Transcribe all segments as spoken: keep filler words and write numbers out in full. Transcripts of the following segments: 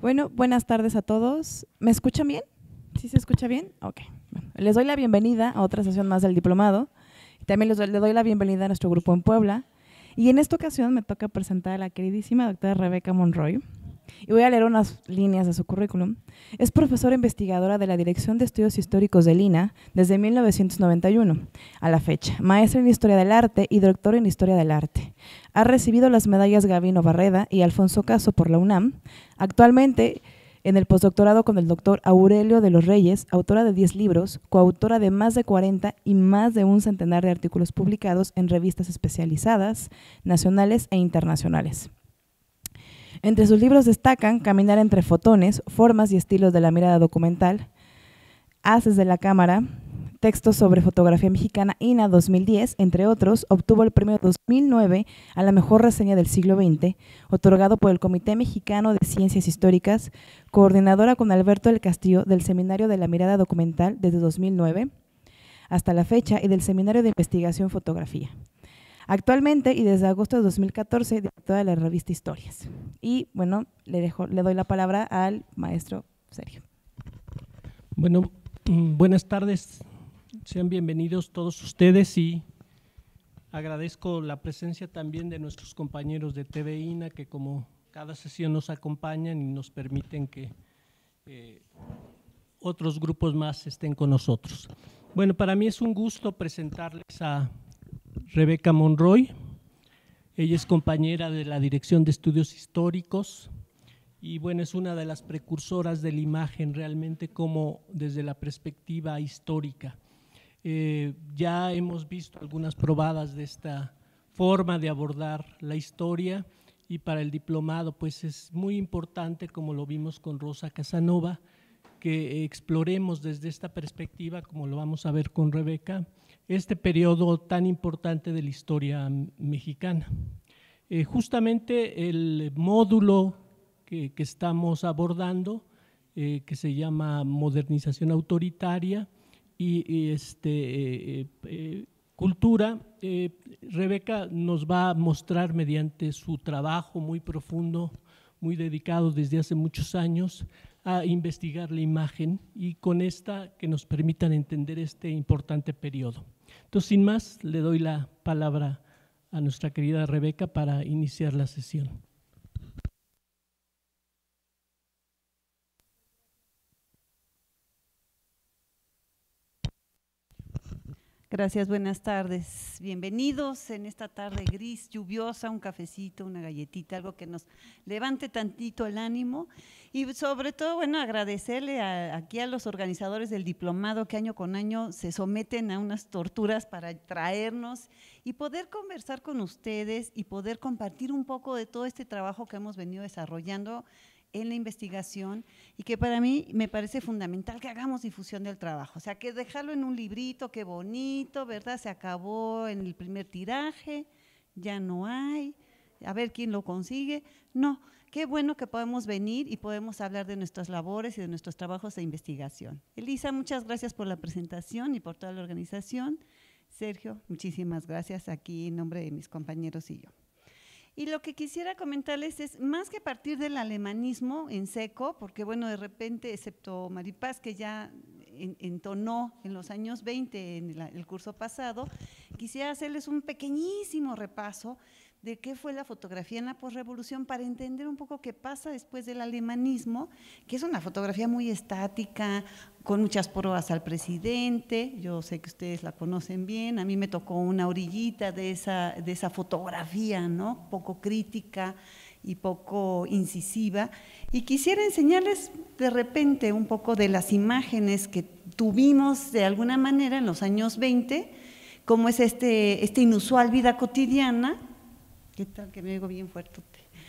Bueno, buenas tardes a todos. ¿Me escuchan bien? ¿Sí se escucha bien? Ok. Bueno, les doy la bienvenida a otra sesión más del diplomado. También les doy, les doy la bienvenida a nuestro grupo en Puebla. Y en esta ocasión me toca presentar a la queridísima doctora Rebeca Monroy. Y voy a leer unas líneas de su currículum. Es profesora investigadora de la Dirección de Estudios Históricos del I N A desde mil novecientos noventa y uno a la fecha, maestra en Historia del Arte y doctora en Historia del Arte. Ha recibido las medallas Gavino Barreda y Alfonso Caso por la UNAM. Actualmente en el postdoctorado con el doctor Aurelio de los Reyes, autora de diez libros, coautora de más de cuarenta y más de un centenar de artículos publicados en revistas especializadas, nacionales e internacionales. Entre sus libros destacan Caminar entre fotones, Formas y estilos de la mirada documental, Haces de la cámara, Textos sobre fotografía mexicana I N A dos mil diez, entre otros. Obtuvo el premio dos mil nueve a la mejor reseña del siglo veinte, otorgado por el Comité Mexicano de Ciencias Históricas, coordinadora con Alberto del Castillo del Seminario de la Mirada Documental desde dos mil nueve hasta la fecha y del Seminario de Investigación Fotografía. Actualmente y desde agosto de dos mil catorce, directora de la revista Historias. Y bueno, le, dejo, le doy la palabra al maestro Sergio. Bueno, buenas tardes, sean bienvenidos todos ustedes y agradezco la presencia también de nuestros compañeros de T V I N A que como cada sesión nos acompañan y nos permiten que eh, otros grupos más estén con nosotros. Bueno, para mí es un gusto presentarles a Rebeca Monroy. Ella es compañera de la Dirección de Estudios Históricos y bueno, es una de las precursoras de la imagen realmente como desde la perspectiva histórica. Eh, ya hemos visto algunas probadas de esta forma de abordar la historia y para el diplomado pues es muy importante, como lo vimos con Rosa Casanova, que exploremos desde esta perspectiva, como lo vamos a ver con Rebeca, este periodo tan importante de la historia mexicana. Eh, justamente el módulo que, que estamos abordando, eh, que se llama Modernización Autoritaria y, y este, eh, eh, Cultura, eh, Rebeca nos va a mostrar mediante su trabajo muy profundo, muy dedicado desde hace muchos años, a investigar la imagen y con esta que nos permitan entender este importante periodo. Entonces, sin más, le doy la palabra a nuestra querida Rebeca para iniciar la sesión. Gracias, buenas tardes. Bienvenidos en esta tarde gris, lluviosa, un cafecito, una galletita, algo que nos levante tantito el ánimo y sobre todo, bueno, agradecerle a, aquí a los organizadores del diplomado que año con año se someten a unas torturas para traernos y poder conversar con ustedes y poder compartir un poco de todo este trabajo que hemos venido desarrollando en la investigación y que para mí me parece fundamental que hagamos difusión del trabajo, o sea, que dejarlo en un librito, qué bonito, ¿verdad? Se acabó en el primer tiraje, ya no hay, a ver quién lo consigue, no, qué bueno que podemos venir y podemos hablar de nuestras labores y de nuestros trabajos de investigación. Elisa, muchas gracias por la presentación y por toda la organización. Sergio, muchísimas gracias aquí en nombre de mis compañeros y yo. Y lo que quisiera comentarles es, más que partir del alemanismo en seco, porque bueno, de repente, excepto Maripaz, que ya entonó en los años veinte, en el curso pasado, quisiera hacerles un pequeñísimo repaso de qué fue la fotografía en la posrevolución para entender un poco qué pasa después del alemanismo, que es una fotografía muy estática, con muchas pruebas al presidente. Yo sé que ustedes la conocen bien, a mí me tocó una orillita de esa, de esa fotografía, ¿no? Poco crítica y poco incisiva, y quisiera enseñarles de repente un poco de las imágenes que tuvimos de alguna manera en los años veinte, como es este, esta inusual vida cotidiana. ¿Qué tal? Que me oigo bien fuerte.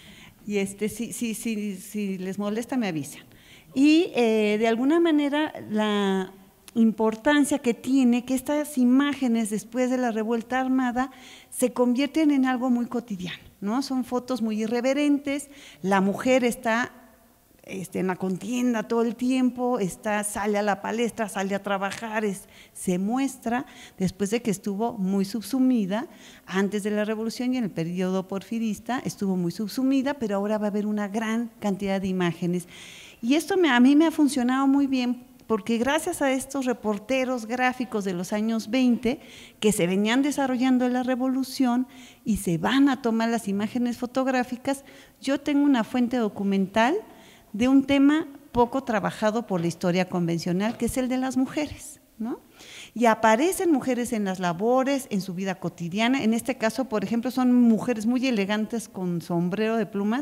Y este, si, si, si, si les molesta, me avisan. Y eh, de alguna manera la importancia que tiene que estas imágenes después de la revuelta armada se convierten en algo muy cotidiano, ¿no? Son fotos muy irreverentes, la mujer está este, en la contienda todo el tiempo, está, sale a la palestra, sale a trabajar, es, se muestra después de que estuvo muy subsumida, antes de la revolución y en el periodo porfirista estuvo muy subsumida, pero ahora va a haber una gran cantidad de imágenes. Y esto me, a mí me ha funcionado muy bien, porque gracias a estos reporteros gráficos de los años veinte que se venían desarrollando en la revolución y se van a tomar las imágenes fotográficas, yo tengo una fuente documental de un tema poco trabajado por la historia convencional, que es el de las mujeres, ¿no? Y aparecen mujeres en las labores, en su vida cotidiana. En este caso, por ejemplo, son mujeres muy elegantes con sombrero de plumas,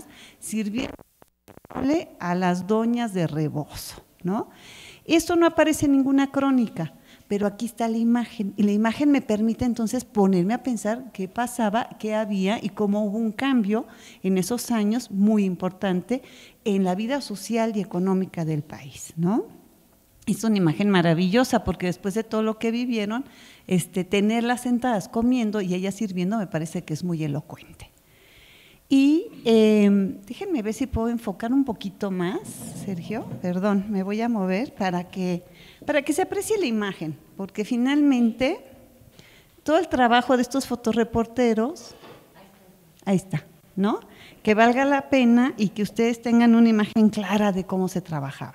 sirviéndole a las doñas de rebozo, ¿no? Esto no aparece en ninguna crónica, pero aquí está la imagen, y la imagen me permite entonces ponerme a pensar qué pasaba, qué había y cómo hubo un cambio en esos años muy importante en la vida social y económica del país, ¿no? Es una imagen maravillosa porque después de todo lo que vivieron, este, tenerlas sentadas comiendo y ellas sirviendo me parece que es muy elocuente. Y eh, déjenme ver si puedo enfocar un poquito más, Sergio, perdón, me voy a mover para que, para que se aprecie la imagen, porque finalmente todo el trabajo de estos fotoreporteros, ahí está, ¿no? Que valga la pena y que ustedes tengan una imagen clara de cómo se trabajaba.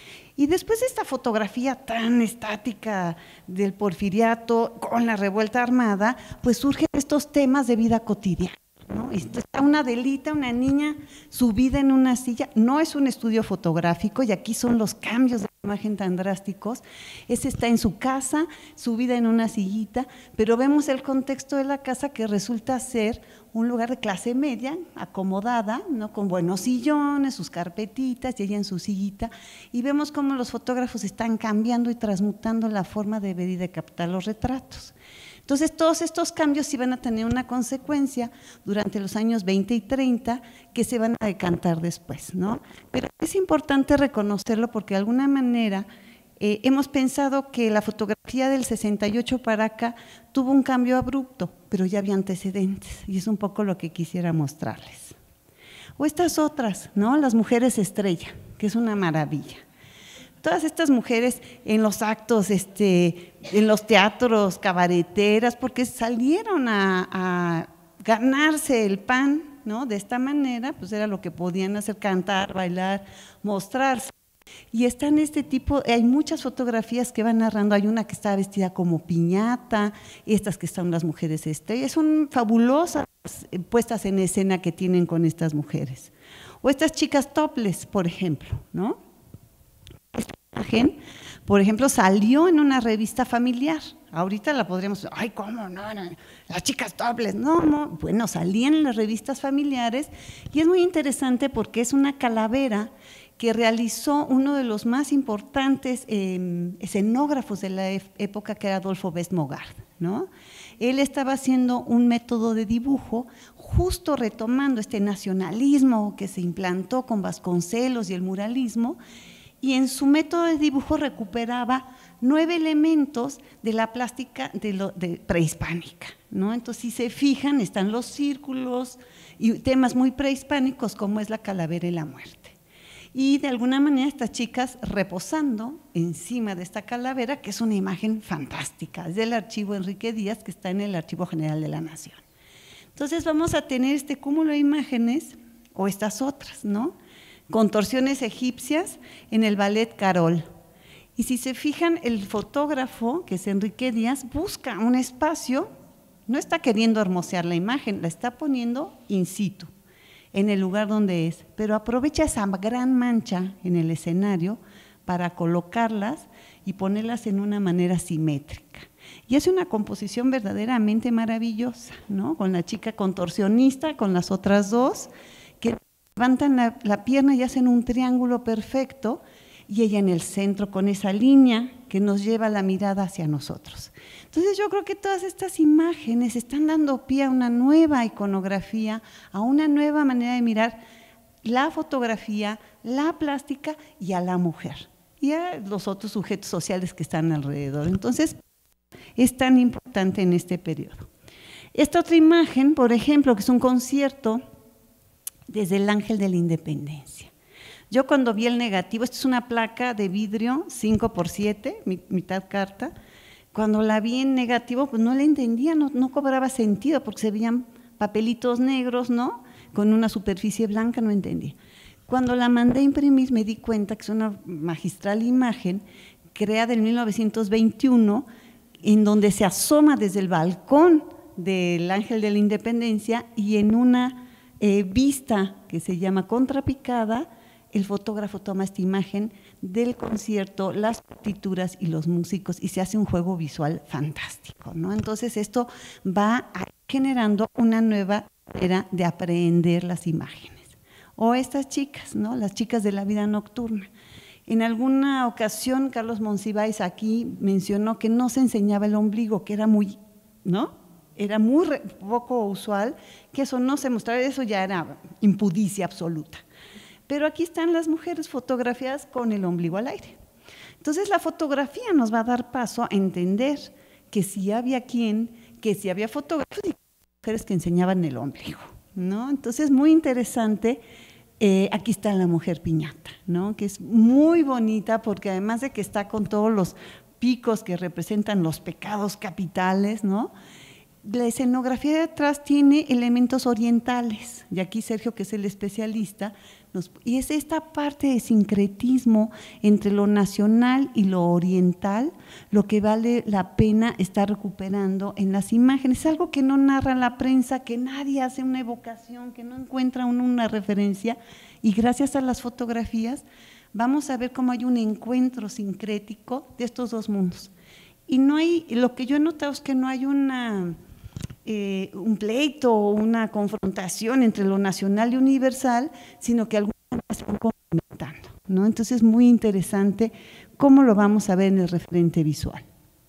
Y después de esta fotografía tan estática del porfiriato con la revuelta armada, pues surgen estos temas de vida cotidiana, ¿no? Está una Adelita, una niña subida en una silla, no es un estudio fotográfico y aquí son los cambios de imagen tan drásticos, ese está en su casa, subida en una sillita, pero vemos el contexto de la casa que resulta ser un lugar de clase media, acomodada, ¿no? Con buenos sillones, sus carpetitas y ella en su sillita, y vemos cómo los fotógrafos están cambiando y transmutando la forma de ver y de captar los retratos. Entonces, todos estos cambios sí van a tener una consecuencia durante los años veinte y treinta que se van a decantar después, ¿no? Pero es importante reconocerlo porque de alguna manera eh, hemos pensado que la fotografía del sesenta y ocho para acá tuvo un cambio abrupto, pero ya había antecedentes y es un poco lo que quisiera mostrarles. O estas otras, ¿no? Las mujeres estrella, que es una maravilla. Todas estas mujeres en los actos, este, en los teatros, cabareteras, porque salieron a, a ganarse el pan, ¿no? De esta manera, pues era lo que podían hacer, cantar, bailar, mostrarse. Y están este tipo, hay muchas fotografías que van narrando, hay una que está vestida como piñata, estas que están las mujeres estrellas, son fabulosas puestas en escena que tienen con estas mujeres. O estas chicas topless, por ejemplo, ¿no? Esta imagen, por ejemplo, salió en una revista familiar. Ahorita la podríamos, ay, ¿cómo no? no las chicas topless, no, no. Bueno, salían en las revistas familiares y es muy interesante porque es una calavera que realizó uno de los más importantes eh, escenógrafos de la época, que era Adolfo Best Mogart, ¿no? Él estaba haciendo un método de dibujo justo retomando este nacionalismo que se implantó con Vasconcelos y el muralismo, y en su método de dibujo recuperaba nueve elementos de la plástica de lo, de prehispánica, ¿no? Entonces, si se fijan, están los círculos y temas muy prehispánicos como es la calavera y la muerte. Y de alguna manera estas chicas reposando encima de esta calavera, que es una imagen fantástica, es del archivo Enrique Díaz, que está en el Archivo General de la Nación. Entonces vamos a tener este cúmulo de imágenes o estas otras, ¿no? Contorsiones egipcias en el ballet Carol. Y si se fijan, el fotógrafo, que es Enrique Díaz, busca un espacio, no está queriendo hermosear la imagen, la está poniendo in situ, en el lugar donde es, pero aprovecha esa gran mancha en el escenario para colocarlas y ponerlas en una manera simétrica. Y es una composición verdaderamente maravillosa, ¿no? Con la chica contorsionista, con las otras dos, que levantan la, la pierna y hacen un triángulo perfecto, y ella en el centro con esa línea que nos lleva la mirada hacia nosotros. Entonces yo creo que todas estas imágenes están dando pie a una nueva iconografía, a una nueva manera de mirar la fotografía, la plástica y a la mujer, y a los otros sujetos sociales que están alrededor. Entonces es tan importante en este periodo. Esta otra imagen, por ejemplo, que es un concierto desde el Ángel de la Independencia. Yo cuando vi el negativo, esta es una placa de vidrio cinco por siete, mitad carta, cuando la vi en negativo, pues no la entendía, no, no cobraba sentido, porque se veían papelitos negros, ¿no?, con una superficie blanca, no entendía. Cuando la mandé a imprimir me di cuenta que es una magistral imagen creada en mil novecientos veintiuno, en donde se asoma desde el balcón del Ángel de la Independencia y en una eh, vista que se llama contrapicada, el fotógrafo toma esta imagen del concierto, las partituras y los músicos y se hace un juego visual fantástico, ¿no? Entonces esto va generando una nueva manera de aprender las imágenes. O estas chicas, ¿no?, las chicas de la vida nocturna. En alguna ocasión Carlos Monsiváis aquí mencionó que no se enseñaba el ombligo, que era muy, ¿no?, era muy re, poco usual, que eso no se mostraba, eso ya era impudicia absoluta. Pero aquí están las mujeres fotografiadas con el ombligo al aire. Entonces la fotografía nos va a dar paso a entender que sí había quien, que sí había fotógrafos y mujeres que enseñaban el ombligo, ¿no? Entonces muy interesante. Eh, aquí está la mujer piñata, ¿no?, que es muy bonita porque además de que está con todos los picos que representan los pecados capitales, ¿no?, la escenografía de atrás tiene elementos orientales, y aquí Sergio, que es el especialista, nos, y es esta parte de sincretismo entre lo nacional y lo oriental, lo que vale la pena estar recuperando en las imágenes. Es algo que no narra la prensa, que nadie hace una evocación, que no encuentra uno una referencia, y gracias a las fotografías vamos a ver cómo hay un encuentro sincrético de estos dos mundos. Y no hay, lo que yo he notado es que no hay una… Eh, un pleito o una confrontación entre lo nacional y universal, sino que algunas se van complementando, ¿no? Entonces es muy interesante cómo lo vamos a ver en el referente visual.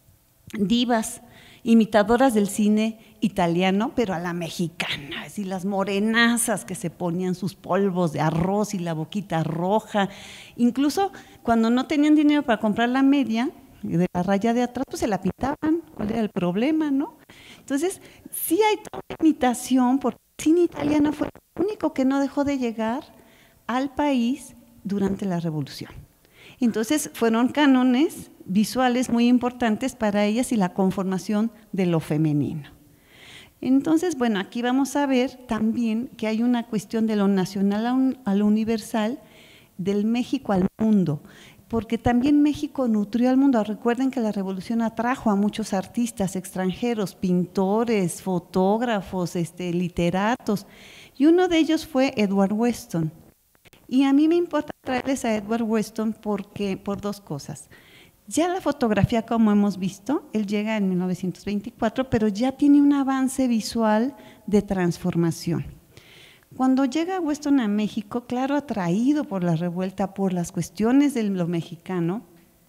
Divas, imitadoras del cine italiano, pero a la mexicana, así las morenazas que se ponían sus polvos de arroz y la boquita roja, incluso cuando no tenían dinero para comprar la media de la raya de atrás, pues se la pintaban. ¿Cuál era el problema, no? Entonces, sí hay toda imitación, porque el cine italiano fue el único que no dejó de llegar al país durante la Revolución. Entonces, fueron cánones visuales muy importantes para ellas y la conformación de lo femenino. Entonces, bueno, aquí vamos a ver también que hay una cuestión de lo nacional a lo universal, del México al mundo, porque también México nutrió al mundo. Recuerden que la Revolución atrajo a muchos artistas extranjeros, pintores, fotógrafos, este, literatos, y uno de ellos fue Edward Weston. Y a mí me importa traerles a Edward Weston porque, por dos cosas. Ya la fotografía, como hemos visto, él llega en mil novecientos veinticuatro, pero ya tiene un avance visual de transformación. Cuando llega Weston a México, claro, atraído por la revuelta, por las cuestiones de lo mexicano,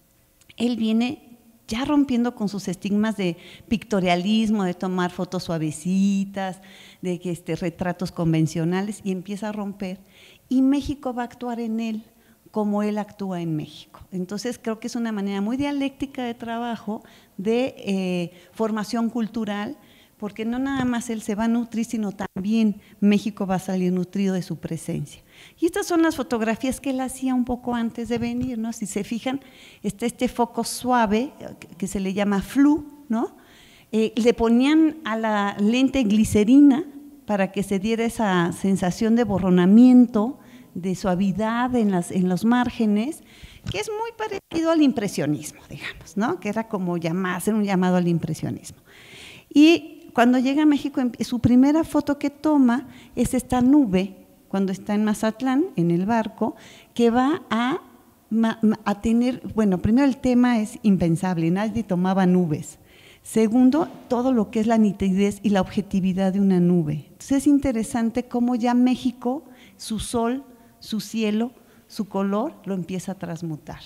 él viene ya rompiendo con sus estigmas de pictorialismo, de tomar fotos suavecitas, de que este, retratos convencionales, y empieza a romper, y México va a actuar en él como él actúa en México. Entonces creo que es una manera muy dialéctica de trabajo, de eh, formación cultural, porque no nada más él se va a nutrir, sino también México va a salir nutrido de su presencia. Y estas son las fotografías que él hacía un poco antes de venir, ¿no? Si se fijan, está este foco suave, que se le llama flu, ¿no? Eh, le ponían a la lente glicerina para que se diera esa sensación de borronamiento, de suavidad en, las, en los márgenes, que es muy parecido al impresionismo, digamos, ¿no? Que era como llamar, hacer un llamado al impresionismo. Y cuando llega a México, su primera foto que toma es esta nube, cuando está en Mazatlán, en el barco, que va a, a tener, bueno, primero el tema es impensable, nadie tomaba nubes. Segundo, todo lo que es la nitidez y la objetividad de una nube. Entonces es interesante cómo ya México, su sol, su cielo, su color, lo empieza a transmutar.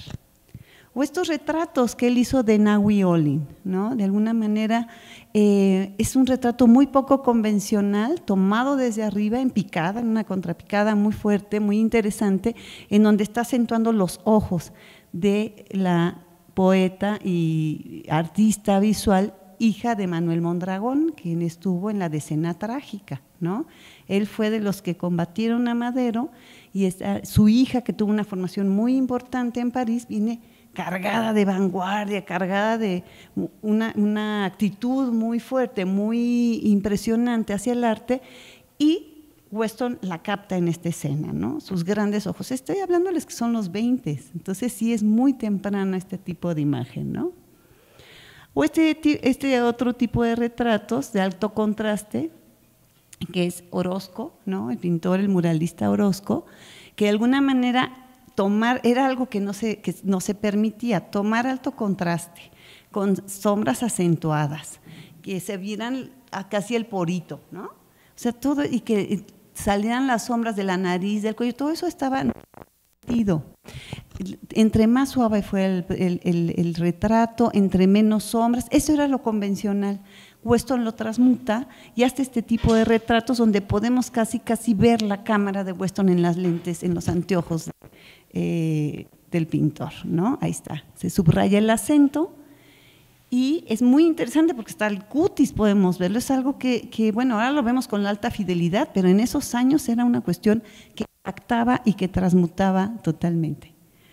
O estos retratos que él hizo de Nahui Olin, ¿no? De alguna manera eh, es un retrato muy poco convencional, tomado desde arriba en picada, en una contrapicada muy fuerte, muy interesante, en donde está acentuando los ojos de la poeta y artista visual hija de Manuel Mondragón, quien estuvo en la Decena Trágica, ¿no? Él fue de los que combatieron a Madero y esta, su hija, que tuvo una formación muy importante en París, viene cargada de vanguardia, cargada de una, una actitud muy fuerte, muy impresionante hacia el arte, y Weston la capta en esta escena, ¿no? Sus grandes ojos. Estoy hablándoles que son los veinte, entonces sí es muy temprana este tipo de imagen, ¿no? O este, este otro tipo de retratos de alto contraste, que es Orozco, ¿no? El pintor, el muralista Orozco, que de alguna manera tomar, era algo que no se, que no se permitía, tomar alto contraste, con sombras acentuadas, que se vieran casi el porito, ¿no? O sea, todo, y que salieran las sombras de la nariz, del cuello, todo eso estaba metido. Entre más suave fue el, el, el, el retrato, entre menos sombras, eso era lo convencional. Weston lo transmuta y hace este tipo de retratos donde podemos casi casi ver la cámara de Weston en las lentes, en los anteojos eh, del pintor, ¿no? Ahí está, se subraya el acento y es muy interesante porque está el cutis, podemos verlo, es algo que, que bueno, ahora lo vemos con la alta fidelidad, pero en esos años era una cuestión que impactaba y que transmutaba totalmente.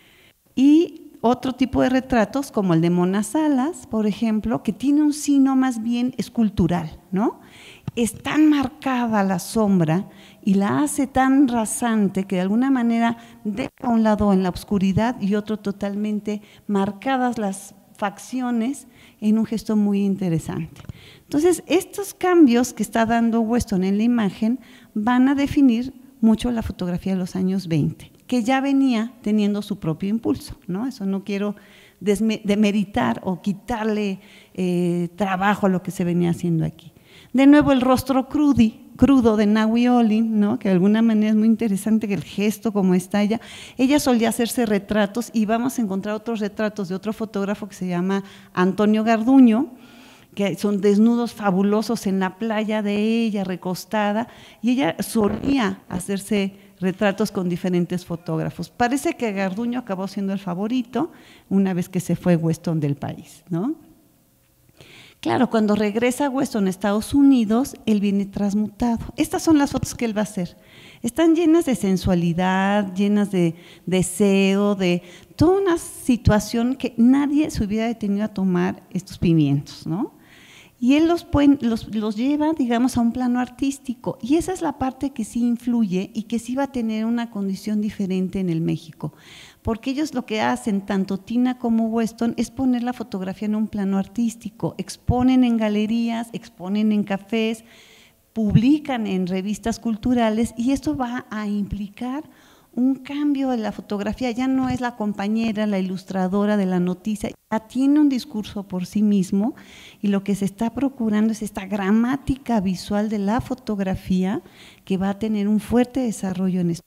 Y otro tipo de retratos, como el de Mona Salas, por ejemplo, que tiene un sino más bien escultural, ¿no? Es tan marcada la sombra y la hace tan rasante que de alguna manera deja a un lado en la oscuridad y otro totalmente marcadas las facciones en un gesto muy interesante. Entonces, estos cambios que está dando Weston en la imagen van a definir mucho la fotografía de los años veinte, que ya venía teniendo su propio impulso, ¿no? Eso no quiero demeritar o quitarle eh, trabajo a lo que se venía haciendo aquí. De nuevo el rostro crudi, crudo de Nahui Olin, ¿no? Que de alguna manera es muy interesante que el gesto como está ella. Ella solía hacerse retratos y vamos a encontrar otros retratos de otro fotógrafo que se llama Antonio Garduño, que son desnudos fabulosos en la playa de ella, recostada, y ella solía hacerse retratos con diferentes fotógrafos. Parece que Garduño acabó siendo el favorito una vez que se fue Weston del país, ¿no? Claro, cuando regresa Weston a Estados Unidos, él viene transmutado. Estas son las fotos que él va a hacer. Están llenas de sensualidad, llenas de deseo, de toda una situación que nadie se hubiera detenido a tomar estos pimientos, ¿no? Y él los, puede, los, los lleva, digamos, a un plano artístico, y esa es la parte que sí influye y que sí va a tener una condición diferente en el México, porque ellos lo que hacen, tanto Tina como Weston, es poner la fotografía en un plano artístico, exponen en galerías, exponen en cafés, publican en revistas culturales, y esto va a implicar un cambio de la fotografía. Ya no es la compañera, la ilustradora de la noticia, ya tiene un discurso por sí mismo, y lo que se está procurando es esta gramática visual de la fotografía que va a tener un fuerte desarrollo en esto.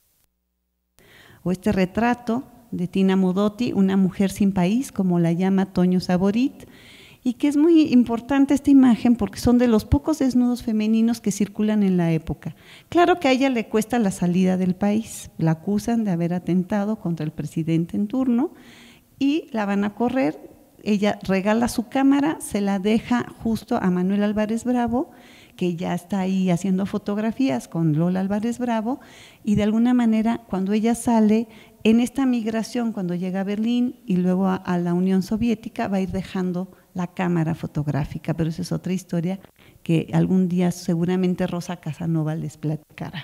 O este retrato de Tina Modotti, una mujer sin país, como la llama Toño Saborit, y que es muy importante esta imagen porque son de los pocos desnudos femeninos que circulan en la época. Claro que a ella le cuesta la salida del país, la acusan de haber atentado contra el presidente en turno y la van a correr. Ella regala su cámara, se la deja justo a Manuel Álvarez Bravo, que ya está ahí haciendo fotografías con Lola Álvarez Bravo, y de alguna manera cuando ella sale en esta migración, cuando llega a Berlín y luego a, a la Unión Soviética, va a ir dejando la cámara fotográfica, pero esa es otra historia que algún día seguramente Rosa Casanova les platicará.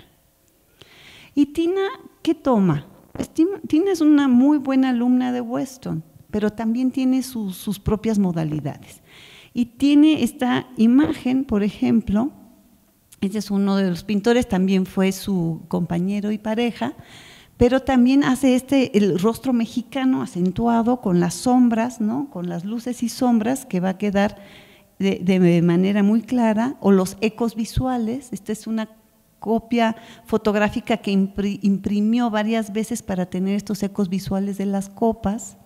¿Y Tina qué toma? Pues Tina es una muy buena alumna de Weston, pero también tiene sus, sus propias modalidades. Y tiene esta imagen, por ejemplo, este es uno de los pintores, también fue su compañero y pareja, pero también hace este, el rostro mexicano acentuado con las sombras, ¿no? Con las luces y sombras que va a quedar de, de manera muy clara, o los ecos visuales. Esta es una copia fotográfica que imprimió varias veces para tener estos ecos visuales de las copas,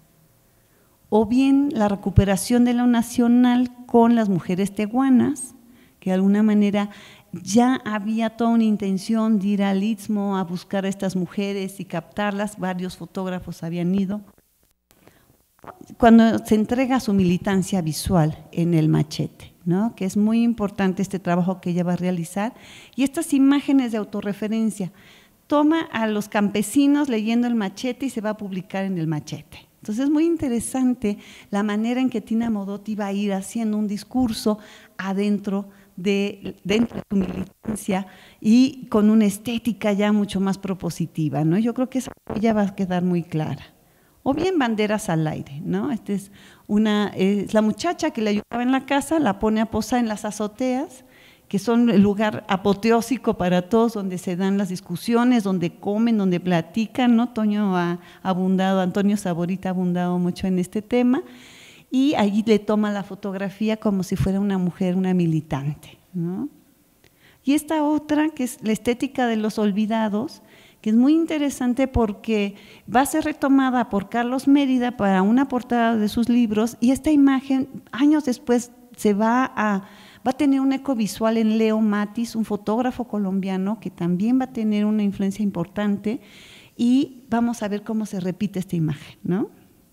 o bien la recuperación de lo nacional con las mujeres tehuanas, que de alguna manera ya había toda una intención de ir al Istmo a buscar a estas mujeres y captarlas, varios fotógrafos habían ido. cuando se entrega su militancia visual en el machete, ¿no? Que es muy importante este trabajo que ella va a realizar, y estas imágenes de autorreferencia. Toma a los campesinos leyendo el machete y se va a publicar en el machete. Entonces es muy interesante la manera en que Tina Modotti va a ir haciendo un discurso adentro de, dentro de su militancia y con una estética ya mucho más propositiva, ¿no? Yo creo que esa ya va a quedar muy clara. O bien banderas al aire, ¿no? Esta es una, es la muchacha que le ayudaba en la casa, la pone a posar en las azoteas, que son el lugar apoteósico para todos, donde se dan las discusiones, donde comen, donde platican, ¿no? Toño ha abundado, Antonio Saborita ha abundado mucho en este tema, y allí le toma la fotografía como si fuera una mujer, una militante, ¿no? Y esta otra, que es la estética de los olvidados, que es muy interesante porque va a ser retomada por Carlos Mérida para una portada de sus libros, y esta imagen años después se va a, va a tener un eco visual en Leo Matis, un fotógrafo colombiano que también va a tener una influencia importante, y vamos a ver cómo se repite esta imagen, ¿no?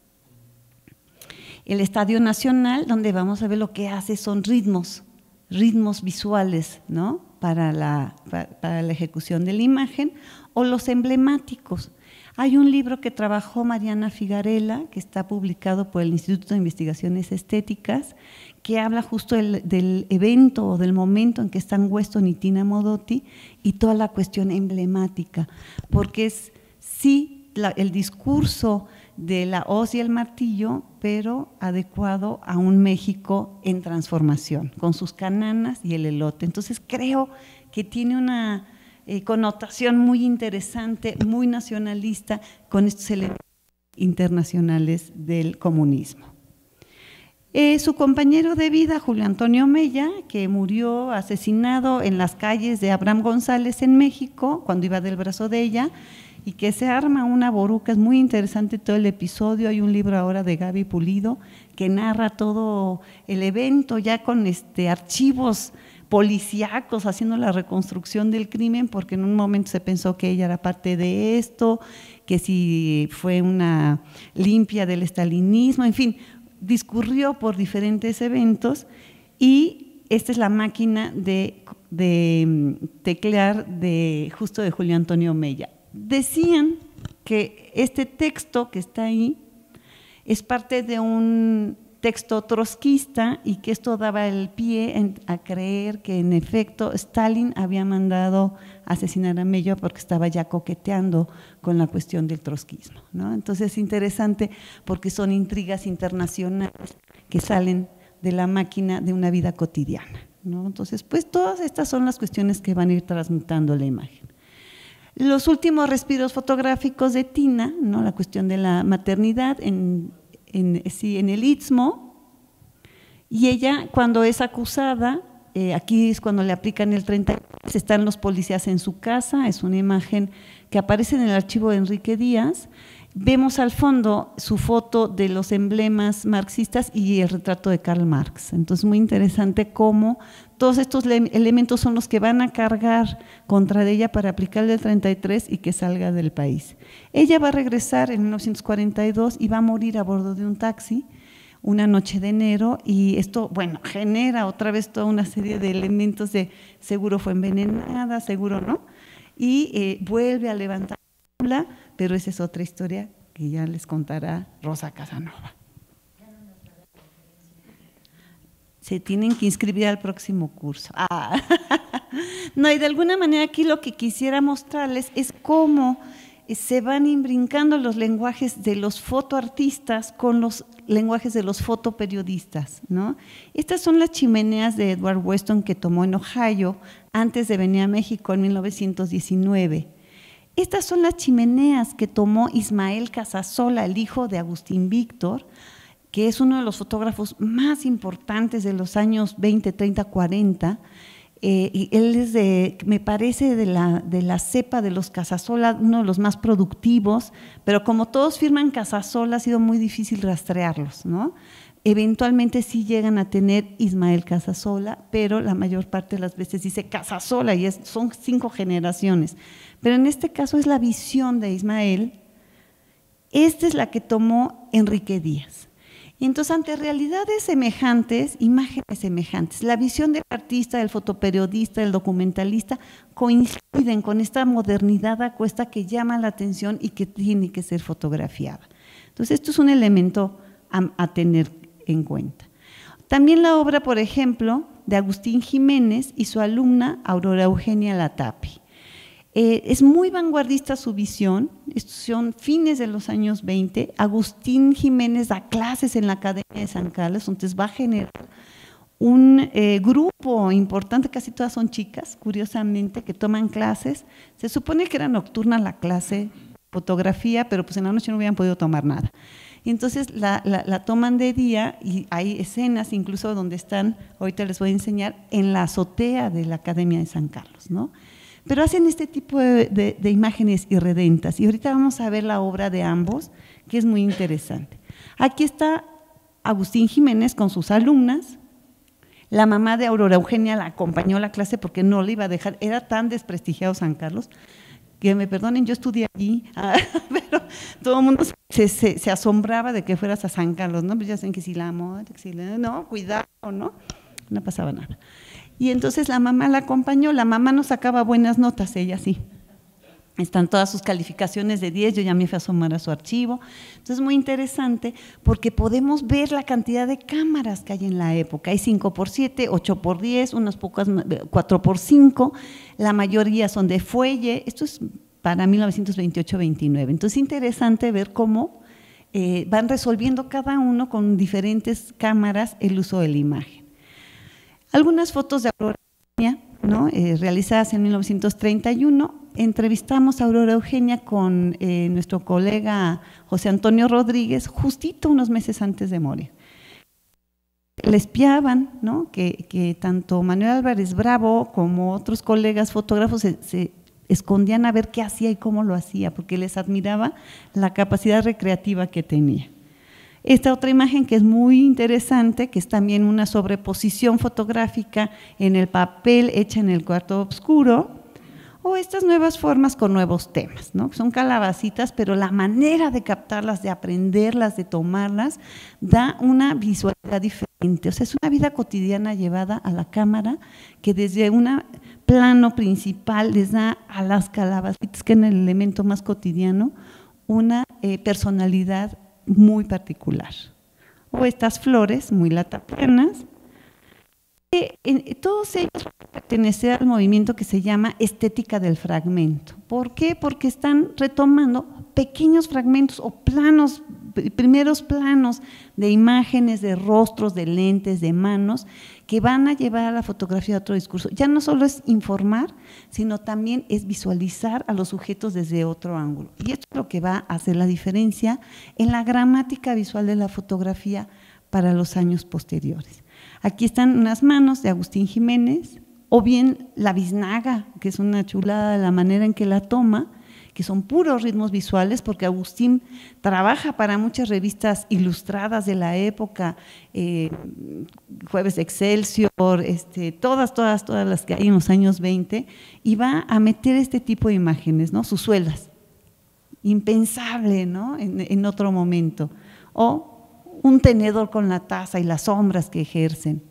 El Estadio Nacional, donde vamos a ver lo que hace son ritmos, ritmos visuales, ¿no? Para la, para, para la ejecución de la imagen, o los emblemáticos. Hay un libro que trabajó Mariana Figarella, que está publicado por el Instituto de Investigaciones Estéticas, que habla justo del, del evento o del momento en que están Weston y Tina Modotti, y toda la cuestión emblemática, porque es sí la, el discurso de la hoz y el martillo, pero adecuado a un México en transformación, con sus cananas y el elote. Entonces creo que tiene una eh, connotación muy interesante, muy nacionalista, con estos elementos internacionales del comunismo. Eh, su compañero de vida, Julio Antonio Mella, que murió asesinado en las calles de Abraham González en México, cuando iba del brazo de ella, y que se arma una boruca. Es muy interesante todo el episodio. Hay un libro ahora de Gaby Pulido que narra todo el evento ya con este archivos policíacos haciendo la reconstrucción del crimen, porque en un momento se pensó que ella era parte de esto, que si fue una limpia del estalinismo, en fin, discurrió por diferentes eventos. Y esta es la máquina de, de teclear de justo de Julio Antonio Mella. Decían que este texto que está ahí es parte de un texto trotskista, y que esto daba el pie en, a creer que en efecto Stalin había mandado asesinar a Mella porque estaba ya coqueteando con la cuestión del trotskismo, ¿no? Entonces es interesante porque son intrigas internacionales que salen de la máquina de una vida cotidiana, ¿no? Entonces, pues todas estas son las cuestiones que van a ir transmutando la imagen. Los últimos respiros fotográficos de Tina, ¿no? La cuestión de la maternidad en, en, sí, en el Istmo, y ella cuando es acusada, eh, aquí es cuando le aplican el treinta y tres, están los policías en su casa, es una imagen que aparece en el archivo de Enrique Díaz. Vemos al fondo su foto de los emblemas marxistas y el retrato de Karl Marx. Entonces, muy interesante cómo todos estos elementos son los que van a cargar contra ella para aplicarle el treinta y tres y que salga del país. Ella va a regresar en mil novecientos cuarenta y dos y va a morir a bordo de un taxi una noche de enero, y esto, bueno, genera otra vez toda una serie de elementos de seguro fue envenenada, seguro no, y eh, vuelve a levantar la, pero esa es otra historia que ya les contará Rosa Casanova. Se tienen que inscribir al próximo curso. Ah. No, y de alguna manera aquí lo que quisiera mostrarles es cómo se van imbrincando los lenguajes de los fotoartistas con los lenguajes de los fotoperiodistas, ¿no? Estas son las chimeneas de Edward Weston que tomó en Ohio antes de venir a México en mil novecientos diecinueve. Estas son las chimeneas que tomó Ismael Casasola, el hijo de Agustín Víctor, que es uno de los fotógrafos más importantes de los años veinte, treinta, cuarenta. Eh, y él es de, me parece, de la, de la cepa de los Casasola, uno de los más productivos, pero como todos firman Casasola, ha sido muy difícil rastrearlos, ¿no? Eventualmente sí llegan a tener Ismael Casasola, pero la mayor parte de las veces dice Casasola y es, son cinco generaciones. Pero en este caso es la visión de Ismael Esta es la que tomó Enrique Díaz. Y entonces, ante realidades semejantes, imágenes semejantes, la visión del artista, del fotoperiodista, del documentalista coinciden con esta modernidad acuesta que llama la atención y que tiene que ser fotografiada. Entonces, esto es un elemento a, a tener en cuenta. También la obra, por ejemplo, de Agustín Jiménez y su alumna Aurora Eugenia Latapy. Eh, es muy vanguardista su visión, estos son fines de los años veinte, Agustín Jiménez da clases en la Academia de San Carlos, entonces va a generar un eh, grupo importante, casi todas son chicas, curiosamente, que toman clases. Se supone que era nocturna la clase, fotografía, pero pues en la noche no hubieran podido tomar nada. Y entonces la, la, la toman de día y hay escenas incluso donde están, ahorita les voy a enseñar, en la azotea de la Academia de San Carlos, ¿no? Pero hacen este tipo de, de, de imágenes irredentas y ahorita vamos a ver la obra de ambos, que es muy interesante. Aquí está Agustín Jiménez con sus alumnas, la mamá de Aurora Eugenia la acompañó a la clase porque no le iba a dejar, era tan desprestigiado San Carlos, que me perdonen, yo estudié allí, pero todo el mundo se, se, se asombraba de que fueras a San Carlos, ¿no? Pues ya saben que si la amo, que si la, no, cuidado, ¿no? No pasaba nada. Y entonces la mamá la acompañó, la mamá no sacaba buenas notas, ella sí. Están todas sus calificaciones de diez, yo ya me fui a asomar a su archivo. Entonces es muy interesante porque podemos ver la cantidad de cámaras que hay en la época. Hay cinco por siete, ocho por diez, unas pocas cuatro por cinco, la mayoría son de fuelle, esto es para mil novecientos veintiocho veintinueve. Entonces es interesante ver cómo eh, van resolviendo cada uno con diferentes cámaras el uso de la imagen. Algunas fotos de Aurora Eugenia, ¿no? eh, realizadas en mil novecientos treinta y uno, entrevistamos a Aurora Eugenia con eh, nuestro colega José Antonio Rodríguez, justito unos meses antes de morir. Le espiaban, ¿no? que, que tanto Manuel Álvarez Bravo como otros colegas fotógrafos se, se escondían a ver qué hacía y cómo lo hacía, porque les admiraba la capacidad recreativa que tenía. Esta otra imagen que es muy interesante, que es también una sobreposición fotográfica en el papel hecha en el cuarto oscuro, o estas nuevas formas con nuevos temas, ¿no? Son calabacitas, pero la manera de captarlas, de aprenderlas, de tomarlas, da una visualidad diferente. O sea, es una vida cotidiana llevada a la cámara que desde un plano principal les da a las calabacitas, que es el elemento más cotidiano, una eh, personalidad muy particular. O estas flores muy latapianas, que en, todos ellos pertenecen al movimiento que se llama estética del fragmento. ¿Por qué? Porque están retomando pequeños fragmentos o planos, primeros planos de imágenes, de rostros, de lentes, de manos, que van a llevar a la fotografía a otro discurso. Ya no solo es informar, sino también es visualizar a los sujetos desde otro ángulo. Y esto es lo que va a hacer la diferencia en la gramática visual de la fotografía para los años posteriores. Aquí están unas manos de Agustín Jiménez, o bien la biznaga, que es una chulada de la manera en que la toma, que son puros ritmos visuales, porque Agustín trabaja para muchas revistas ilustradas de la época, eh, Jueves de Excelsior, este, todas, todas, todas las que hay en los años veinte, y va a meter este tipo de imágenes, ¿no? Sus suelas, impensable, ¿no? En, en otro momento, o un tenedor con la taza y las sombras que ejercen,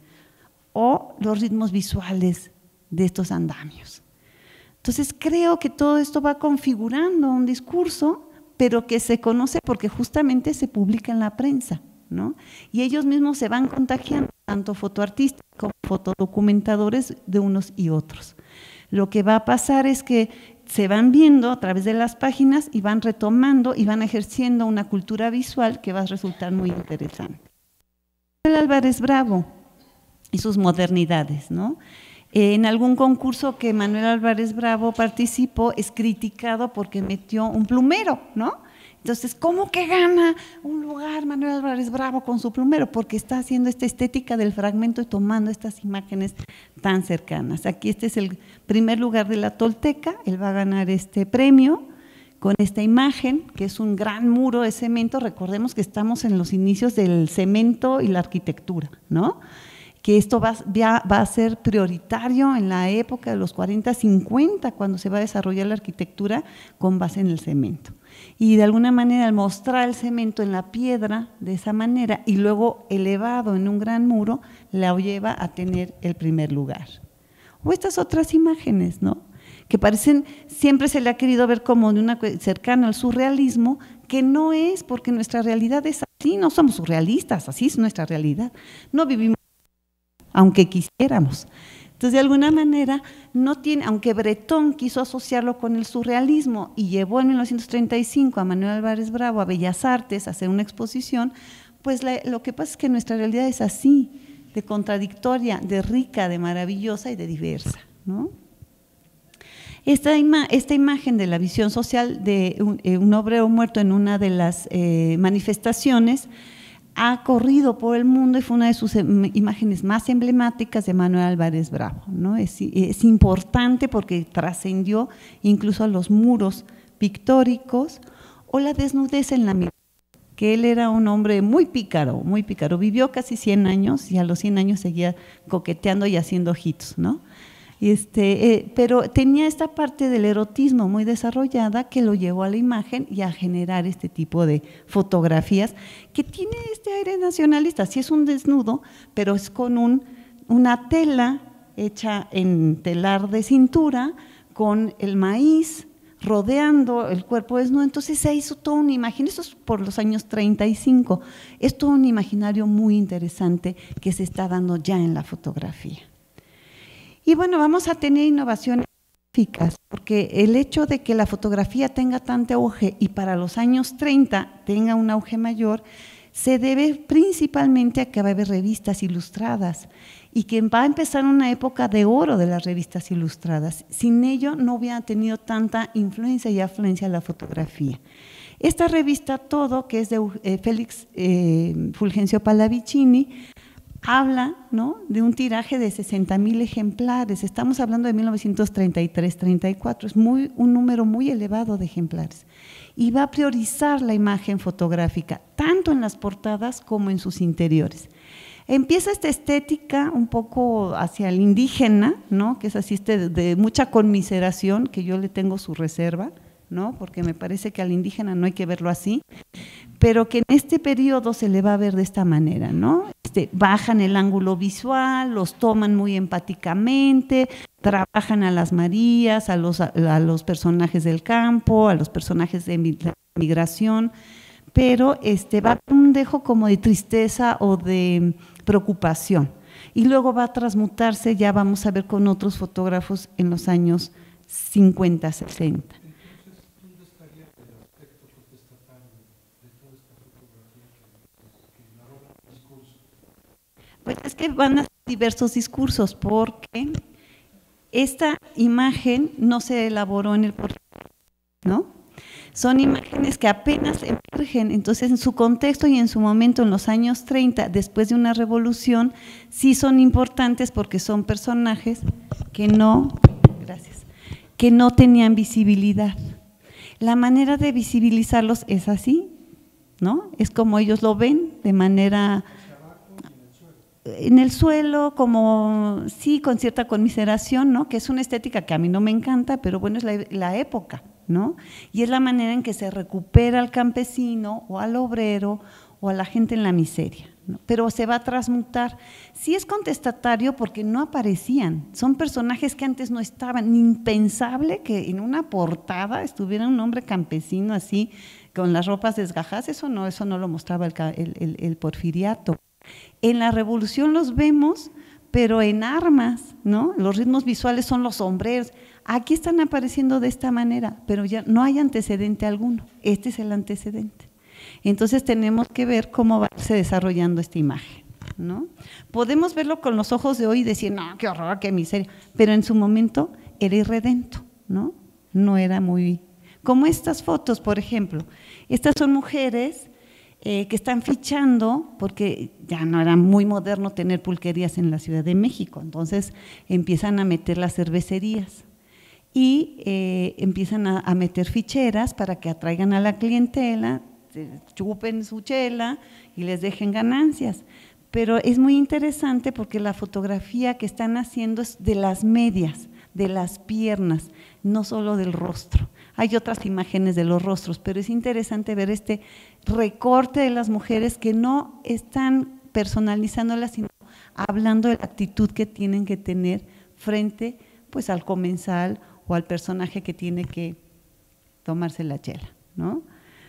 o los ritmos visuales de estos andamios. Entonces creo que todo esto va configurando un discurso, pero que se conoce porque justamente se publica en la prensa, ¿no? Y ellos mismos se van contagiando, tanto fotoartistas como fotodocumentadores de unos y otros. Lo que va a pasar es que se van viendo a través de las páginas y van retomando y van ejerciendo una cultura visual que va a resultar muy interesante. Manuel Álvarez Bravo y sus modernidades, ¿no? En algún concurso que Manuel Álvarez Bravo participó es criticado porque metió un plumero, ¿no? Entonces, ¿cómo que gana un lugar Manuel Álvarez Bravo con su plumero? Porque está haciendo esta estética del fragmento y tomando estas imágenes tan cercanas. Aquí este es el primer lugar de la Tolteca, él va a ganar este premio con esta imagen, que es un gran muro de cemento. Recordemos que estamos en los inicios del cemento y la arquitectura, ¿no? que esto va, va, va a ser prioritario en la época de los cuarenta, cincuenta, cuando se va a desarrollar la arquitectura con base en el cemento. Y de alguna manera al mostrar el cemento en la piedra de esa manera y luego elevado en un gran muro, la lleva a tener el primer lugar. O estas otras imágenes, ¿no?, que parecen, siempre se le ha querido ver como de una cercano al surrealismo, que no es, porque nuestra realidad es así, no somos surrealistas, así es nuestra realidad, no vivimos aunque quisiéramos. Entonces, de alguna manera, no tiene, aunque Bretón quiso asociarlo con el surrealismo y llevó en mil novecientos treinta y cinco a Manuel Álvarez Bravo a Bellas Artes a hacer una exposición, pues la, lo que pasa es que nuestra realidad es así, de contradictoria, de rica, de maravillosa y de diversa, ¿no? Esta, ima, esta imagen de la visión social de un, eh, un obrero muerto en una de las eh, manifestaciones ha corrido por el mundo y fue una de sus imágenes más emblemáticas de Manuel Álvarez Bravo, ¿no? Es, es importante porque trascendió incluso a los muros pictóricos, o la desnudez en la mirada, que él era un hombre muy pícaro, muy pícaro, vivió casi cien años y a los cien años seguía coqueteando y haciendo ojitos, ¿no? Este, eh, pero tenía esta parte del erotismo muy desarrollada que lo llevó a la imagen y a generar este tipo de fotografías que tiene este aire nacionalista. Sí es un desnudo, pero es con un, una tela hecha en telar de cintura, con el maíz rodeando el cuerpo desnudo. Entonces se hizo toda una imagen, eso es por los años treinta y cinco, es todo un imaginario muy interesante que se está dando ya en la fotografía. Y bueno, vamos a tener innovaciones gráficas, porque el hecho de que la fotografía tenga tanto auge y para los años treinta tenga un auge mayor, se debe principalmente a que va a haber revistas ilustradas y que va a empezar una época de oro de las revistas ilustradas. Sin ello no hubiera tenido tanta influencia y afluencia la fotografía. Esta revista Todo, que es de eh, Félix eh, Fulgencio Pallavicini, habla, ¿no?, de un tiraje de sesenta mil ejemplares, estamos hablando de mil novecientos treinta y tres, treinta y cuatro, es muy, un número muy elevado de ejemplares, y va a priorizar la imagen fotográfica, tanto en las portadas como en sus interiores. Empieza esta estética un poco hacia el indígena, ¿no?, que es así este de mucha conmiseración, que yo le tengo su reserva, ¿no?, porque me parece que al indígena no hay que verlo así, pero que en este periodo se le va a ver de esta manera, ¿no? Este, bajan el ángulo visual, los toman muy empáticamente, trabajan a las Marías, a los, a, a los personajes del campo, a los personajes de migración, pero este, va con un dejo como de tristeza o de preocupación, y luego va a transmutarse, ya vamos a ver con otros fotógrafos en los años cincuenta, sesenta. Pues es que van a ser diversos discursos, porque esta imagen no se elaboró en el portafolio, ¿no? Son imágenes que apenas emergen, entonces en su contexto y en su momento en los años treinta, después de una revolución, sí son importantes porque son personajes que no, gracias, que no tenían visibilidad. La manera de visibilizarlos es así, ¿no? Es como ellos lo ven, de manera en el suelo, como sí, con cierta conmiseración, ¿no?, que es una estética que a mí no me encanta, pero bueno, es la, la época, ¿no?, y es la manera en que se recupera al campesino o al obrero o a la gente en la miseria, ¿no?, pero se va a transmutar. Sí es contestatario porque no aparecían, son personajes que antes no estaban, impensable que en una portada estuviera un hombre campesino así, con las ropas desgajadas, eso no, eso no lo mostraba el, el, el, el porfiriato. En la revolución los vemos, pero en armas, ¿no? Los ritmos visuales son los sombreros. Aquí están apareciendo de esta manera, pero ya no hay antecedente alguno. Este es el antecedente. Entonces tenemos que ver cómo va se desarrollando esta imagen, ¿no? Podemos verlo con los ojos de hoy y decir, no, qué horror, qué miseria, pero en su momento era irredento, ¿no? No era muy… Como estas fotos, por ejemplo. Estas son mujeres Eh, que están fichando, porque ya no era muy moderno tener pulquerías en la Ciudad de México, entonces empiezan a meter las cervecerías y eh, empiezan a, a meter ficheras para que atraigan a la clientela, chupen su chela y les dejen ganancias, pero es muy interesante porque la fotografía que están haciendo es de las medias, de las piernas, no solo del rostro. Hay otras imágenes de los rostros, pero es interesante ver este recorte de las mujeres que no están personalizándolas, sino hablando de la actitud que tienen que tener frente pues al comensal o al personaje que tiene que tomarse la chela, ¿no?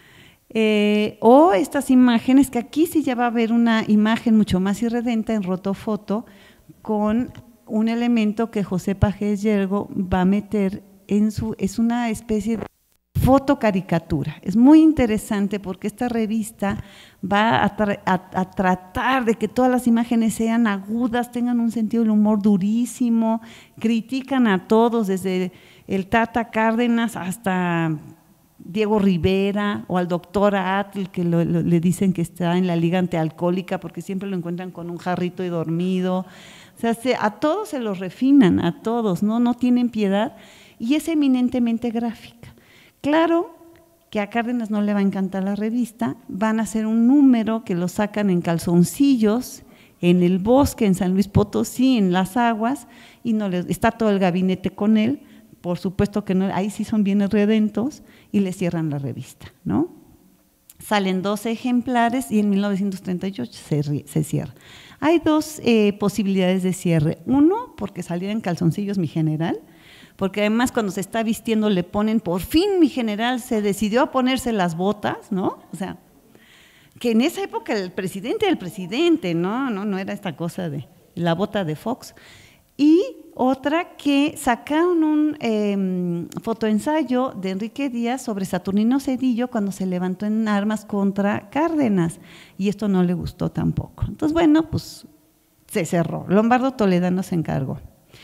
Eh, o estas imágenes, que aquí sí ya va a haber una imagen mucho más irredenta en rotofoto, con un elemento que José Pagés Yergo va a meter en su, es una especie de fotocaricatura. Es muy interesante porque esta revista va a, tra a, a tratar de que todas las imágenes sean agudas, tengan un sentido del humor durísimo, critican a todos, desde el Tata Cárdenas hasta Diego Rivera o al doctor Atl, que lo, lo, le dicen que está en la liga antialcohólica porque siempre lo encuentran con un jarrito y dormido. O sea, se, a todos se los refinan, a todos, ¿no? No tienen piedad, y es eminentemente gráfica. Claro que a Cárdenas no le va a encantar la revista, van a hacer un número que lo sacan en calzoncillos, en el bosque, en San Luis Potosí, en las aguas, y no les, está todo el gabinete con él. Por supuesto que no, ahí sí son bien redentos, y le cierran la revista, ¿no? Salen doce ejemplares y en mil novecientos treinta y ocho se, se cierra. Hay dos eh, posibilidades de cierre. Uno, porque saliera en calzoncillos mi general, porque además cuando se está vistiendo le ponen, por fin mi general se decidió a ponerse las botas, ¿no? O sea, que en esa época el presidente era el presidente, ¿no? No, no era esta cosa de la bota de Fox. Y otra, que sacaron un eh, fotoensayo de Enrique Díaz sobre Saturnino Cedillo cuando se levantó en armas contra Cárdenas, y esto no le gustó tampoco. Entonces, bueno, pues se cerró. Lombardo Toledano se encargó.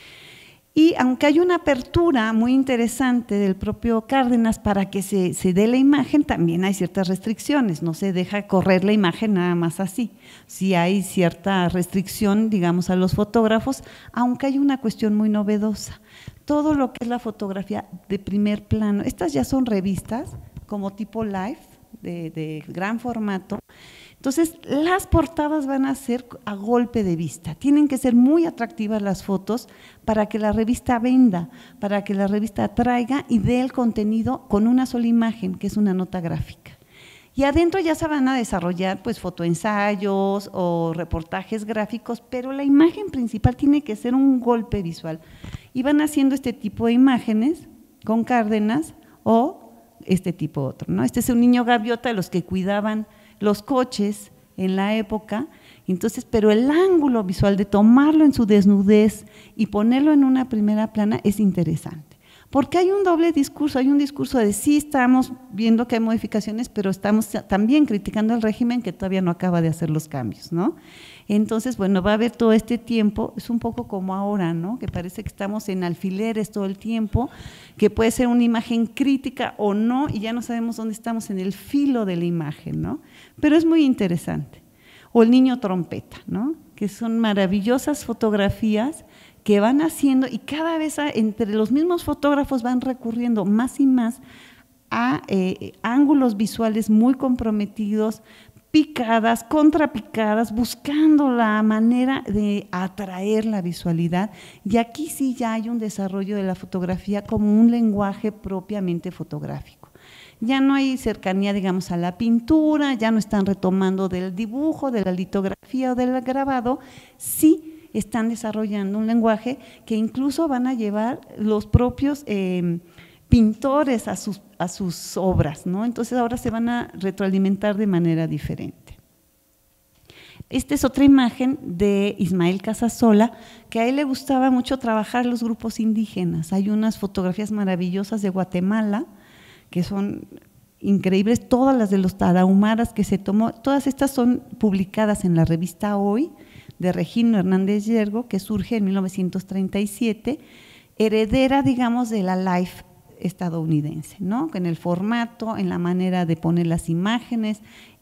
Y aunque hay una apertura muy interesante del propio Cárdenas para que se, se dé la imagen, también hay ciertas restricciones, no se deja correr la imagen nada más así. Sí hay cierta restricción, digamos, a los fotógrafos, aunque hay una cuestión muy novedosa. Todo lo que es la fotografía de primer plano, estas ya son revistas como tipo Life, de, de gran formato. Entonces, las portadas van a ser a golpe de vista, tienen que ser muy atractivas las fotos para que la revista venda, para que la revista atraiga y dé el contenido con una sola imagen, que es una nota gráfica. Y adentro ya se van a desarrollar pues fotoensayos o reportajes gráficos, pero la imagen principal tiene que ser un golpe visual. Y van haciendo este tipo de imágenes con Cárdenas o este tipo otro, ¿no? Este es un niño gaviota de los que cuidaban los coches en la época, entonces, pero el ángulo visual de tomarlo en su desnudez y ponerlo en una primera plana es interesante, porque hay un doble discurso, hay un discurso de sí estamos viendo que hay modificaciones, pero estamos también criticando al régimen que todavía no acaba de hacer los cambios, ¿no? Entonces, bueno, va a haber todo este tiempo, es un poco como ahora, ¿no? Que parece que estamos en alfileres todo el tiempo, que puede ser una imagen crítica o no, y ya no sabemos dónde estamos en el filo de la imagen, ¿no? Pero es muy interesante. O el niño trompeta, ¿no? Que son maravillosas fotografías que van haciendo, y cada vez a, entre los mismos fotógrafos van recurriendo más y más a eh, ángulos visuales muy comprometidos, picadas, contrapicadas, buscando la manera de atraer la visualidad, y aquí sí ya hay un desarrollo de la fotografía como un lenguaje propiamente fotográfico. Ya no hay cercanía, digamos, a la pintura, ya no están retomando del dibujo, de la litografía o del grabado, sí están desarrollando un lenguaje que incluso van a llevar los propios eh, pintores a sus, a sus obras, ¿no? Entonces ahora se van a retroalimentar de manera diferente. Esta es otra imagen de Ismael Casasola, que a él le gustaba mucho trabajar los grupos indígenas. Hay unas fotografías maravillosas de Guatemala, que son increíbles, todas las de los tarahumaras que se tomó, todas estas son publicadas en la revista Hoy, de Regino Hernández Yergo, que surge en mil novecientos treinta y siete, heredera, digamos, de la Life estadounidense, ¿no? En el formato, en la manera de poner las imágenes,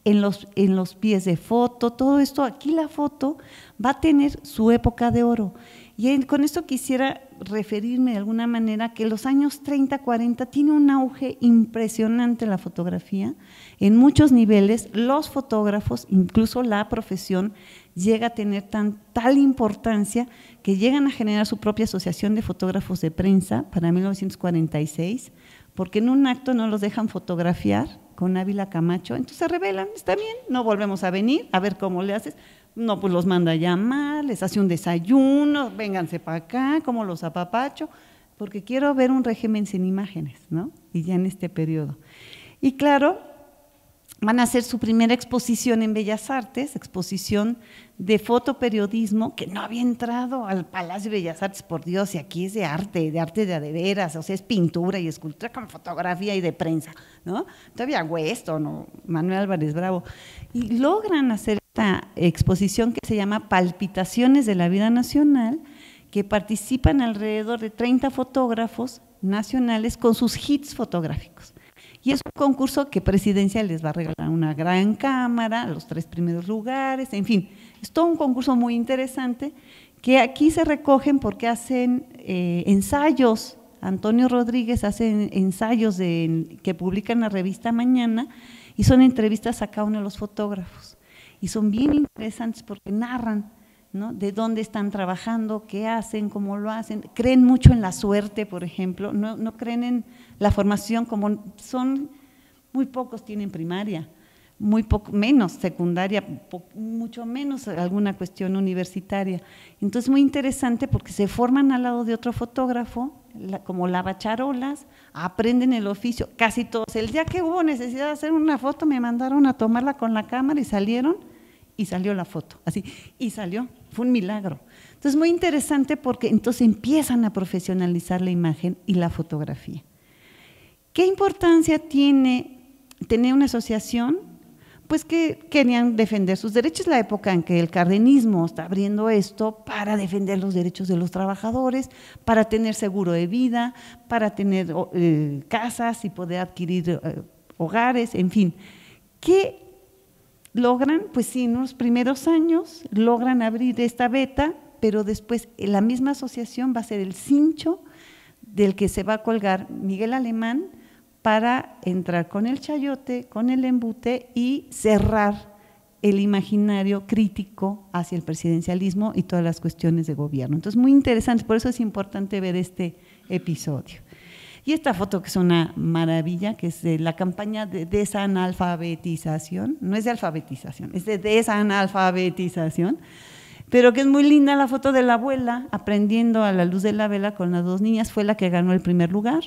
en los, en los pies de foto, todo esto, aquí la foto va a tener su época de oro. Y en, con esto quisiera referirme de alguna manera que en los años treinta, cuarenta tiene un auge impresionante la fotografía, en muchos niveles los fotógrafos, incluso la profesión, llega a tener tan, tal importancia que llegan a generar su propia asociación de fotógrafos de prensa para mil novecientos cuarenta y seis, porque en un acto no los dejan fotografiar con Ávila Camacho, entonces se rebelan, está bien, no volvemos a venir, a ver cómo le haces. No, pues los manda a llamar, les hace un desayuno, vénganse para acá, como los apapacho, porque quiero ver un régimen sin imágenes, ¿no? Y ya en este periodo. Y claro, van a hacer su primera exposición en Bellas Artes, exposición de fotoperiodismo, que no había entrado al Palacio de Bellas Artes, por Dios, y aquí es de arte, de arte de a de veras, o sea, es pintura y escultura con fotografía y de prensa, ¿no? Todavía Weston o Manuel Álvarez Bravo, y logran hacer esta exposición que se llama Palpitaciones de la Vida Nacional, que participan alrededor de treinta fotógrafos nacionales con sus hits fotográficos. Y es un concurso que Presidencia les va a regalar una gran cámara, los tres primeros lugares, en fin, es todo un concurso muy interesante que aquí se recogen porque hacen eh, ensayos. Antonio Rodríguez hace ensayos de, que publica en la revista Mañana y son entrevistas a cada uno de los fotógrafos. Y son bien interesantes porque narran, ¿no?, de dónde están trabajando, qué hacen, cómo lo hacen, creen mucho en la suerte, por ejemplo, no, no creen en la formación, como son, muy pocos tienen primaria, muy poco, menos secundaria, po, mucho menos alguna cuestión universitaria. Entonces muy interesante porque se forman al lado de otro fotógrafo, la, como lavacharolas, aprenden el oficio, casi todos. El día que hubo necesidad de hacer una foto me mandaron a tomarla con la cámara y salieron, y salió la foto, así, y salió, fue un milagro. Entonces muy interesante porque entonces empiezan a profesionalizar la imagen y la fotografía. ¿Qué importancia tiene tener una asociación? Pues que querían defender sus derechos, la época en que el cardenismo está abriendo esto para defender los derechos de los trabajadores, para tener seguro de vida, para tener eh, casas y poder adquirir eh, hogares, en fin. ¿Qué logran? Pues sí, en los primeros años logran abrir esta veta, pero después la misma asociación va a ser el cincho del que se va a colgar Miguel Alemán para entrar con el chayote, con el embute y cerrar el imaginario crítico hacia el presidencialismo y todas las cuestiones de gobierno. Entonces, muy interesante, por eso es importante ver este episodio. Y esta foto que es una maravilla, que es de la campaña de desanalfabetización, no es de alfabetización, es de desanalfabetización, pero que es muy linda la foto de la abuela aprendiendo a la luz de la vela con las dos niñas, fue la que ganó el primer lugar.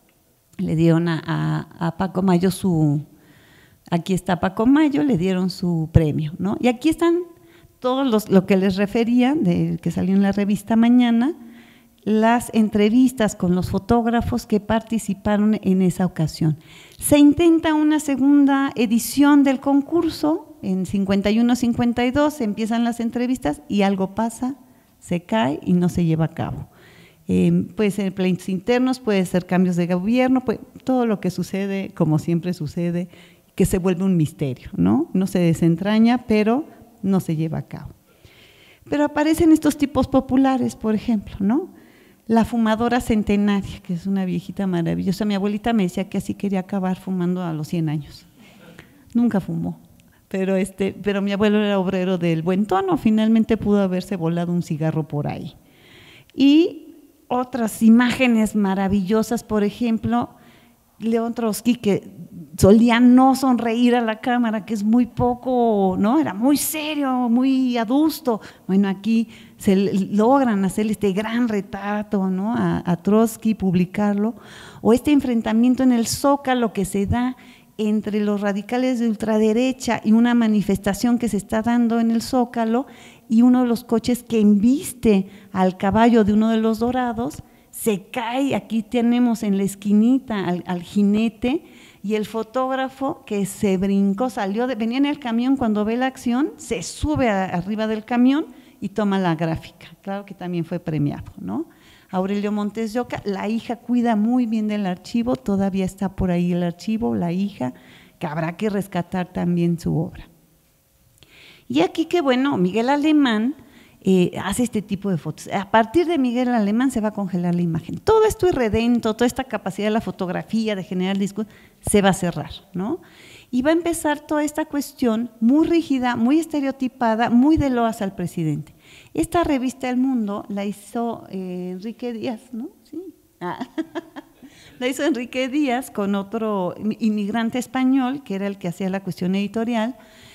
Le dieron a, a, a Paco Mayo su, aquí está Paco Mayo, le dieron su premio, ¿no? Y aquí están todos los, lo que les refería, de, que salió en la revista Mañana, las entrevistas con los fotógrafos que participaron en esa ocasión. Se intenta una segunda edición del concurso, en cincuenta y uno cincuenta y dos empiezan las entrevistas y algo pasa, se cae y no se lleva a cabo. Eh, puede ser pleitos internos, puede ser cambios de gobierno, puede, todo lo que sucede, como siempre sucede, que se vuelve un misterio, ¿no? No se desentraña, pero no se lleva a cabo. Pero aparecen estos tipos populares, por ejemplo, ¿no? La fumadora centenaria, que es una viejita maravillosa. Mi abuelita me decía que así quería acabar fumando a los cien años. Nunca fumó, pero, este, pero mi abuelo era obrero del buen tono, finalmente pudo haberse volado un cigarro por ahí. Y otras imágenes maravillosas, por ejemplo, León Trotsky, que solía no sonreír a la cámara, que es muy poco, ¿no? Era muy serio, muy adusto. Bueno, aquí se logran hacer este gran retrato, ¿no?, a, a Trotsky, publicarlo, o este enfrentamiento en el Zócalo que se da entre los radicales de ultraderecha y una manifestación que se está dando en el Zócalo, y uno de los coches que embiste al caballo de uno de los dorados se cae. Aquí tenemos en la esquinita al, al jinete, y el fotógrafo que se brincó, salió, de, venía en el camión, cuando ve la acción, se sube a, arriba del camión y toma la gráfica. Claro que también fue premiado, ¿no? Aurelio Montes de Oca, la hija cuida muy bien del archivo, todavía está por ahí el archivo, la hija, que habrá que rescatar también su obra. Y aquí que bueno, Miguel Alemán eh, hace este tipo de fotos. A partir de Miguel Alemán se va a congelar la imagen. Todo esto irredento, toda esta capacidad de la fotografía, de generar discursos, se va a cerrar, ¿no? Y va a empezar toda esta cuestión muy rígida, muy estereotipada, muy de loas al presidente. Esta revista El Mundo la hizo eh, Enrique Díaz, ¿no? Sí. Ah. La hizo Enrique Díaz con otro inmigrante español, que era el que hacía la cuestión editorial,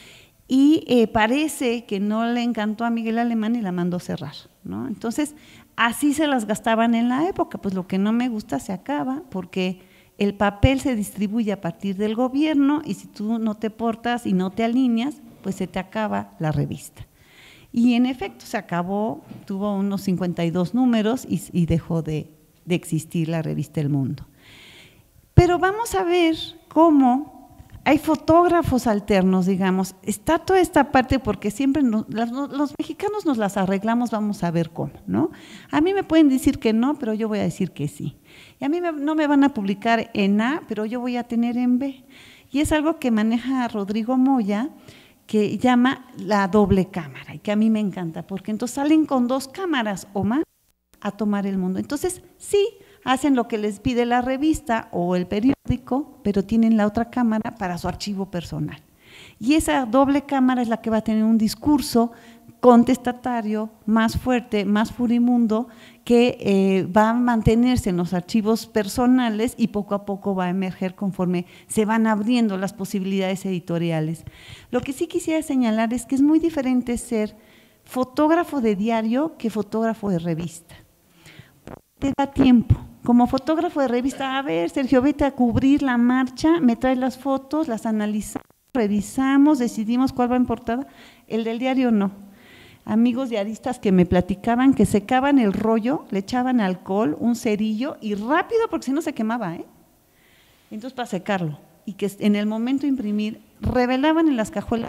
y eh, parece que no le encantó a Miguel Alemán y la mandó cerrar, ¿no? Entonces, así se las gastaban en la época, pues lo que no me gusta se acaba, porque el papel se distribuye a partir del gobierno y si tú no te portas y no te alineas, pues se te acaba la revista. Y en efecto, se acabó, tuvo unos cincuenta y dos números y, y dejó de, de existir la revista El Mundo. Pero vamos a ver cómo hay fotógrafos alternos, digamos, está toda esta parte porque siempre nos, las, los mexicanos nos las arreglamos, vamos a ver cómo, ¿no? A mí me pueden decir que no, pero yo voy a decir que sí. Y a mí me, no me van a publicar en A, pero yo voy a tener en B. Y es algo que maneja Rodrigo Moya, que llama la doble cámara, y que a mí me encanta, porque entonces salen con dos cámaras o más a tomar el mundo. Entonces, sí, hacen lo que les pide la revista o el periódico, pero tienen la otra cámara para su archivo personal. Y esa doble cámara es la que va a tener un discurso contestatario más fuerte, más furibundo, que eh, va a mantenerse en los archivos personales y poco a poco va a emerger conforme se van abriendo las posibilidades editoriales. Lo que sí quisiera señalar es que es muy diferente ser fotógrafo de diario que fotógrafo de revista. Te da tiempo. Como fotógrafo de revista, a ver, Sergio, vete a cubrir la marcha, me traes las fotos, las analizamos, revisamos, decidimos cuál va en portada. El del diario no. Amigos diaristas que me platicaban que secaban el rollo, le echaban alcohol, un cerillo y rápido porque si no se quemaba, ¿eh? Entonces para secarlo y que en el momento de imprimir revelaban en las cajuelas.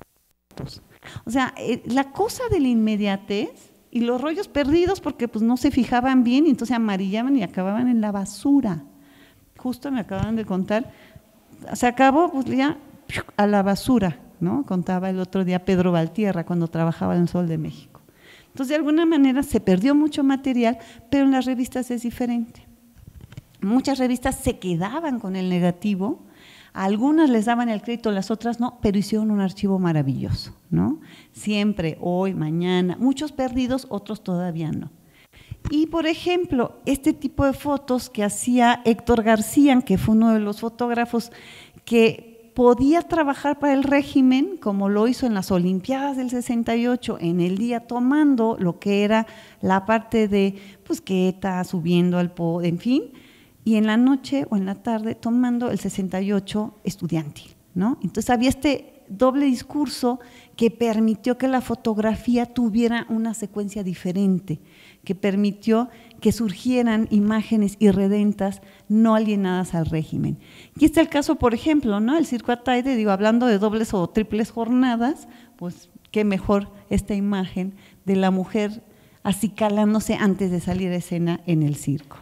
O sea, eh, la cosa de la inmediatez y los rollos perdidos porque pues no se fijaban bien y entonces amarillaban y acababan en la basura. Justo me acaban de contar, se acabó pues ya a la basura, ¿no? Contaba el otro día Pedro Valtierra cuando trabajaba en el Sol de México. Entonces de alguna manera se perdió mucho material, pero en las revistas es diferente. Muchas revistas se quedaban con el negativo, a algunas les daban el crédito, las otras no, pero hicieron un archivo maravilloso, ¿no? Siempre, hoy, mañana, muchos perdidos, otros todavía no. Y por ejemplo, este tipo de fotos que hacía Héctor García, que fue uno de los fotógrafos que podía trabajar para el régimen, como lo hizo en las Olimpiadas del sesenta y ocho, en el día tomando lo que era la parte de, pues, que ETA subiendo al poder, en fin, y en la noche o en la tarde tomando el sesenta y ocho estudiantil, ¿no? Entonces había este doble discurso que permitió que la fotografía tuviera una secuencia diferente, que permitió que surgieran imágenes irredentas no alienadas al régimen. Y este es el caso, por ejemplo, ¿no? El Circo Ataide, digo, hablando de dobles o triples jornadas, pues qué mejor esta imagen de la mujer acicalándose antes de salir a escena en el circo.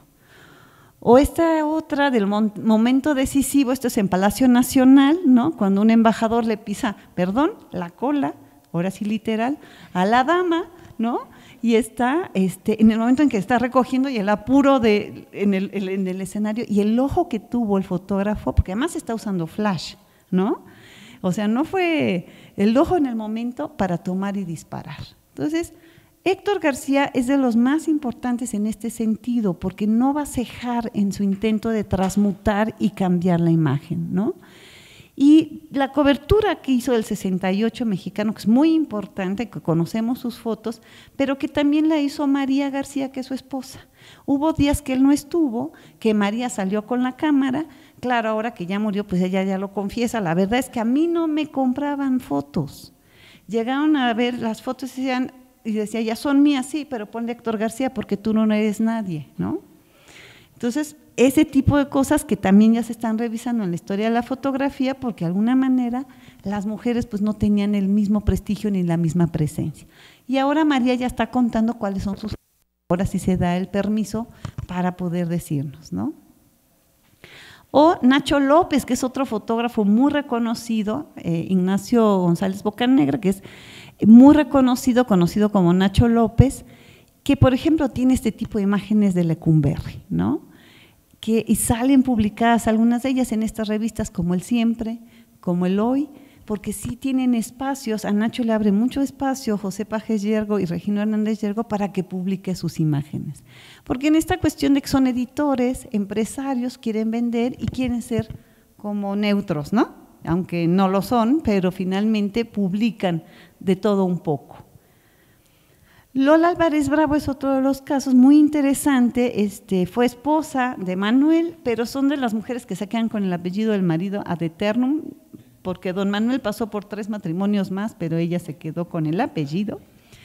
O esta otra del momento decisivo, esto es en Palacio Nacional, ¿no? Cuando un embajador le pisa, perdón, la cola, ahora sí literal, a la dama, ¿no? Y está este, en el momento en que está recogiendo y el apuro de, en, el, en el escenario y el ojo que tuvo el fotógrafo, porque además está usando flash, ¿no? O sea, no fue el ojo en el momento para tomar y disparar. Entonces, Héctor García es de los más importantes en este sentido, porque no va a cejar en su intento de transmutar y cambiar la imagen, ¿no? Y la cobertura que hizo del sesenta y ocho mexicano, que es muy importante, que conocemos sus fotos, pero que también la hizo María García, que es su esposa. Hubo días que él no estuvo, que María salió con la cámara, claro, ahora que ya murió, pues ella ya lo confiesa, la verdad es que a mí no me compraban fotos. Llegaron a ver las fotos y decían, y decía, ya son mías, sí, pero ponle Héctor García porque tú no eres nadie, ¿no? Entonces, ese tipo de cosas que también ya se están revisando en la historia de la fotografía, porque de alguna manera las mujeres pues no tenían el mismo prestigio ni la misma presencia. Y ahora María ya está contando cuáles son sus… Ahora sí se da el permiso para poder decirnos, ¿no? O Nacho López, que es otro fotógrafo muy reconocido, eh, Ignacio González Bocanegra, que es muy reconocido, conocido como Nacho López, que por ejemplo tiene este tipo de imágenes de Lecumberri, ¿no? Que, y salen publicadas algunas de ellas en estas revistas como El Siempre, como El Hoy, porque sí tienen espacios, a Nacho le abre mucho espacio José Pajes Yergo y Regino Hernández Yergo para que publique sus imágenes. Porque en esta cuestión de que son editores, empresarios, quieren vender y quieren ser como neutros, ¿no? Aunque no lo son, pero finalmente publican de todo un poco. Lola Álvarez Bravo es otro de los casos muy interesante, este, fue esposa de Manuel, pero son de las mujeres que se quedan con el apellido del marido ad eternum, porque don Manuel pasó por tres matrimonios más, pero ella se quedó con el apellido.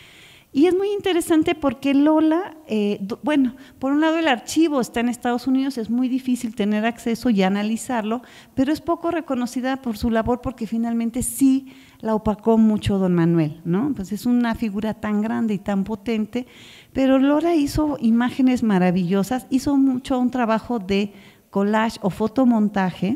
Y es muy interesante porque Lola, eh, bueno, por un lado el archivo está en Estados Unidos, es muy difícil tener acceso y analizarlo, pero es poco reconocida por su labor porque finalmente sí la opacó mucho don Manuel, ¿no? Pues es una figura tan grande y tan potente, pero Lola hizo imágenes maravillosas, hizo mucho un trabajo de collage o fotomontaje,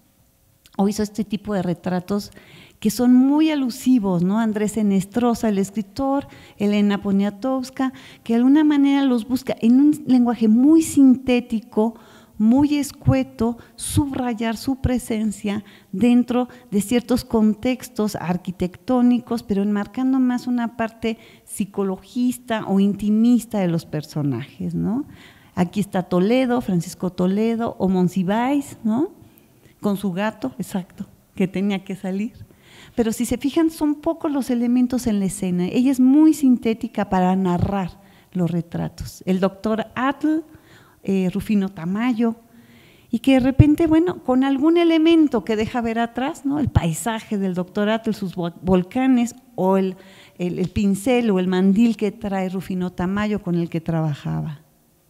o hizo este tipo de retratos que son muy alusivos, ¿no? Andrés Enestrosa, el escritor, Elena Poniatowska, que de alguna manera los busca en un lenguaje muy sintético, muy escueto, subrayar su presencia dentro de ciertos contextos arquitectónicos, pero enmarcando más una parte psicologista o intimista de los personajes, ¿no? Aquí está Toledo, Francisco Toledo, o Monsiváis, ¿no? Con su gato, exacto, que tenía que salir. Pero si se fijan, son pocos los elementos en la escena. Ella es muy sintética para narrar los retratos. El doctor Atl, eh, Rufino Tamayo, y que de repente, bueno, con algún elemento que deja ver atrás, ¿no? El paisaje del doctor Atl, sus volcanes, o el, el, el pincel o el mandil que trae Rufino Tamayo con el que trabajaba.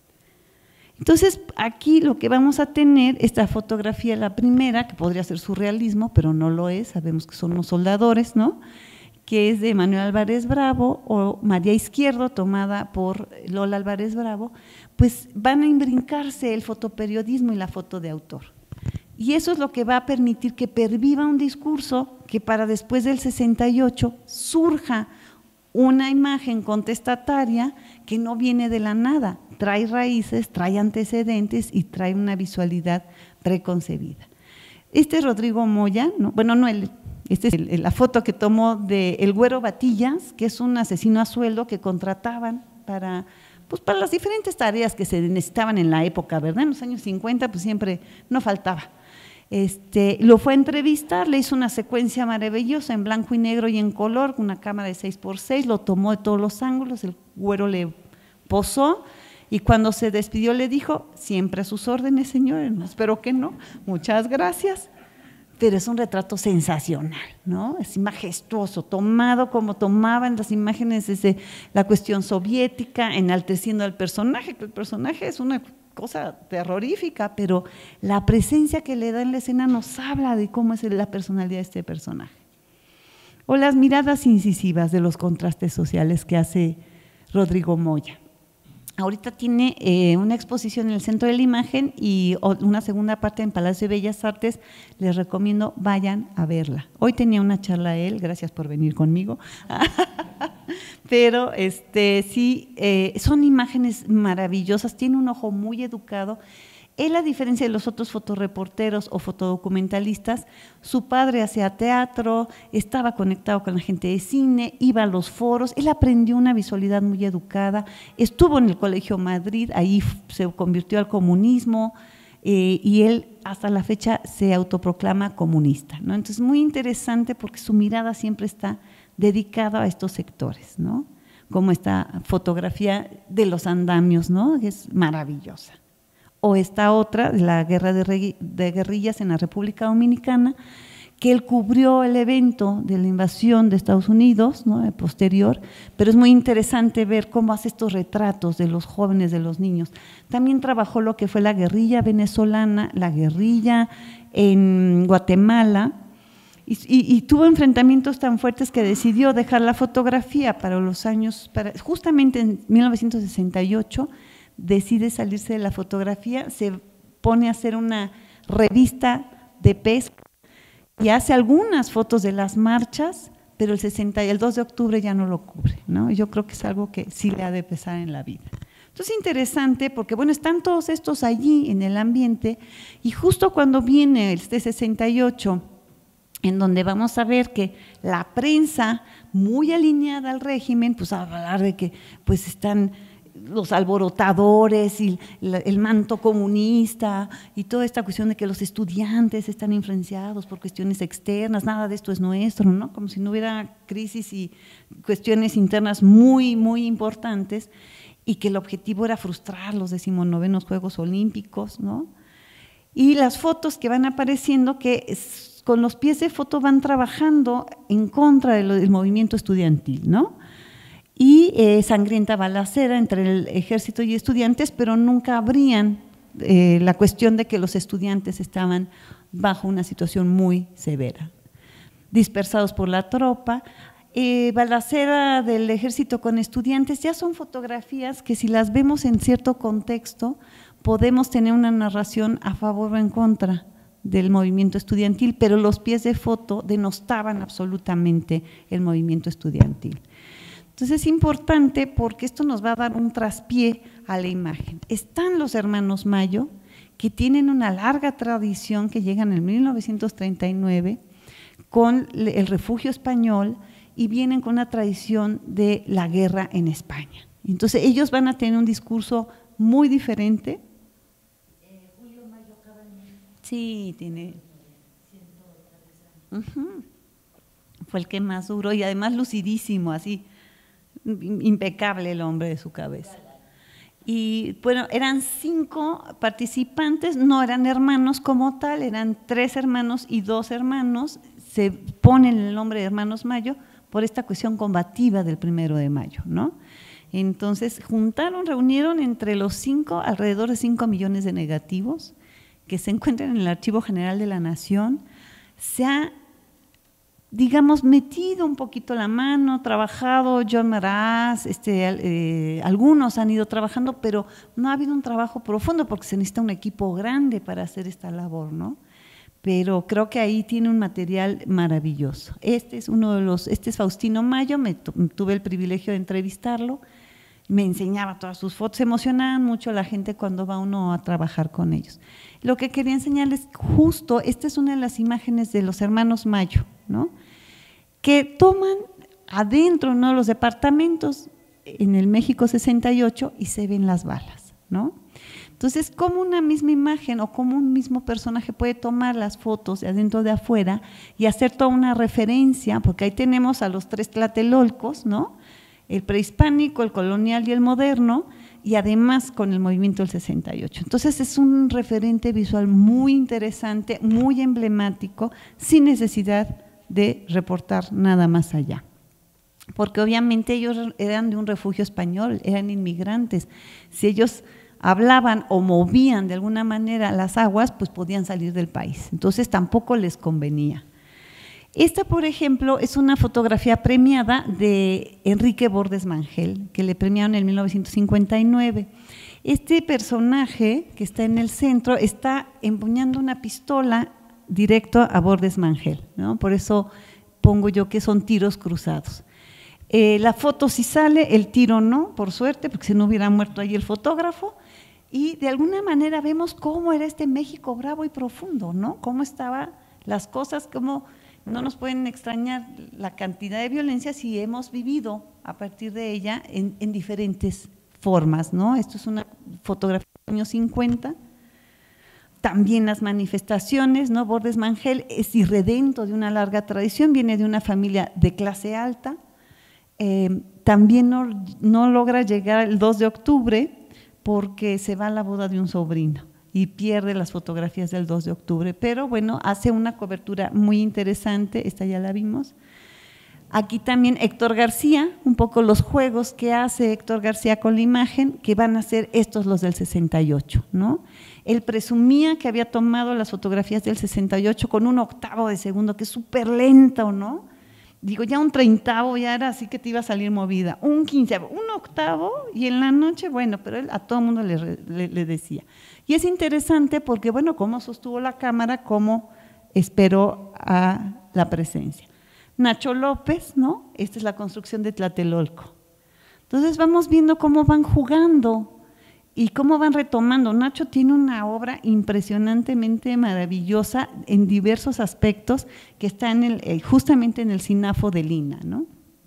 Entonces, aquí lo que vamos a tener, esta fotografía, la primera, que podría ser surrealismo, pero no lo es, sabemos que son los soldadores, ¿no? Que es de Manuel Álvarez Bravo o María Izquierdo, tomada por Lola Álvarez Bravo, pues van a imbrincarse el fotoperiodismo y la foto de autor. Y eso es lo que va a permitir que perviva un discurso que para después del sesenta y ocho surja una imagen contestataria que no viene de la nada, trae raíces, trae antecedentes y trae una visualidad preconcebida. Este es Rodrigo Moya, ¿no? Bueno, no, el, esta es el, la foto que tomó de El Güero Batillas, que es un asesino a sueldo que contrataban para, pues para las diferentes tareas que se necesitaban en la época, ¿verdad? En los años cincuenta, pues siempre no faltaba. Este, lo fue a entrevistar, le hizo una secuencia maravillosa en blanco y negro y en color, con una cámara de seis por seis, lo tomó de todos los ángulos, el güero le posó y cuando se despidió le dijo, siempre a sus órdenes, señores, no, espero que no, muchas gracias, pero es un retrato sensacional, ¿no? Es majestuoso, tomado como tomaban las imágenes desde la cuestión soviética, enalteciendo al personaje, que el personaje es una cosa terrorífica, pero la presencia que le da en la escena nos habla de cómo es la personalidad de este personaje. O las miradas incisivas de los contrastes sociales que hace Rodrigo Moya. Ahorita tiene eh, una exposición en el Centro de la Imagen y una segunda parte en Palacio de Bellas Artes, les recomiendo vayan a verla. Hoy tenía una charla él, gracias por venir conmigo, pero este, sí, eh, son imágenes maravillosas, tiene un ojo muy educado. Él, a diferencia de los otros fotoreporteros o fotodocumentalistas, su padre hacía teatro, estaba conectado con la gente de cine, iba a los foros, él aprendió una visualidad muy educada, estuvo en el Colegio Madrid, ahí se convirtió al comunismo eh, y él hasta la fecha se autoproclama comunista, ¿no? Entonces, muy interesante porque su mirada siempre está dedicada a estos sectores, ¿no? Como esta fotografía de los andamios, ¿no? Que es maravillosa. O esta otra, la guerra de, de guerrillas en la República Dominicana, que él cubrió el evento de la invasión de Estados Unidos, ¿no? Posterior, pero es muy interesante ver cómo hace estos retratos de los jóvenes, de los niños. También trabajó lo que fue la guerrilla venezolana, la guerrilla en Guatemala, y, y, y tuvo enfrentamientos tan fuertes que decidió dejar la fotografía para los años, para, justamente en mil novecientos sesenta y ocho, decide salirse de la fotografía, se pone a hacer una revista de pesca y hace algunas fotos de las marchas, pero el, sesenta, el dos de octubre ya no lo cubre, ¿no? Yo creo que es algo que sí le ha de pesar en la vida. Entonces, interesante porque, bueno, están todos estos allí en el ambiente y justo cuando viene este sesenta y ocho, en donde vamos a ver que la prensa, muy alineada al régimen, pues a hablar de que pues están los alborotadores y el manto comunista y toda esta cuestión de que los estudiantes están influenciados por cuestiones externas, nada de esto es nuestro, ¿no? Como si no hubiera crisis y cuestiones internas muy, muy importantes y que el objetivo era frustrar los decimonovenos Juegos Olímpicos, ¿no? Y las fotos que van apareciendo que es, con los pies de foto van trabajando en contra del, del movimiento estudiantil, ¿no? Y eh, sangrienta balacera entre el ejército y estudiantes, pero nunca habrían eh, la cuestión de que los estudiantes estaban bajo una situación muy severa. Dispersados por la tropa, eh, balacera del ejército con estudiantes, ya son fotografías que si las vemos en cierto contexto, podemos tener una narración a favor o en contra del movimiento estudiantil, pero los pies de foto denostaban absolutamente el movimiento estudiantil. Entonces es importante porque esto nos va a dar un traspié a la imagen. Están los hermanos Mayo, que tienen una larga tradición que llegan en mil novecientos treinta y nueve con el refugio español y vienen con una tradición de la guerra en España. Entonces ellos van a tener un discurso muy diferente. Eh, Julio Mayo Cabañas. Sí, tiene… Uh-huh. Fue el que más duró y además lucidísimo, así. Impecable el hombre de su cabeza. Y bueno, eran cinco participantes, no eran hermanos como tal, eran tres hermanos y dos hermanos, se ponen el nombre de hermanos Mayo por esta cuestión combativa del primero de mayo, ¿no? Entonces juntaron, reunieron entre los cinco alrededor de cinco millones de negativos que se encuentran en el Archivo General de la Nación. Se ha digamos, metido un poquito la mano, trabajado, John Maraz, este, eh, algunos han ido trabajando, pero no ha habido un trabajo profundo porque se necesita un equipo grande para hacer esta labor, ¿no? Pero creo que ahí tiene un material maravilloso. Este es uno de los, este es Faustino Mayo, me tuve el privilegio de entrevistarlo, me enseñaba todas sus fotos, se emocionaban mucho la gente cuando va uno a trabajar con ellos. Lo que quería enseñarles justo, esta es una de las imágenes de los hermanos Mayo, ¿no? Que toman adentro uno de los departamentos en el México sesenta y ocho y se ven las balas, ¿no? Entonces, como una misma imagen o como un mismo personaje puede tomar las fotos de adentro de afuera y hacer toda una referencia, porque ahí tenemos a los tres tlatelolcos, ¿no? El prehispánico, el colonial y el moderno, y además con el movimiento del sesenta y ocho. Entonces es un referente visual muy interesante, muy emblemático, sin necesidad de reportar nada más allá. Porque obviamente ellos eran de un refugio español, eran inmigrantes. Si ellos hablaban o movían de alguna manera las aguas, pues podían salir del país. Entonces tampoco les convenía. Esta, por ejemplo, es una fotografía premiada de Enrique Bordes Mangel, que le premiaron en mil novecientos cincuenta y nueve. Este personaje que está en el centro está empuñando una pistola directo a Bordes Mangel, ¿no? Por eso pongo yo que son tiros cruzados. Eh, la foto sí sale, el tiro no, por suerte, porque si no hubiera muerto ahí el fotógrafo, y de alguna manera vemos cómo era este México bravo y profundo, ¿no? Cómo estaban las cosas, cómo… No nos pueden extrañar la cantidad de violencia si hemos vivido a partir de ella en, en diferentes formas, ¿no? Esto es una fotografía de los años cincuenta. También las manifestaciones, ¿no? Bordes Mangel es irredento de una larga tradición, viene de una familia de clase alta. Eh, también no, no logra llegar el dos de octubre porque se va a la boda de un sobrino y pierde las fotografías del dos de octubre, pero bueno, hace una cobertura muy interesante, esta ya la vimos. Aquí también Héctor García, un poco los juegos que hace Héctor García con la imagen, que van a ser estos los del sesenta y ocho, ¿no? Él presumía que había tomado las fotografías del sesenta y ocho con un octavo de segundo, que es súper lento, ¿no? Digo, ya un treintavo ya era así que te iba a salir movida, un quinceavo, un octavo, y en la noche, bueno, pero él a todo el mundo le, le, le decía. Y es interesante porque, bueno, cómo sostuvo la cámara, cómo esperó a la presencia. Nacho López, ¿no? Esta es la construcción de Tlatelolco. Entonces vamos viendo cómo van jugando y cómo van retomando. Nacho tiene una obra impresionantemente maravillosa en diversos aspectos que está en el, justamente en el Cinafo de Lina, ¿no?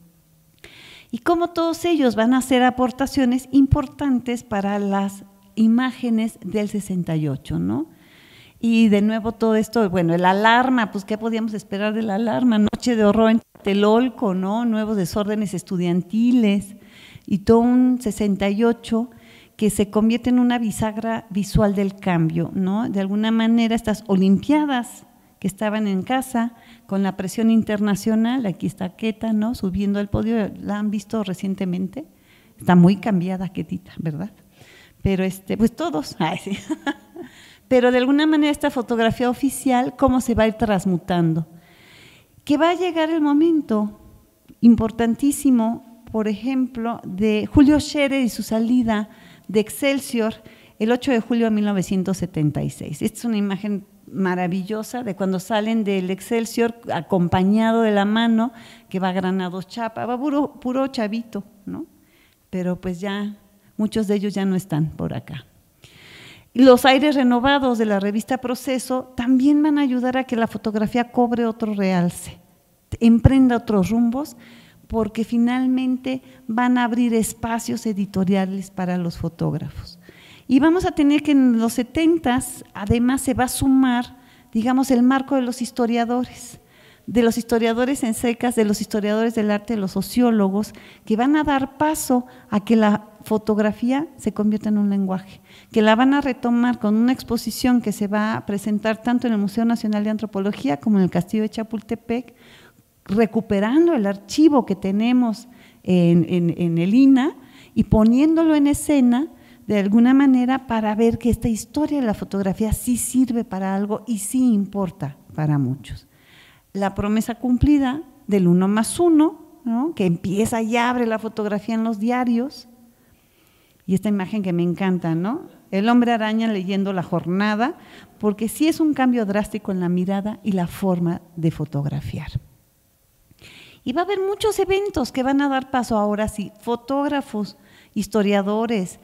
Y cómo todos ellos van a hacer aportaciones importantes para las imágenes del sesenta y ocho, ¿no? Y de nuevo todo esto, bueno, el alarma, pues ¿qué podíamos esperar de la alarma? Noche de horror en Tlatelolco, ¿no? Nuevos desórdenes estudiantiles y todo un sesenta y ocho que se convierte en una bisagra visual del cambio, ¿no? De alguna manera estas olimpiadas que estaban en casa con la presión internacional, aquí está Queta, ¿no? Subiendo al podio, la han visto recientemente, está muy cambiada Quetita, ¿verdad? Pero este, pues todos, ay, sí. Pero de alguna manera esta fotografía oficial, cómo se va a ir transmutando. Que va a llegar el momento importantísimo, por ejemplo, de Julio Scherer y su salida de Excelsior el ocho de julio de mil novecientos setenta y seis. Esta es una imagen maravillosa de cuando salen del Excelsior acompañado de la mano que va a Granados Chapa, va puro, puro chavito, ¿no? Pero pues ya muchos de ellos ya no están por acá. Los aires renovados de la revista Proceso también van a ayudar a que la fotografía cobre otro realce, emprenda otros rumbos, porque finalmente van a abrir espacios editoriales para los fotógrafos. Y vamos a tener que en los setentas, además se va a sumar, digamos, el marco de los historiadores, de los historiadores en secas, de los historiadores del arte, de los sociólogos, que van a dar paso a que la fotografía se convierta en un lenguaje, que la van a retomar con una exposición que se va a presentar tanto en el Museo Nacional de Antropología como en el Castillo de Chapultepec, recuperando el archivo que tenemos en, en, en el I N A y poniéndolo en escena de alguna manera para ver que esta historia de la fotografía sí sirve para algo y sí importa para muchos. La promesa cumplida del uno más uno, ¿no? Que empieza y abre la fotografía en los diarios, y esta imagen que me encanta, ¿no? El hombre araña leyendo La Jornada, porque sí es un cambio drástico en la mirada y la forma de fotografiar. Y va a haber muchos eventos que van a dar paso ahora sí, fotógrafos, historiadores,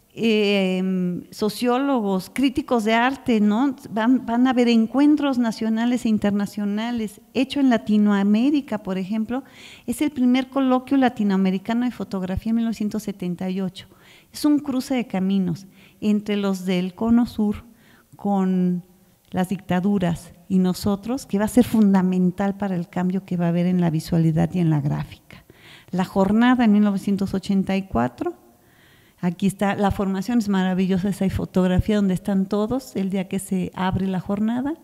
eh, sociólogos, críticos de arte, ¿no? Van, van a haber encuentros nacionales e internacionales, hecho en Latinoamérica, por ejemplo, es el primer coloquio latinoamericano de fotografía en mil novecientos setenta y ocho. Es un cruce de caminos entre los del Cono Sur con las dictaduras y nosotros, que va a ser fundamental para el cambio que va a haber en la visualidad y en la gráfica. La Jornada en mil novecientos ochenta y cuatro, aquí está, la formación es maravillosa, esa fotografía donde están todos el día que se abre la jornada,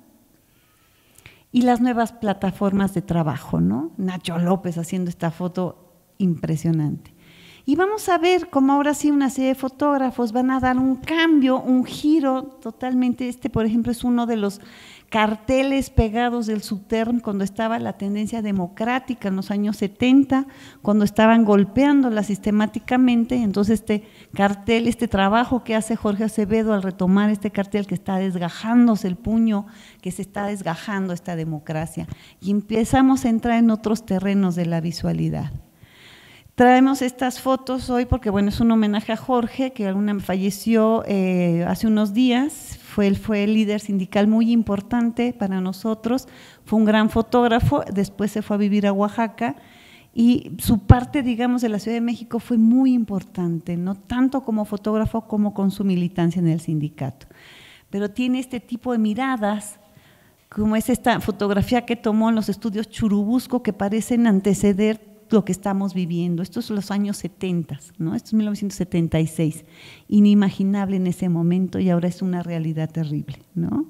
y las nuevas plataformas de trabajo, ¿no? Nacho López haciendo esta foto impresionante. Y vamos a ver cómo ahora sí una serie de fotógrafos van a dar un cambio, un giro totalmente. Este, por ejemplo, es uno de los carteles pegados del Subterm cuando estaba la tendencia democrática en los años setenta, cuando estaban golpeándola sistemáticamente. Entonces este cartel, este trabajo que hace Jorge Acevedo al retomar este cartel que está desgajándose el puño, que se está desgajando esta democracia, y empezamos a entrar en otros terrenos de la visualidad. Traemos estas fotos hoy porque, bueno, es un homenaje a Jorge, que alguna falleció eh, hace unos días, fue, fue el líder sindical muy importante para nosotros, fue un gran fotógrafo, después se fue a vivir a Oaxaca y su parte, digamos, de la Ciudad de México fue muy importante, no tanto como fotógrafo como con su militancia en el sindicato. Pero tiene este tipo de miradas, como es esta fotografía que tomó en los estudios Churubusco, que parecen anteceder lo que estamos viviendo. Estos son los años setenta, ¿no? Esto es mil novecientos setenta y seis, inimaginable en ese momento y ahora es una realidad terrible, ¿no?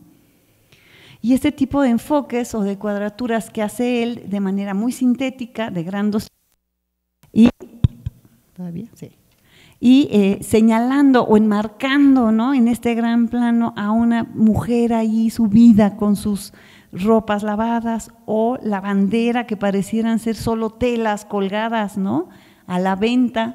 Y este tipo de enfoques o de cuadraturas que hace él de manera muy sintética, de gran dos y todavía sí. Y eh, señalando o enmarcando, ¿no? En este gran plano a una mujer ahí subida con sus ropas lavadas o la bandera que parecieran ser solo telas colgadas, ¿no?, a la venta,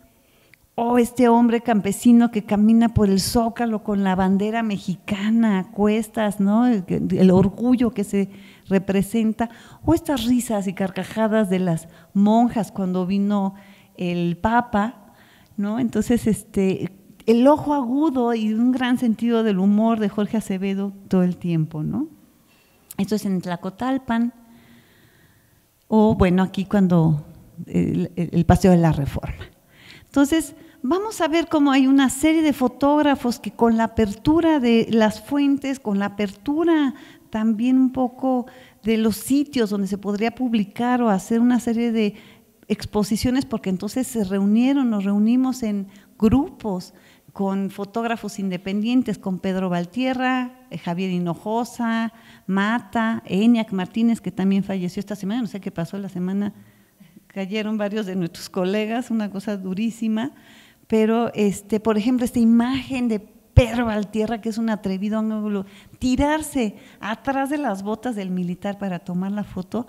o este hombre campesino que camina por el Zócalo con la bandera mexicana a cuestas, ¿no?, el, el orgullo que se representa, o estas risas y carcajadas de las monjas cuando vino el Papa, ¿no? Entonces, este, el ojo agudo y un gran sentido del humor de Jorge Acevedo todo el tiempo, ¿no? Esto es en Tlacotalpan, o bueno, aquí cuando el, el Paseo de la Reforma. Entonces, vamos a ver cómo hay una serie de fotógrafos que con la apertura de las fuentes, con la apertura también un poco de los sitios donde se podría publicar o hacer una serie de exposiciones, porque entonces se reunieron, nos reunimos en grupos con fotógrafos independientes, con Pedro Valtierra, Javier Hinojosa, Mata, Eniac Martínez, que también falleció esta semana, no sé qué pasó la semana, cayeron varios de nuestros colegas, una cosa durísima, pero este, por ejemplo, esta imagen de Pedro Valtierra, que es un atrevido ángulo, tirarse atrás de las botas del militar para tomar la foto,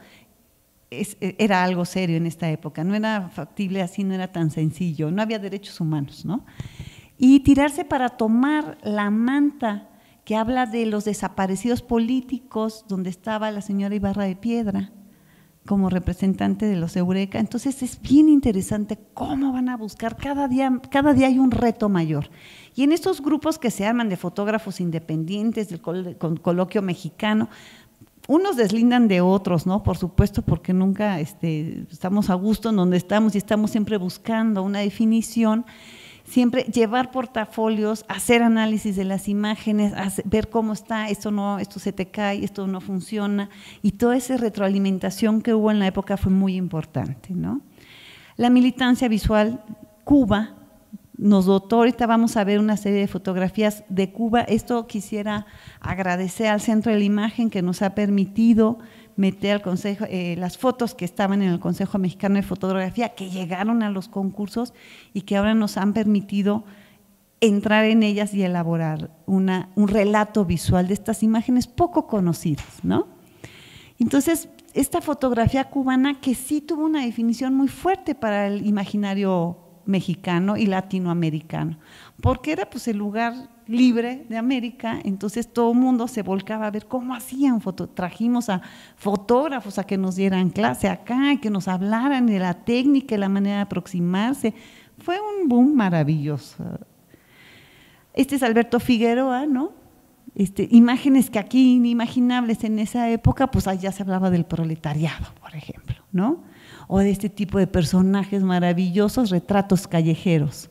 es, era algo serio en esta época, no era factible así, no era tan sencillo, no había derechos humanos, ¿no? Y tirarse para tomar la manta que habla de los desaparecidos políticos, donde estaba la señora Ibarra de Piedra como representante de los Eureka. Entonces es bien interesante cómo van a buscar, cada día, cada día hay un reto mayor. Y en estos grupos que se arman de fotógrafos independientes, del col coloquio mexicano, unos deslindan de otros, ¿no? Por supuesto, porque nunca este, estamos a gusto en donde estamos y estamos siempre buscando una definición, siempre llevar portafolios, hacer análisis de las imágenes, hacer, ver cómo está, esto no, esto se te cae, esto no funciona, y toda esa retroalimentación que hubo en la época fue muy importante, ¿no? La militancia visual, Cuba nos dotó, ahorita vamos a ver una serie de fotografías de Cuba. Esto quisiera agradecer al Centro de la Imagen que nos ha permitido meter al consejo, eh, las fotos que estaban en el Consejo Mexicano de Fotografía, que llegaron a los concursos y que ahora nos han permitido entrar en ellas y elaborar una, un relato visual de estas imágenes poco conocidas, ¿no? Entonces, esta fotografía cubana que sí tuvo una definición muy fuerte para el imaginario mexicano y latinoamericano, porque era pues el lugar libre de América, entonces todo el mundo se volcaba a ver cómo hacían foto, trajimos a fotógrafos a que nos dieran clase acá, que nos hablaran de la técnica y la manera de aproximarse, fue un boom maravilloso. Este es Alberto Figueroa, ¿no? Este, imágenes que aquí inimaginables en esa época, pues allá se hablaba del proletariado, por ejemplo, ¿no? O de este tipo de personajes maravillosos, retratos callejeros.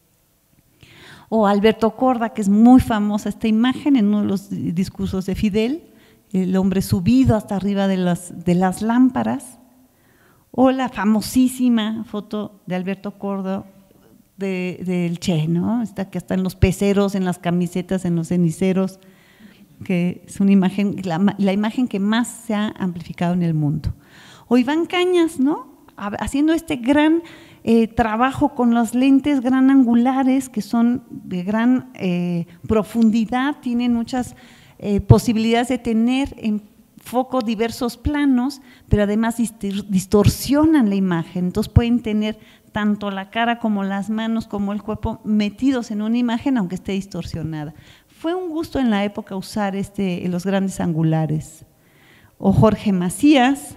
O Alberto Korda, que es muy famosa esta imagen en uno de los discursos de Fidel, el hombre subido hasta arriba de las, de las lámparas. O la famosísima foto de Alberto Korda del de Che, ¿no? Esta que está en los peceros, en las camisetas, en los ceniceros, que es una imagen, la, la imagen que más se ha amplificado en el mundo. O Iván Cañas, ¿no? Haciendo este gran eh, trabajo con las lentes gran angulares, que son de gran eh, profundidad, tienen muchas eh, posibilidades de tener en foco diversos planos, pero además distorsionan la imagen, entonces pueden tener tanto la cara como las manos como el cuerpo metidos en una imagen aunque esté distorsionada. Fue un gusto en la época usar este, los grandes angulares. O Jorge Macías,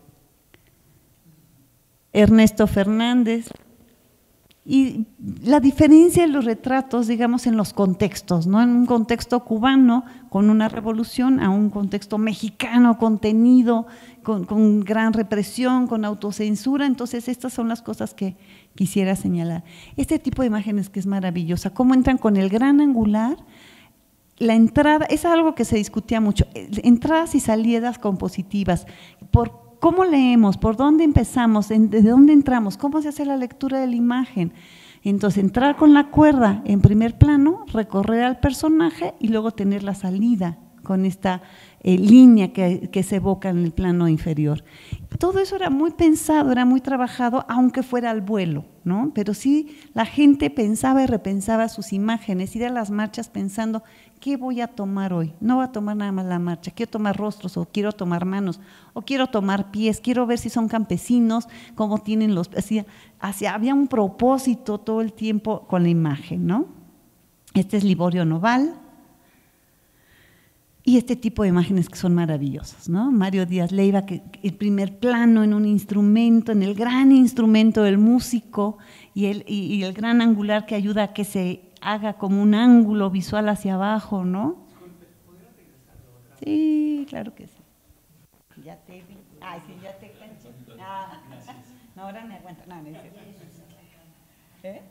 Ernesto Fernández, y la diferencia de los retratos, digamos, en los contextos, ¿no? En un contexto cubano con una revolución, a un contexto mexicano contenido, con, con gran represión, con autocensura. Entonces estas son las cosas que quisiera señalar. Este tipo de imágenes que es maravillosa, cómo entran con el gran angular, la entrada, es algo que se discutía mucho, entradas y salidas compositivas, por ¿cómo leemos? ¿Por dónde empezamos? ¿De dónde entramos? ¿Cómo se hace la lectura de la imagen? Entonces, entrar con la cuerda en primer plano, recorrer al personaje y luego tener la salida con esta eh, línea que, que se evoca en el plano inferior. Todo eso era muy pensado, era muy trabajado, aunque fuera al vuelo, ¿no? Pero sí la gente pensaba y repensaba sus imágenes, ir a las marchas pensando, ¿qué voy a tomar hoy? No voy a tomar nada más la marcha, quiero tomar rostros, o quiero tomar manos, o quiero tomar pies, quiero ver si son campesinos, cómo tienen los… Así, así, había un propósito todo el tiempo con la imagen, ¿no? Este es Liborio Noval. Y este tipo de imágenes que son maravillosas, ¿no? Mario Díaz Leiva, que el primer plano en un instrumento, en el gran instrumento del músico y el, y, y el gran angular que ayuda a que se haga como un ángulo visual hacia abajo, ¿no? Sí, claro que sí. Ya te vi. Ay, sí, ya te canché. Ah. No, ahora me aguanta. No, no es cierto. ¿Eh?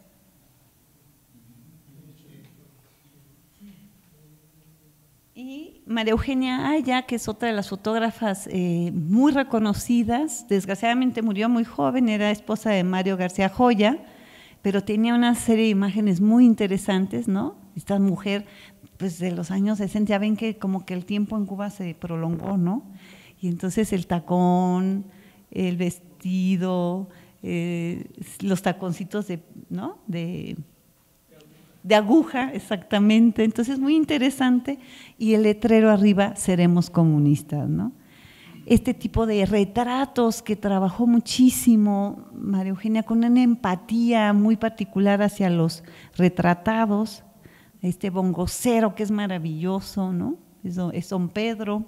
Y María Eugenia Aya, que es otra de las fotógrafas eh, muy reconocidas, desgraciadamente murió muy joven, era esposa de Mario García Joya, pero tenía una serie de imágenes muy interesantes, ¿no? Esta mujer, pues de los años sesenta, ya ven que como que el tiempo en Cuba se prolongó, ¿no? Y entonces el tacón, el vestido, eh, los taconcitos de, ¿no? De… de aguja, exactamente, entonces muy interesante, y el letrero arriba, seremos comunistas, ¿no? Este tipo de retratos que trabajó muchísimo María Eugenia, con una empatía muy particular hacia los retratados, este bongocero que es maravilloso, ¿no? Eso es Don Pedro,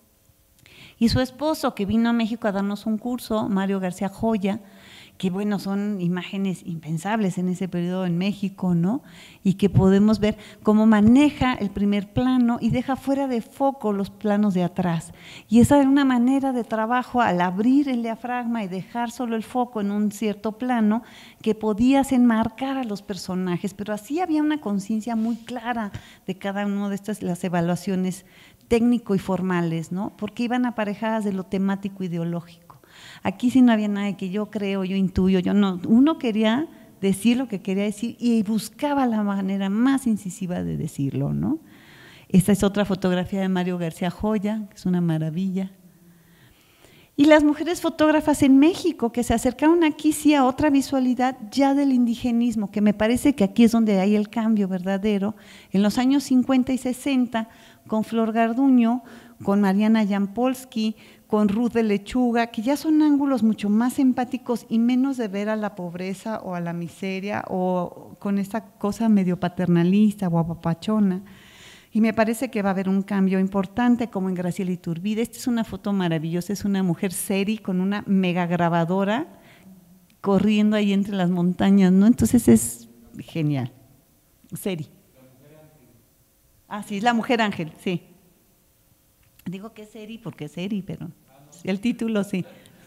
y su esposo que vino a México a darnos un curso, Mario García Joya, que bueno, son imágenes impensables en ese periodo en México, ¿no? Y que podemos ver cómo maneja el primer plano y deja fuera de foco los planos de atrás. Y esa era una manera de trabajo al abrir el diafragma y dejar solo el foco en un cierto plano que podías enmarcar a los personajes, pero así había una conciencia muy clara de cada una de estas, las evaluaciones técnico y formales, ¿no? Porque iban aparejadas de lo temático ideológico. Aquí sí no había nada de que yo creo, yo intuyo, yo no. Uno quería decir lo que quería decir y buscaba la manera más incisiva de decirlo, ¿no? Esta es otra fotografía de Mario García Joya, que es una maravilla. Y las mujeres fotógrafas en México que se acercaron aquí sí a otra visualidad ya del indigenismo, que me parece que aquí es donde hay el cambio verdadero. En los años cincuenta y sesenta, con Flor Garduño, con Mariana Jampolsky, con Ruth de Lechuga, que ya son ángulos mucho más empáticos y menos de ver a la pobreza o a la miseria o con esta cosa medio paternalista o apapachona. Y me parece que va a haber un cambio importante como en Graciela Iturbide. Esta es una foto maravillosa, es una mujer seri con una mega grabadora corriendo ahí entre las montañas, ¿no? Entonces es genial. Seri. Ah, sí, es la mujer ángel, sí. Digo que es Seri porque es Seri, pero el título sí.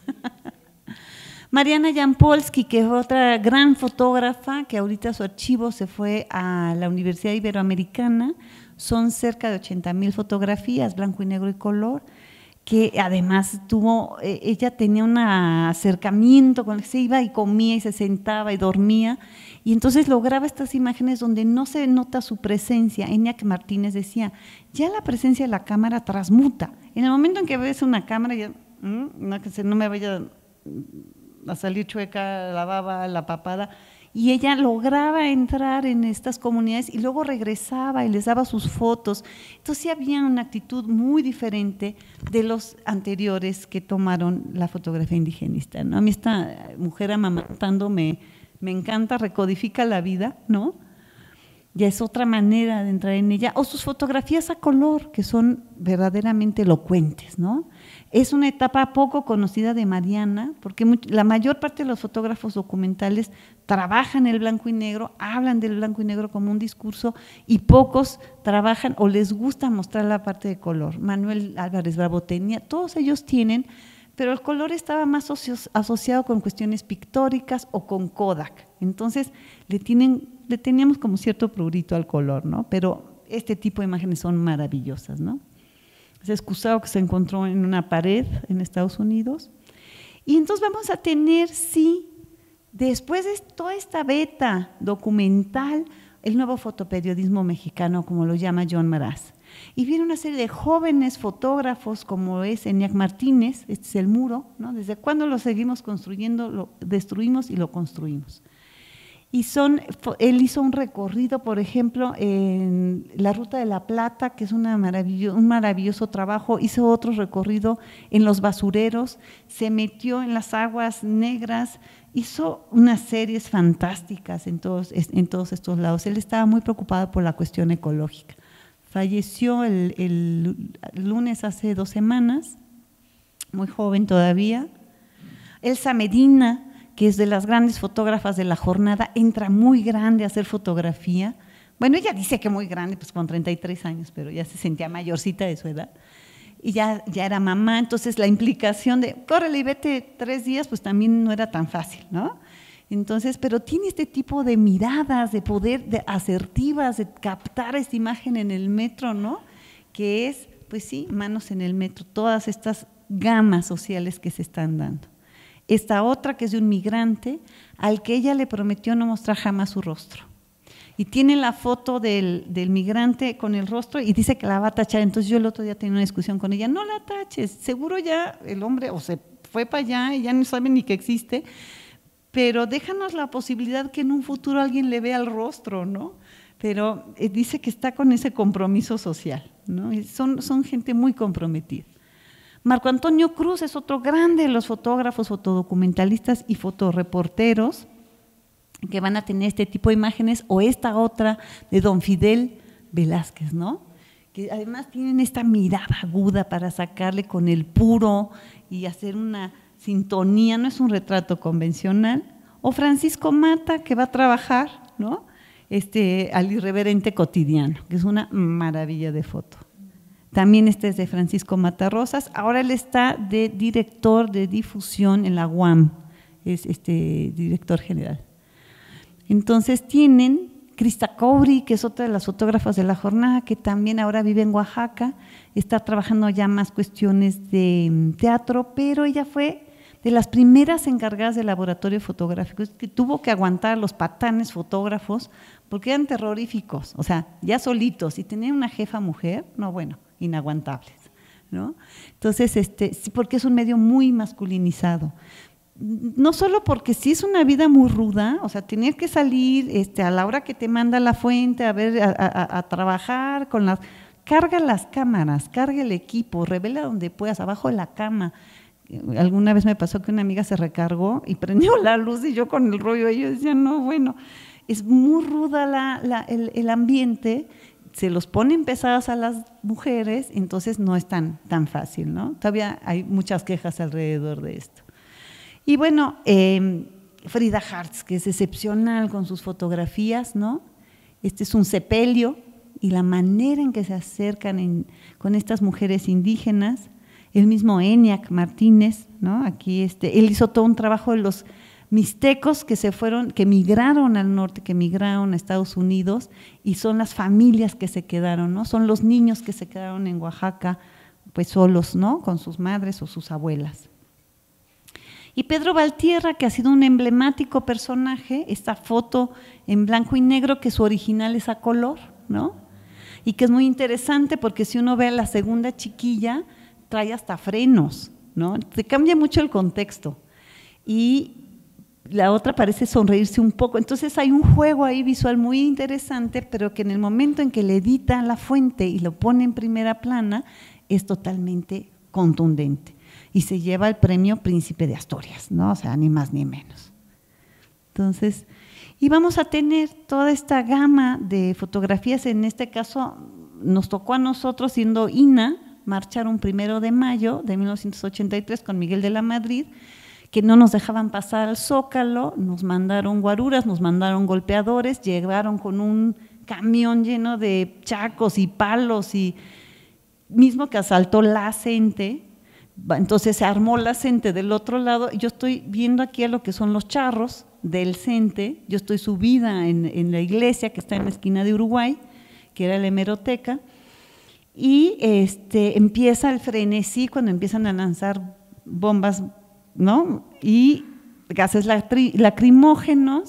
Mariana Jampolsky, que es otra gran fotógrafa, que ahorita su archivo se fue a la Universidad Iberoamericana, son cerca de ochenta mil fotografías, blanco y negro y color, que además tuvo, ella tenía un acercamiento con el que se iba y comía y se sentaba y dormía, y entonces lograba estas imágenes donde no se nota su presencia. Eñac Martínez decía, ya la presencia de la cámara transmuta, en el momento en que ves una cámara, ya, no, que se, no me vaya a salir chueca la baba, la papada, y ella lograba entrar en estas comunidades y luego regresaba y les daba sus fotos. Entonces sí había una actitud muy diferente de los anteriores que tomaron la fotografía indigenista, ¿no? A mí esta mujer amamantando me, me encanta, recodifica la vida, ¿no? Ya es otra manera de entrar en ella, o sus fotografías a color, que son verdaderamente elocuentes, ¿no? Es una etapa poco conocida de Mariana, porque la mayor parte de los fotógrafos documentales trabajan el blanco y negro, hablan del blanco y negro como un discurso, y pocos trabajan o les gusta mostrar la parte de color. Manuel Álvarez Bravo tenía, todos ellos tienen, pero el color estaba más asociado con cuestiones pictóricas o con Kodak. Entonces le, tienen, le teníamos como cierto prurito al color, ¿no? Pero este tipo de imágenes son maravillosas, ¿no? Es excusado que se encontró en una pared en Estados Unidos. Y entonces vamos a tener, sí, después de toda esta beta documental, el nuevo fotoperiodismo mexicano, como lo llama John Maraz. Y viene una serie de jóvenes fotógrafos como es Eniac Martínez, este es el muro, ¿no? ¿Desde cuándo lo seguimos construyendo? Lo destruimos y lo construimos. Y son, él hizo un recorrido, por ejemplo, en la Ruta de la Plata, que es una maravillo, un maravilloso trabajo, hizo otro recorrido en los basureros, se metió en las aguas negras, hizo unas series fantásticas en todos, en todos estos lados. Él estaba muy preocupado por la cuestión ecológica. Falleció el, el, el lunes hace dos semanas, muy joven todavía. Elsa Medina, que es de las grandes fotógrafas de la jornada, entra muy grande a hacer fotografía. Bueno, ella dice que muy grande, pues con treinta y tres años, pero ya se sentía mayorcita de su edad. Y ya, ya era mamá, entonces la implicación de, córrele y vete tres días, pues también no era tan fácil, ¿no? Entonces, pero tiene este tipo de miradas, de poder, de asertivas, de captar esta imagen en el metro, ¿no? Que es, pues sí, manos en el metro, todas estas gamas sociales que se están dando. Esta otra que es de un migrante al que ella le prometió no mostrar jamás su rostro. Y tiene la foto del, del migrante con el rostro y dice que la va a tachar. Entonces yo el otro día tenía una discusión con ella, no la taches, seguro ya el hombre o se fue para allá y ya no sabe ni que existe, pero déjanos la posibilidad que en un futuro alguien le vea el rostro, ¿no? Pero eh, dice que está con ese compromiso social, ¿no? Y son, son gente muy comprometida. Marco Antonio Cruz es otro grande de los fotógrafos, fotodocumentalistas y fotoreporteros que van a tener este tipo de imágenes, o esta otra de don Fidel Velázquez, ¿no? Que además tienen esta mirada aguda para sacarle con el puro y hacer una sintonía, no es un retrato convencional. O Francisco Mata, que va a trabajar, ¿no? Este, al irreverente cotidiano, que es una maravilla de foto. También este es de Francisco Matarrosas. Ahora él está de director de difusión en la U A M, es este director general. Entonces tienen Crista Cobri, que es otra de las fotógrafas de la jornada, que también ahora vive en Oaxaca, está trabajando ya más cuestiones de teatro, pero ella fue de las primeras encargadas del laboratorio fotográfico, que tuvo que aguantar los patanes fotógrafos porque eran terroríficos, o sea, ya solitos, y tener una jefa mujer, no, bueno, inaguantables, ¿no? Entonces, este, porque es un medio muy masculinizado. No solo porque sí es una vida muy ruda, o sea, tener que salir este, a la hora que te manda la fuente a ver, a, a, a trabajar con las, carga las cámaras, carga el equipo, revela donde puedas, abajo de la cama. Alguna vez me pasó que una amiga se recargó y prendió la luz y yo con el rollo, y yo decía, no, bueno, es muy ruda la, la, el, el ambiente, se los ponen pesadas a las mujeres, entonces no es tan, tan fácil, ¿no? Todavía hay muchas quejas alrededor de esto. Y bueno, eh, Frida Hartz, que es excepcional con sus fotografías, ¿no? Este es un sepelio y la manera en que se acercan en, con estas mujeres indígenas. El mismo Eniac Martínez, ¿no? Aquí este, él hizo todo un trabajo de los mixtecos que se fueron, que migraron al norte, que migraron a Estados Unidos, y son las familias que se quedaron, ¿no? Son los niños que se quedaron en Oaxaca, pues solos, ¿no? Con sus madres o sus abuelas. Y Pedro Valtierra, que ha sido un emblemático personaje, esta foto en blanco y negro, que su original es a color, ¿no? Y que es muy interesante porque si uno ve a la segunda chiquilla, trae hasta frenos, ¿no? Te cambia mucho el contexto. Y la otra parece sonreírse un poco. Entonces hay un juego ahí visual muy interesante, pero que en el momento en que le edita la fuente y lo pone en primera plana, es totalmente contundente. Y se lleva el premio Príncipe de Asturias, ¿no? O sea, ni más ni menos. Entonces, y vamos a tener toda esta gama de fotografías. En este caso, nos tocó a nosotros, siendo I N A, marchar un primero de mayo de mil novecientos ochenta y tres con Miguel de la Madrid, que no nos dejaban pasar al Zócalo, nos mandaron guaruras, nos mandaron golpeadores, llegaron con un camión lleno de chacos y palos, y mismo que asaltó la CENTE. Entonces se armó la CENTE del otro lado. Yo estoy viendo aquí a lo que son los charros del CENTE, yo estoy subida en, en la iglesia que está en la esquina de Uruguay, que era la hemeroteca, y este, empieza el frenesí cuando empiezan a lanzar bombas, ¿no? Y gases lacrimógenos,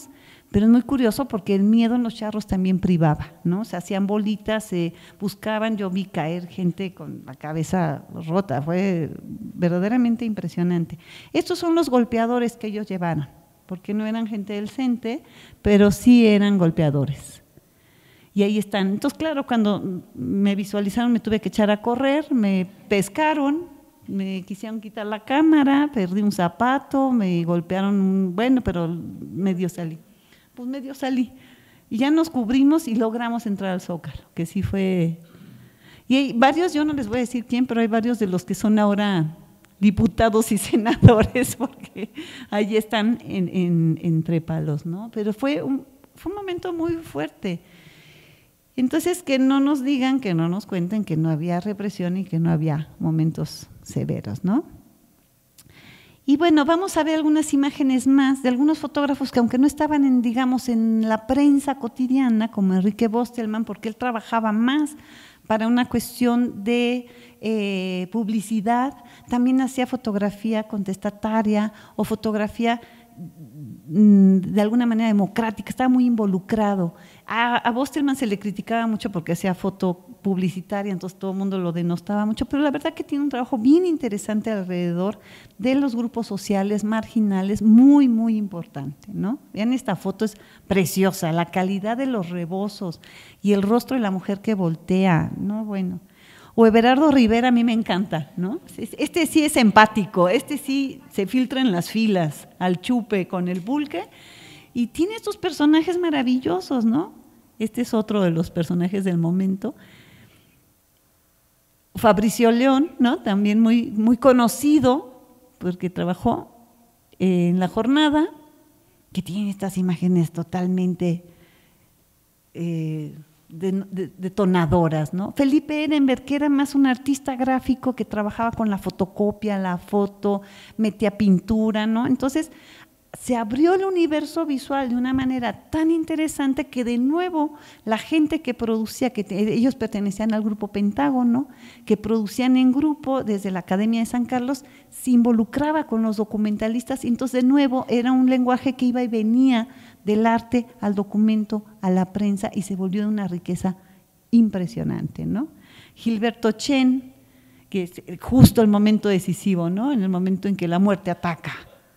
Pero es muy curioso porque el miedo en los charros también privaba, ¿no? Se hacían bolitas, se buscaban, yo vi caer gente con la cabeza rota, fue verdaderamente impresionante. Estos son los golpeadores que ellos llevaron, porque no eran gente del CENTE, pero sí eran golpeadores. Y ahí están. Entonces, claro, cuando me visualizaron me tuve que echar a correr, me pescaron, me quisieron quitar la cámara, perdí un zapato, me golpearon, bueno, pero medio salí. Pues medio salí. Y ya nos cubrimos y logramos entrar al Zócalo, que sí fue… Y hay varios, yo no les voy a decir quién, pero hay varios de los que son ahora diputados y senadores, porque allí están en, en, entre palos, ¿no? Pero fue un, fue un momento muy fuerte. Entonces, que no nos digan, que no nos cuenten que no había represión y que no había momentos severos, ¿no? Y bueno, vamos a ver algunas imágenes más de algunos fotógrafos que aunque no estaban en, digamos, en la prensa cotidiana, como Enrique Bostelmann, porque él trabajaba más para una cuestión de eh, publicidad, también hacía fotografía contestataria o fotografía de alguna manera democrática, estaba muy involucrado. A, a Bostelmann se le criticaba mucho porque hacía foto publicitaria, entonces todo el mundo lo denostaba mucho, pero la verdad que tiene un trabajo bien interesante alrededor de los grupos sociales marginales, muy, muy importante, ¿no? Vean esta foto, es preciosa, la calidad de los rebozos y el rostro de la mujer que voltea, ¿no? Bueno… O Everardo Rivera a mí me encanta, ¿no? Este sí es empático, este sí se filtra en las filas, al chupe con el pulque, y tiene estos personajes maravillosos, ¿no? Este es otro de los personajes del momento. Fabricio León, ¿no? También muy, muy conocido, porque trabajó en La Jornada, que tiene estas imágenes totalmente… Eh, De, de, detonadoras, ¿no? Felipe Ehrenberg, que era más un artista gráfico que trabajaba con la fotocopia, la foto, metía pintura, ¿no? Entonces, se abrió el universo visual de una manera tan interesante que de nuevo la gente que producía, que te, ellos pertenecían al grupo Pentágono, que producían en grupo desde la Academia de San Carlos, se involucraba con los documentalistas y entonces de nuevo era un lenguaje que iba y venía del arte al documento, a la prensa, y se volvió de una riqueza impresionante, ¿no? Gilberto Chen, que es justo el momento decisivo, ¿no? En el momento en que la muerte ataca.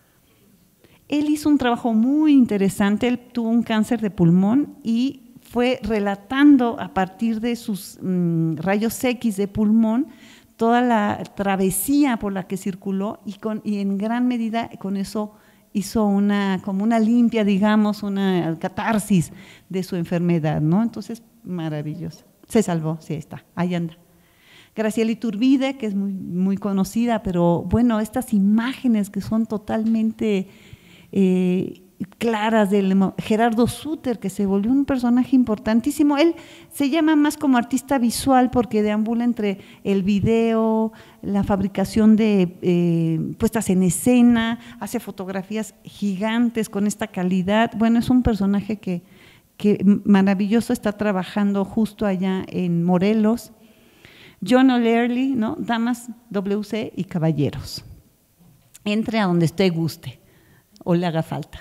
Él hizo un trabajo muy interesante, él tuvo un cáncer de pulmón y fue relatando a partir de sus mmm, rayos X de pulmón toda la travesía por la que circuló y, con, y en gran medida con eso hizo una, como una limpia, digamos, una catarsis de su enfermedad, ¿no? Entonces, maravilloso. Se salvó, sí, está, ahí anda. Graciela Iturbide, que es muy, muy conocida, pero bueno, estas imágenes que son totalmente eh, claras del Gerardo Suter, que se volvió un personaje importantísimo. Él se llama más como artista visual porque deambula entre el video, la fabricación de eh, puestas en escena, hace fotografías gigantes con esta calidad. Bueno, es un personaje que, que maravilloso, está trabajando justo allá en Morelos. John O'Leary, ¿no? Damas W C y caballeros. Entre a donde usted guste o le haga falta.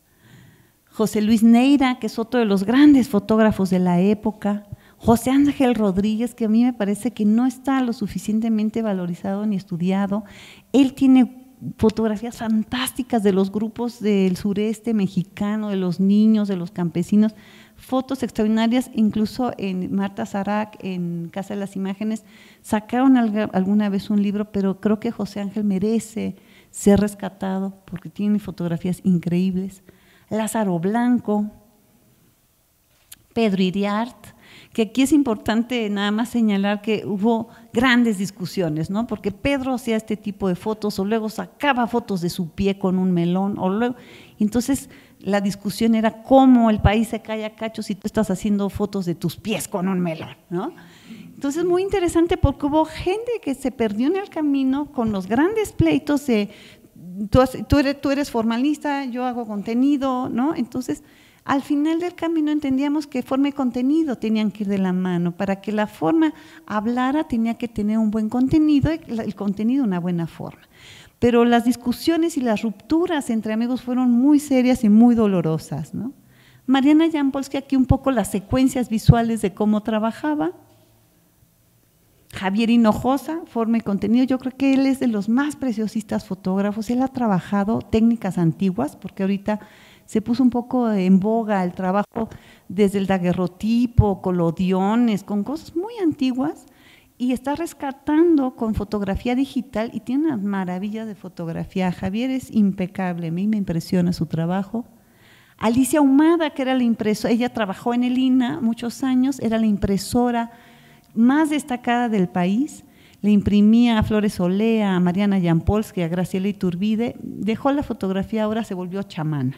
José Luis Neira, que es otro de los grandes fotógrafos de la época. José Ángel Rodríguez, que a mí me parece que no está lo suficientemente valorizado ni estudiado. Él tiene fotografías fantásticas de los grupos del sureste mexicano, de los niños, de los campesinos, fotos extraordinarias, incluso en Marta Sarac, en Casa de las Imágenes, sacaron alguna vez un libro, pero creo que José Ángel merece ser rescatado porque tiene fotografías increíbles. Lázaro Blanco, Pedro Iriart, que aquí es importante nada más señalar que hubo grandes discusiones, ¿no? Porque Pedro hacía este tipo de fotos o luego sacaba fotos de su pie con un melón, o luego, entonces la discusión era cómo el país se cae a cachos si tú estás haciendo fotos de tus pies con un melón, ¿no? Entonces muy interesante porque hubo gente que se perdió en el camino con los grandes pleitos de Tú, tú, eres, tú eres formalista, yo hago contenido, ¿no? Entonces, al final del camino entendíamos que forma y contenido tenían que ir de la mano. Para que la forma hablara tenía que tener un buen contenido y el contenido una buena forma. Pero las discusiones y las rupturas entre amigos fueron muy serias y muy dolorosas, ¿no? Mariana Jampolsky, aquí un poco las secuencias visuales de cómo trabajaba. Javier Hinojosa, forma y contenido, yo creo que él es de los más preciosistas fotógrafos, él ha trabajado técnicas antiguas, porque ahorita se puso un poco en boga el trabajo desde el daguerrotipo, colodiones, con cosas muy antiguas, y está rescatando con fotografía digital y tiene unas maravillas de fotografía. Javier es impecable, a mí me impresiona su trabajo. Alicia Ahumada, que era la impresora, ella trabajó en el I N A muchos años, era la impresora más destacada del país, le imprimía a Flores Olea, a Mariana Jampolsky, a Graciela Iturbide, dejó la fotografía, ahora se volvió chamana.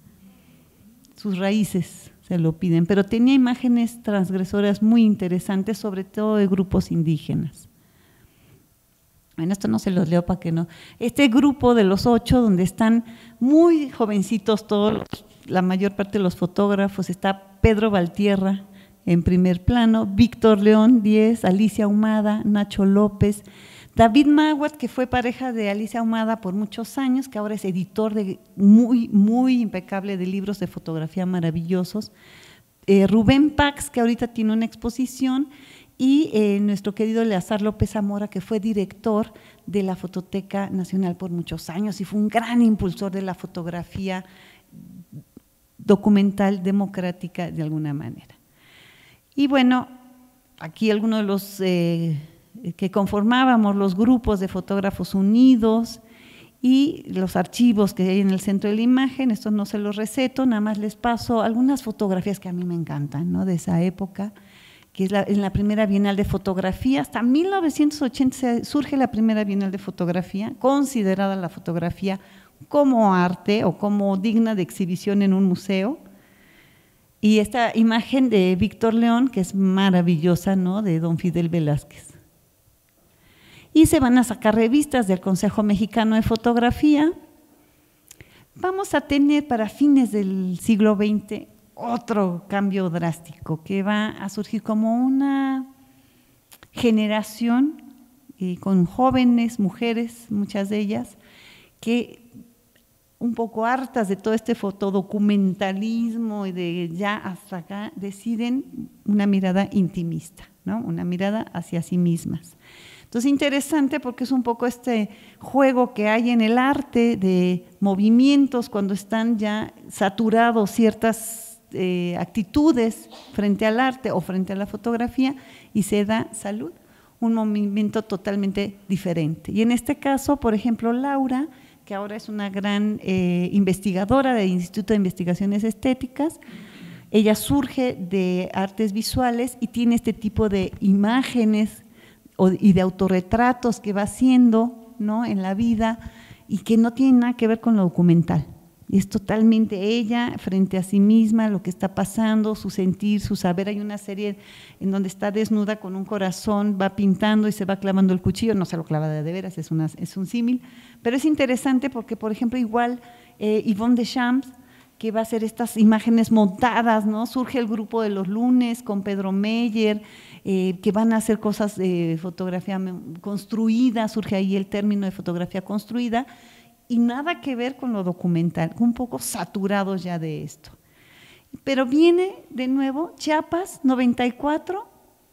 Sus raíces se lo piden, pero tenía imágenes transgresoras muy interesantes, sobre todo de grupos indígenas. Bueno, esto no se los leo para que no. Este grupo de los ocho, donde están muy jovencitos todos, los, la mayor parte de los fotógrafos, está Pedro Valtierra en primer plano, Víctor León, diez, Alicia Ahumada, Nacho López, David Maguat, que fue pareja de Alicia Ahumada por muchos años, que ahora es editor de muy, muy impecable de libros de fotografía maravillosos, eh, Rubén Pax, que ahorita tiene una exposición, y eh, nuestro querido Eleazar López Zamora, que fue director de la Fototeca Nacional por muchos años y fue un gran impulsor de la fotografía documental democrática de alguna manera. Y bueno, aquí algunos de los eh, que conformábamos los grupos de fotógrafos unidos y los archivos que hay en el centro de la imagen, estos no se los receto, nada más les paso algunas fotografías que a mí me encantan, ¿no?, de esa época, que es la, en la primera Bienal de Fotografía, hasta mil novecientos ochenta surge la primera Bienal de Fotografía, considerada la fotografía como arte o como digna de exhibición en un museo. Y esta imagen de Víctor León, que es maravillosa, ¿no?, de don Fidel Velázquez. Y se van a sacar revistas del Consejo Mexicano de Fotografía. Vamos a tener para fines del siglo veinte otro cambio drástico, que va a surgir como una generación eh, con jóvenes, mujeres, muchas de ellas, que un poco hartas de todo este fotodocumentalismo y de ya hasta acá, deciden una mirada intimista, ¿no?, una mirada hacia sí mismas. Entonces, interesante porque es un poco este juego que hay en el arte de movimientos cuando están ya saturados ciertas eh, actitudes frente al arte o frente a la fotografía y se da Salud, un movimiento totalmente diferente. Y en este caso, por ejemplo, Laura, que ahora es una gran eh, investigadora del Instituto de Investigaciones Estéticas, ella surge de artes visuales y tiene este tipo de imágenes o, y de autorretratos que va haciendo, ¿no?, en la vida y que no tienen nada que ver con lo documental. Es totalmente ella frente a sí misma, lo que está pasando, su sentir, su saber. Hay una serie en donde está desnuda con un corazón, va pintando y se va clavando el cuchillo, no se lo clava de, de veras, es, una, es un símil, pero es interesante porque, por ejemplo, igual eh, Yvonne Deschamps, que va a hacer estas imágenes montadas, ¿no? Surge el grupo de los lunes con Pedro Meyer, eh, que van a hacer cosas de fotografía construida, surge ahí el término de fotografía construida, y nada que ver con lo documental, un poco saturados ya de esto. Pero viene de nuevo Chiapas noventa y cuatro,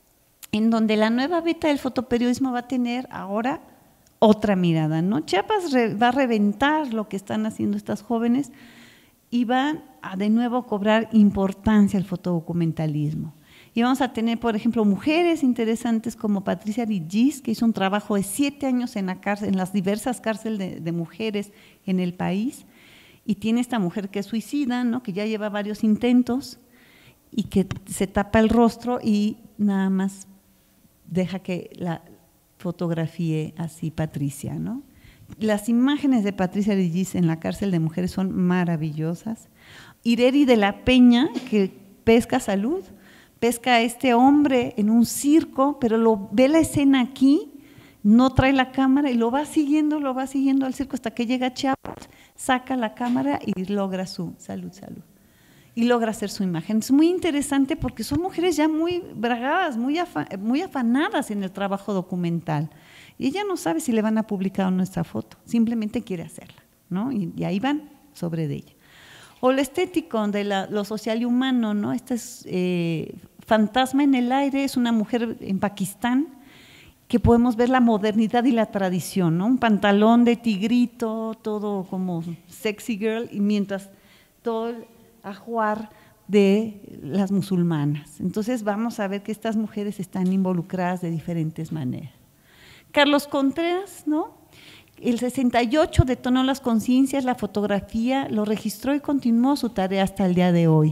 en donde la nueva beta del fotoperiodismo va a tener ahora otra mirada, ¿no? Chiapas re, va a reventar lo que están haciendo estas jóvenes y van a de nuevo cobrar importancia al fotodocumentalismo. Y vamos a tener, por ejemplo, mujeres interesantes como Patricia Rigis, que hizo un trabajo de siete años en, la cárcel, en las diversas cárceles de, de mujeres en el país, y tiene esta mujer que es suicida, ¿no?, que ya lleva varios intentos y que se tapa el rostro y nada más deja que la fotografíe así Patricia, ¿no? Las imágenes de Patricia Rigis en la cárcel de mujeres son maravillosas. Ireri de la Peña, que pesca Salud, pesca a este hombre en un circo, pero lo ve la escena aquí, no trae la cámara y lo va siguiendo, lo va siguiendo al circo hasta que llega a Chiapas, saca la cámara y logra su salud, salud, y logra hacer su imagen. Es muy interesante porque son mujeres ya muy bragadas, muy, afa, muy afanadas en el trabajo documental, y ella no sabe si le van a publicar o no esta foto, simplemente quiere hacerla, ¿no? Y, y ahí van sobre de ella. O lo estético, de la, lo social y humano, ¿no? Este es eh, Fantasma en el aire, es una mujer en Pakistán, que podemos ver la modernidad y la tradición, ¿no? Un pantalón de tigrito, todo como sexy girl, y mientras todo el ajuar de las musulmanas. Entonces vamos a ver que estas mujeres están involucradas de diferentes maneras. Carlos Contreras, ¿no? El sesenta y ocho detonó las conciencias, la fotografía, lo registró y continuó su tarea hasta el día de hoy.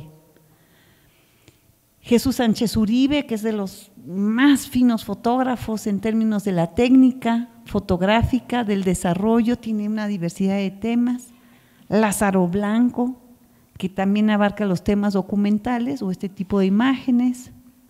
Jesús Sánchez Uribe, que es de los más finos fotógrafos en términos de la técnica fotográfica, del desarrollo, tiene una diversidad de temas. Lázaro Blanco, que también abarca los temas documentales o este tipo de imágenes.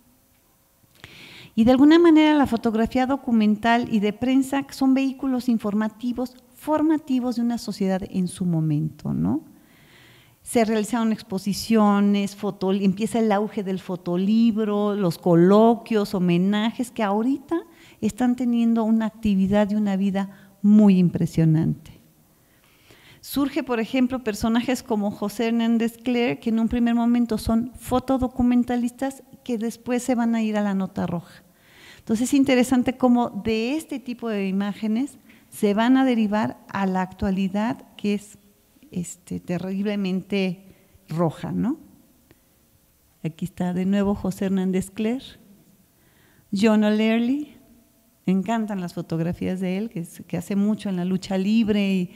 Y de alguna manera la fotografía documental y de prensa son vehículos informativos, formativos de una sociedad en su momento, ¿no? Se realizaron exposiciones, foto, empieza el auge del fotolibro, los coloquios, homenajes, que ahorita están teniendo una actividad y una vida muy impresionante. Surge, por ejemplo, personajes como José Hernández Cler, que en un primer momento son fotodocumentalistas, que después se van a ir a la nota roja. Entonces es interesante cómo de este tipo de imágenes se van a derivar a la actualidad, que es este, terriblemente roja, ¿no? Aquí está de nuevo José Hernández Cler, John O'Leary, me encantan las fotografías de él, que, es, que hace mucho en la lucha libre y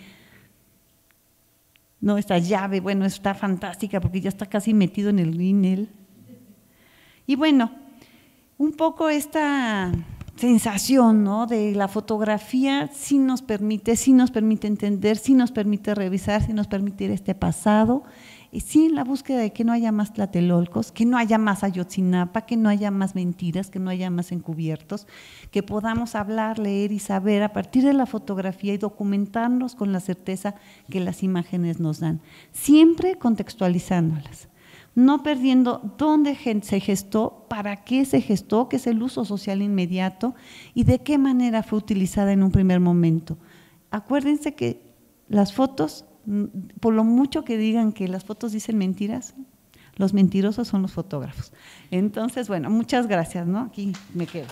no, esta llave, bueno, está fantástica porque ya está casi metido en el ring él. Y bueno, un poco esta sensación, ¿no?, de la fotografía sí nos permite, sí nos permite entender, sí nos permite revisar, sí nos permite ir a este pasado, y sí en la búsqueda de que no haya más tlatelolcos, que no haya más Ayotzinapa, que no haya más mentiras, que no haya más encubiertos, que podamos hablar, leer y saber a partir de la fotografía y documentarnos con la certeza que las imágenes nos dan, siempre contextualizándolas, no perdiendo dónde se gestó, para qué se gestó, qué es el uso social inmediato y de qué manera fue utilizada en un primer momento. Acuérdense que las fotos, por lo mucho que digan que las fotos dicen mentiras, los mentirosos son los fotógrafos. Entonces, bueno, muchas gracias, ¿no? Aquí me quedo.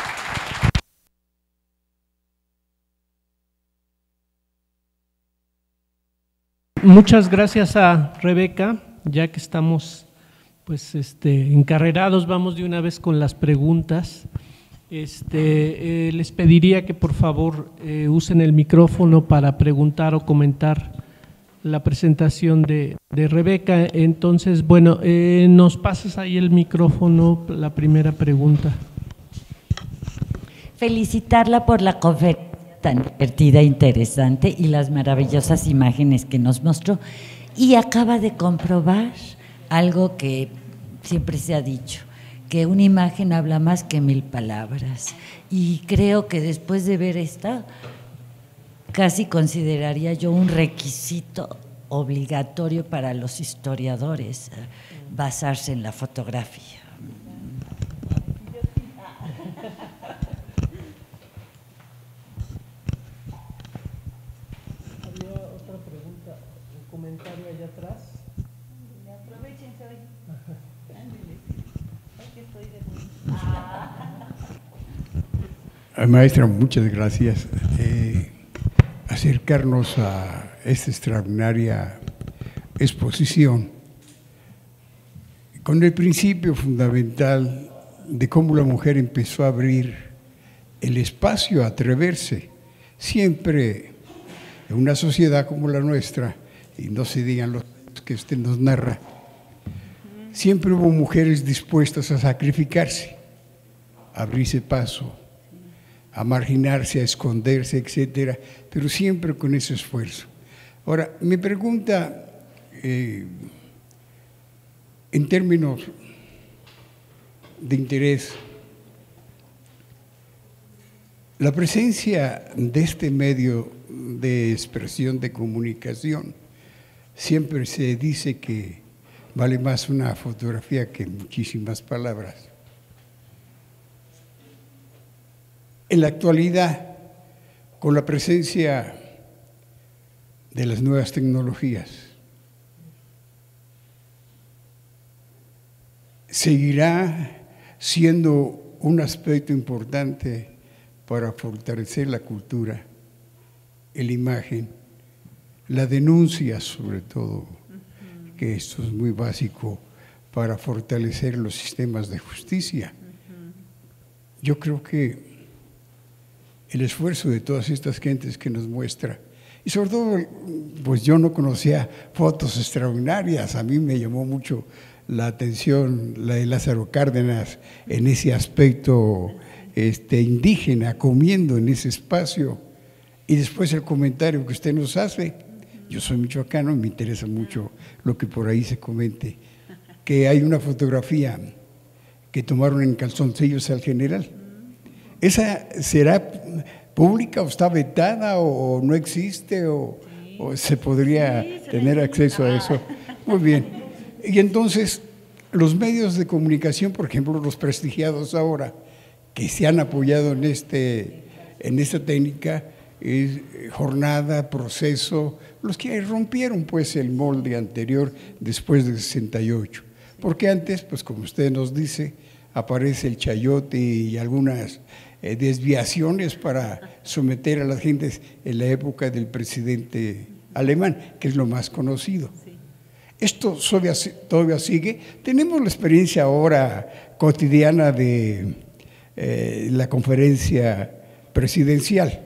Muchas gracias a Rebeca. Ya que estamos pues este encarrerados, vamos de una vez con las preguntas. Este eh, les pediría que por favor eh, usen el micrófono para preguntar o comentar la presentación de, de Rebeca. Entonces, bueno, eh, nos pasas ahí el micrófono, la primera pregunta. Felicitarla por la conferencia tan divertida e interesante y las maravillosas imágenes que nos mostró. Y acaba de comprobar algo que siempre se ha dicho, que una imagen habla más que mil palabras. Y creo que después de ver esta, casi consideraría yo un requisito obligatorio para los historiadores, basarse en la fotografía. Comentario allá atrás. Aprovechense hoy. Maestra, muchas gracias. Eh, acercarnos a esta extraordinaria exposición con el principio fundamental de cómo la mujer empezó a abrir el espacio, a atreverse, siempre en una sociedad como la nuestra, y no se digan los que usted nos narra, siempre hubo mujeres dispuestas a sacrificarse, a abrirse paso, a marginarse, a esconderse, etcétera, pero siempre con ese esfuerzo. Ahora, mi pregunta, eh, en términos de interés, la presencia de este medio de expresión, de comunicación, siempre se dice que vale más una fotografía que muchísimas palabras. En la actualidad, con la presencia de las nuevas tecnologías, seguirá siendo un aspecto importante para fortalecer la cultura, la imagen, la denuncia sobre todo, uh-huh. que esto es muy básico para fortalecer los sistemas de justicia. Uh-huh. Yo creo que el esfuerzo de todas estas gentes que nos muestra, y sobre todo, pues yo no conocía fotos extraordinarias, a mí me llamó mucho la atención la de Lázaro Cárdenas en ese aspecto este, indígena, comiendo en ese espacio, y después el comentario que usted nos hace. Yo soy michoacano y me interesa mucho lo que por ahí se comente, que hay una fotografía que tomaron en calzoncillos al general. ¿Esa será pública o está vetada o, o no existe o, sí. o se podría sí, se tener acceso a eso? Muy bien. Y entonces los medios de comunicación, por ejemplo, los prestigiados ahora, que se han apoyado en, este, en esta técnica, es Jornada, Proceso, los que rompieron pues el molde anterior después del sesenta y ocho. Porque antes, pues como usted nos dice, aparece el chayote y algunas eh, desviaciones para someter a las gentes en la época del presidente alemán, que es lo más conocido. Sí. Esto todavía, todavía sigue. Tenemos la experiencia ahora cotidiana de eh, la conferencia presidencial.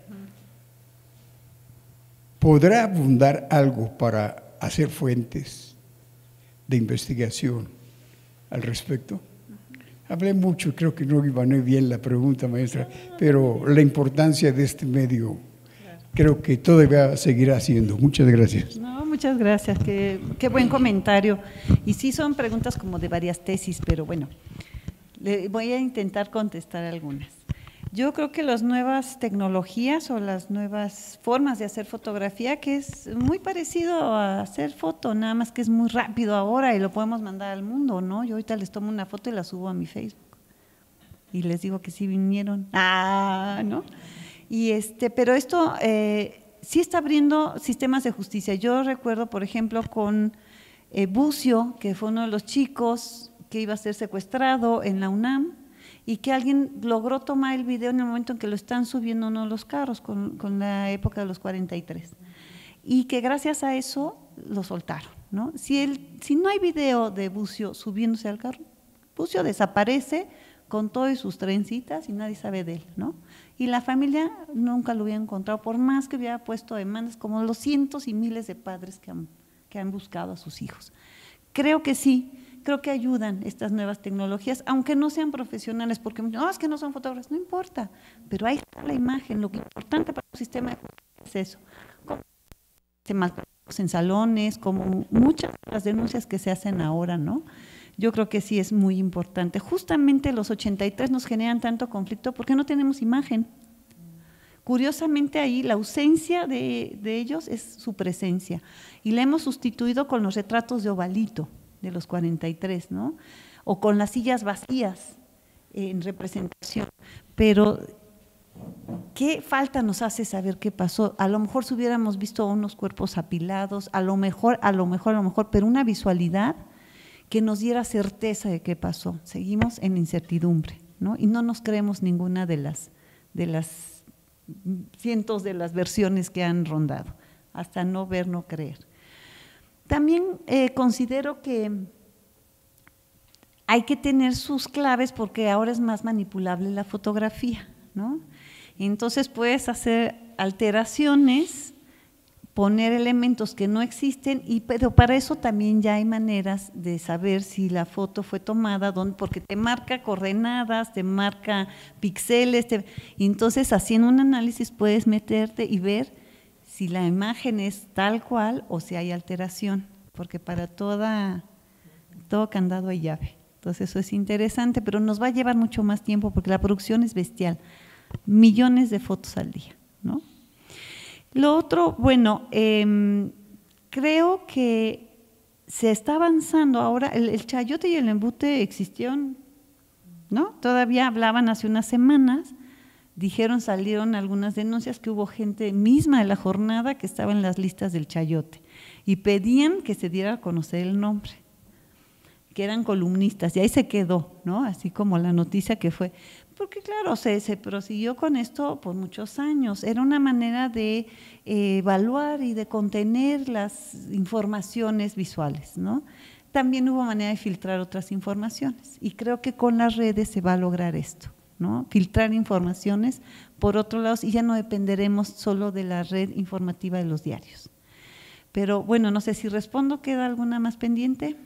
¿Podrá abundar algo para hacer fuentes de investigación al respecto? Hablé mucho, creo que no iba bien la pregunta, maestra, pero la importancia de este medio creo que todavía seguirá siendo. Muchas gracias. No, muchas gracias, qué, qué buen comentario. Y sí son preguntas como de varias tesis, pero bueno, le voy a intentar contestar algunas. Yo creo que las nuevas tecnologías o las nuevas formas de hacer fotografía, que es muy parecido a hacer foto, nada más que es muy rápido ahora y lo podemos mandar al mundo, ¿no? Yo ahorita les tomo una foto y la subo a mi Facebook y les digo que sí vinieron, ah, ¿no? Y este, pero esto eh, sí está abriendo sistemas de justicia. Yo recuerdo, por ejemplo, con eh, Bucio, que fue uno de los chicos que iba a ser secuestrado en la UNAM, y que alguien logró tomar el video en el momento en que lo están subiendo uno de los carros, con, con la época de los cuarenta y tres, y que gracias a eso lo soltaron, ¿no? Si, el, si no hay video de Bucio subiéndose al carro, Bucio desaparece con todas sus trencitas y nadie sabe de él, ¿no? Y la familia nunca lo hubiera encontrado, por más que hubiera puesto demandas, como los cientos y miles de padres que han, que han buscado a sus hijos. Creo que sí. Creo que ayudan estas nuevas tecnologías, aunque no sean profesionales, porque no, es que no son fotógrafos, no importa, pero ahí está la imagen. Lo que es importante para un sistema de justicia es eso, como en salones, como muchas de las denuncias que se hacen ahora, ¿no? Yo creo que sí es muy importante. Justamente los ochenta y tres nos generan tanto conflicto porque no tenemos imagen. Curiosamente ahí la ausencia de, de ellos es su presencia, y la hemos sustituido con los retratos de ovalito de los cuarenta y tres, ¿no? O con las sillas vacías en representación. Pero ¿qué falta nos hace saber qué pasó? A lo mejor si hubiéramos visto unos cuerpos apilados, a lo mejor, a lo mejor, a lo mejor, pero una visualidad que nos diera certeza de qué pasó. Seguimos en incertidumbre, ¿no? Y no nos creemos ninguna de las, de las cientos de las versiones que han rondado, hasta no ver, no creer. También eh, considero que hay que tener sus claves porque ahora es más manipulable la fotografía, ¿no? Entonces puedes hacer alteraciones, poner elementos que no existen, y, pero para eso también ya hay maneras de saber si la foto fue tomada, dónde, porque te marca coordenadas, te marca píxeles, te, y entonces haciendo un análisis puedes meterte y ver si la imagen es tal cual o si hay alteración, porque para toda, todo candado hay llave. Entonces eso es interesante, pero nos va a llevar mucho más tiempo porque la producción es bestial, millones de fotos al día, ¿no? Lo otro, bueno, eh, creo que se está avanzando ahora, el, el chayote y el embute existieron, ¿no? Todavía hablaban hace unas semanas. Dijeron, salieron algunas denuncias que hubo gente misma de la jornada que estaba en las listas del chayote y pedían que se diera a conocer el nombre. que eran columnistas, y ahí se quedó, ¿no? Así como la noticia que fue, porque claro, se, se prosiguió con esto por muchos años, era una manera de eh, evaluar y de contener las informaciones visuales, ¿no? También hubo manera de filtrar otras informaciones, y creo que con las redes se va a lograr esto, ¿no? Filtrar informaciones por otro lado, y ya no dependeremos solo de la red informativa de los diarios. Pero bueno, no sé si respondo, ¿queda alguna más pendiente?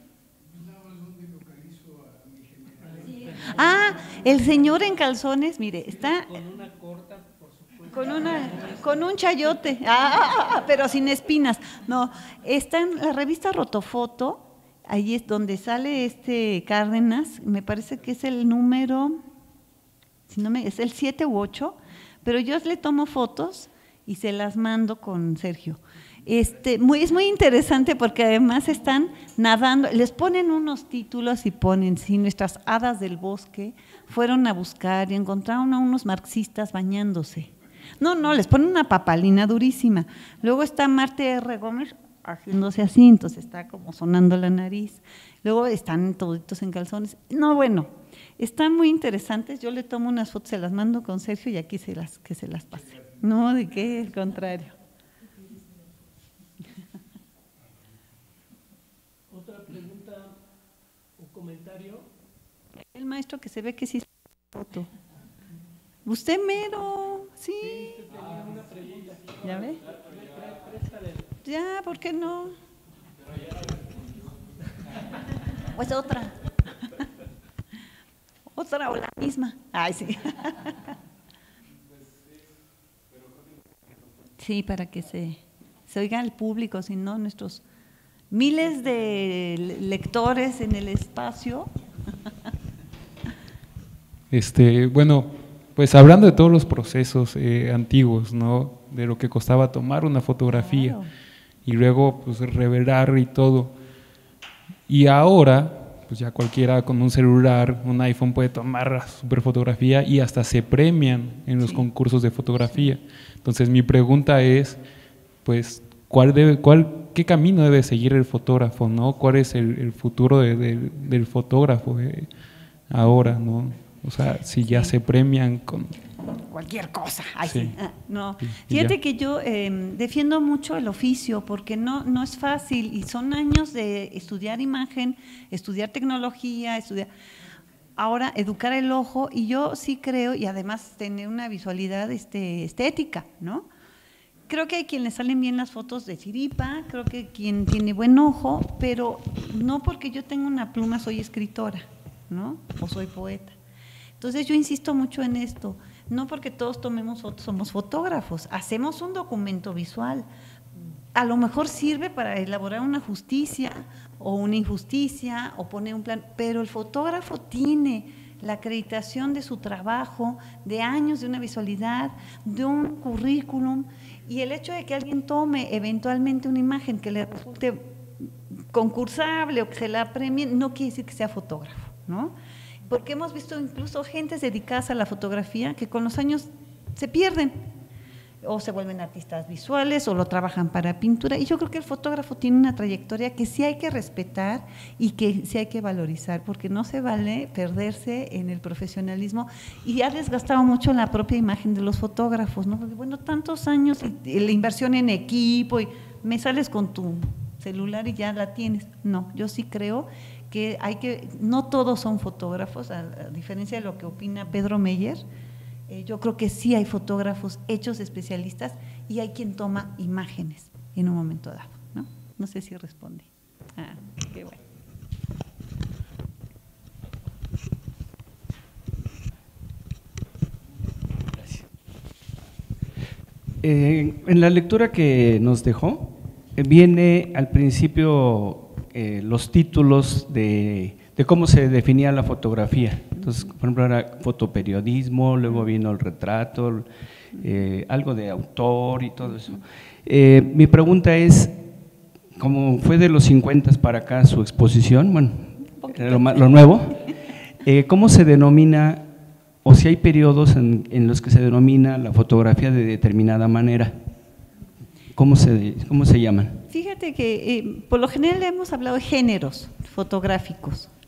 Ah, el señor en calzones, mire, está con una con un chayote, ah, pero sin espinas. No, está en la revista Rotofoto, ahí es donde sale este Cárdenas, me parece que es el número, si no me, es el siete u ocho, pero yo le tomo fotos y se las mando con Sergio. Este, muy, es muy interesante porque además están nadando, les ponen unos títulos y ponen, si nuestras hadas del bosque fueron a buscar y encontraron a unos marxistas bañándose. No, no, les ponen una papalina durísima. Luego está Marte R. Gómez haciéndose así, entonces está como sonando la nariz. Luego están toditos en calzones. No, bueno, están muy interesantes. Yo le tomo unas fotos, se las mando con Sergio y aquí se las, que se las pase. No, ¿de qué? Al contrario. ¿Otra pregunta o comentario? El maestro que se ve que sí es foto. Usted mero, sí. ¿Ya ve? Ya, ¿por qué no? Pues otra. Otra o la misma. Ay, sí. Sí, para que se, se oiga al público, si no, nuestros miles de lectores en el espacio. Este, bueno, pues hablando de todos los procesos eh, antiguos, ¿no? De lo que costaba tomar una fotografía, claro, y luego pues revelar y todo. Y ahora, pues ya cualquiera con un celular, un iPhone puede tomar la super fotografía y hasta se premian en los sí. concursos de fotografía. Sí. Entonces mi pregunta es, pues, ¿cuál debe, cuál, qué camino debe seguir el fotógrafo, ¿no? ¿Cuál es el, el futuro de, de, del fotógrafo de ahora, ¿no? O sea, si ya sí. se premian con cualquier cosa. Ay, sí. Sí. Ah, no. Fíjate que yo eh, defiendo mucho el oficio porque no, no es fácil y son años de estudiar imagen, estudiar tecnología, estudiar… Ahora, educar el ojo, y yo sí creo, y además tener una visualidad este, estética, ¿no? Creo que hay quien le salen bien las fotos de chiripa, creo que quien tiene buen ojo, pero no porque yo tenga una pluma soy escritora, ¿no? O soy poeta. Entonces yo insisto mucho en esto, no porque todos tomemos fotos somos fotógrafos, hacemos un documento visual, a lo mejor sirve para elaborar una justicia o una injusticia o poner un plan, pero el fotógrafo tiene la acreditación de su trabajo, de años de una visualidad, de un currículum, y el hecho de que alguien tome eventualmente una imagen que le resulte concursable o que se la premie, no quiere decir que sea fotógrafo, ¿no? Porque hemos visto incluso gentes dedicadas a la fotografía que con los años se pierden, o se vuelven artistas visuales, o lo trabajan para pintura, y yo creo que el fotógrafo tiene una trayectoria que sí hay que respetar y que sí hay que valorizar, porque no se vale perderse en el profesionalismo, y ha desgastado mucho la propia imagen de los fotógrafos, ¿no? Porque bueno, tantos años y, y la inversión en equipo, y me sales con tu celular y ya la tienes. No, yo sí creo que hay que, no todos son fotógrafos, a, a diferencia de lo que opina Pedro Meyer. Eh, yo creo que sí hay fotógrafos hechos especialistas y hay quien toma imágenes en un momento dado, ¿no? No sé si respondí. Ah, qué bueno. Gracias. Eh, en la lectura que nos dejó, eh, viene al principio eh, los títulos de, de cómo se definía la fotografía. Entonces, por ejemplo, era fotoperiodismo, luego vino el retrato, eh, algo de autor y todo eso. Eh, mi pregunta es, como fue de los cincuenta para acá su exposición, bueno, lo, lo nuevo, eh, ¿cómo se denomina, o si hay periodos en, en los que se denomina la fotografía de determinada manera? ¿Cómo se, cómo se llaman? Fíjate que eh, por lo general hemos hablado de géneros fotográficos.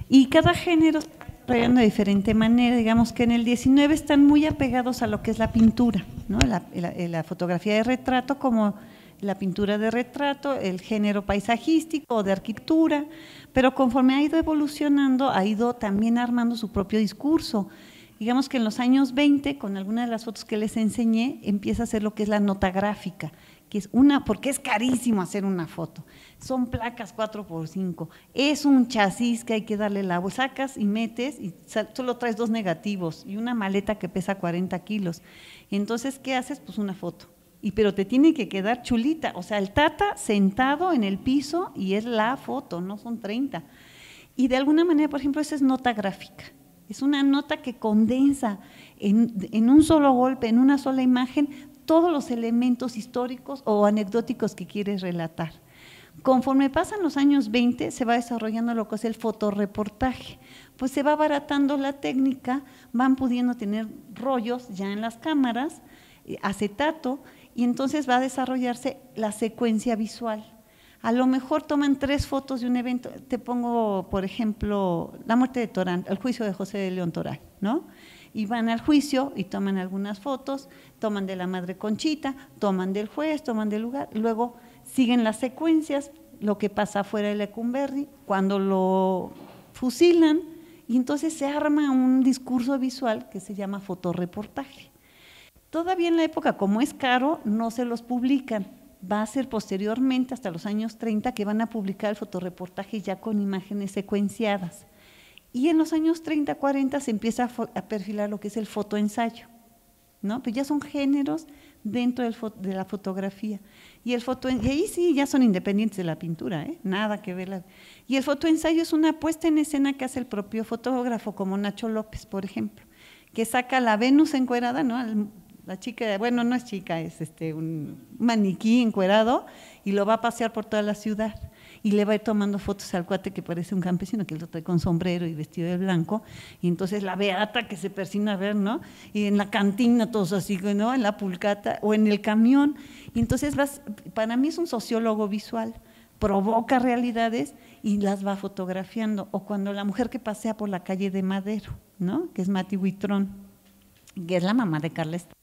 Y cada género se va desarrollando de diferente manera. Digamos que en el diecinueve están muy apegados a lo que es la pintura, ¿no? La, la, la fotografía de retrato como la pintura de retrato, el género paisajístico o de arquitectura, pero conforme ha ido evolucionando, ha ido también armando su propio discurso. Digamos que en los años veinte, con algunas de las fotos que les enseñé, empieza a hacer lo que es la nota gráfica, que es una, porque es carísimo hacer una foto, son placas cuatro por cinco, es un chasis que hay que darle la voz, sacas y metes y solo traes dos negativos y una maleta que pesa cuarenta kilos. Entonces, ¿qué haces? Pues una foto. Y pero te tiene que quedar chulita, o sea, el tata sentado en el piso y es la foto, no son treinta. Y de alguna manera, por ejemplo, esa es nota gráfica, es una nota que condensa en, en un solo golpe, en una sola imagen, todos los elementos históricos o anecdóticos que quieres relatar. Conforme pasan los años veinte, se va desarrollando lo que es el fotoreportaje, pues se va abaratando la técnica, van pudiendo tener rollos ya en las cámaras, acetato, y entonces va a desarrollarse la secuencia visual. A lo mejor toman tres fotos de un evento, te pongo, por ejemplo, la muerte de Torán, el juicio de José de León Torán, ¿no? Y van al juicio y toman algunas fotos, toman de la madre Conchita, toman del juez, toman del lugar, luego siguen las secuencias, lo que pasa afuera de Lecumberri, cuando lo fusilan, y entonces se arma un discurso visual que se llama fotoreportaje. Todavía en la época, como es caro, no se los publican. Va a ser posteriormente, hasta los años treinta, que van a publicar el fotoreportaje ya con imágenes secuenciadas. Y en los años treinta, cuarenta se empieza a, a perfilar lo que es el fotoensayo, ¿no? Pues ya son géneros dentro del de la fotografía. Y, el foto, y ahí sí ya son independientes de la pintura, ¿eh? Nada que ver. La, y el fotoensayo es una puesta en escena que hace el propio fotógrafo, como Nacho López, por ejemplo, que saca la Venus encuerada, ¿no? El, la chica, bueno, no es chica, es este un maniquí encuerado y lo va a pasear por toda la ciudad y le va a ir tomando fotos al cuate que parece un campesino, que lo trae con sombrero y vestido de blanco, y entonces la beata que se persina a ver, ¿no? Y en la cantina todos así, ¿no? En la pulcata o en el camión, y entonces vas, para mí es un sociólogo visual, provoca realidades y las va fotografiando, o cuando la mujer que pasea por la calle de Madero, ¿no? Que es Mati Huitrón, que es la mamá de Carla Estrada,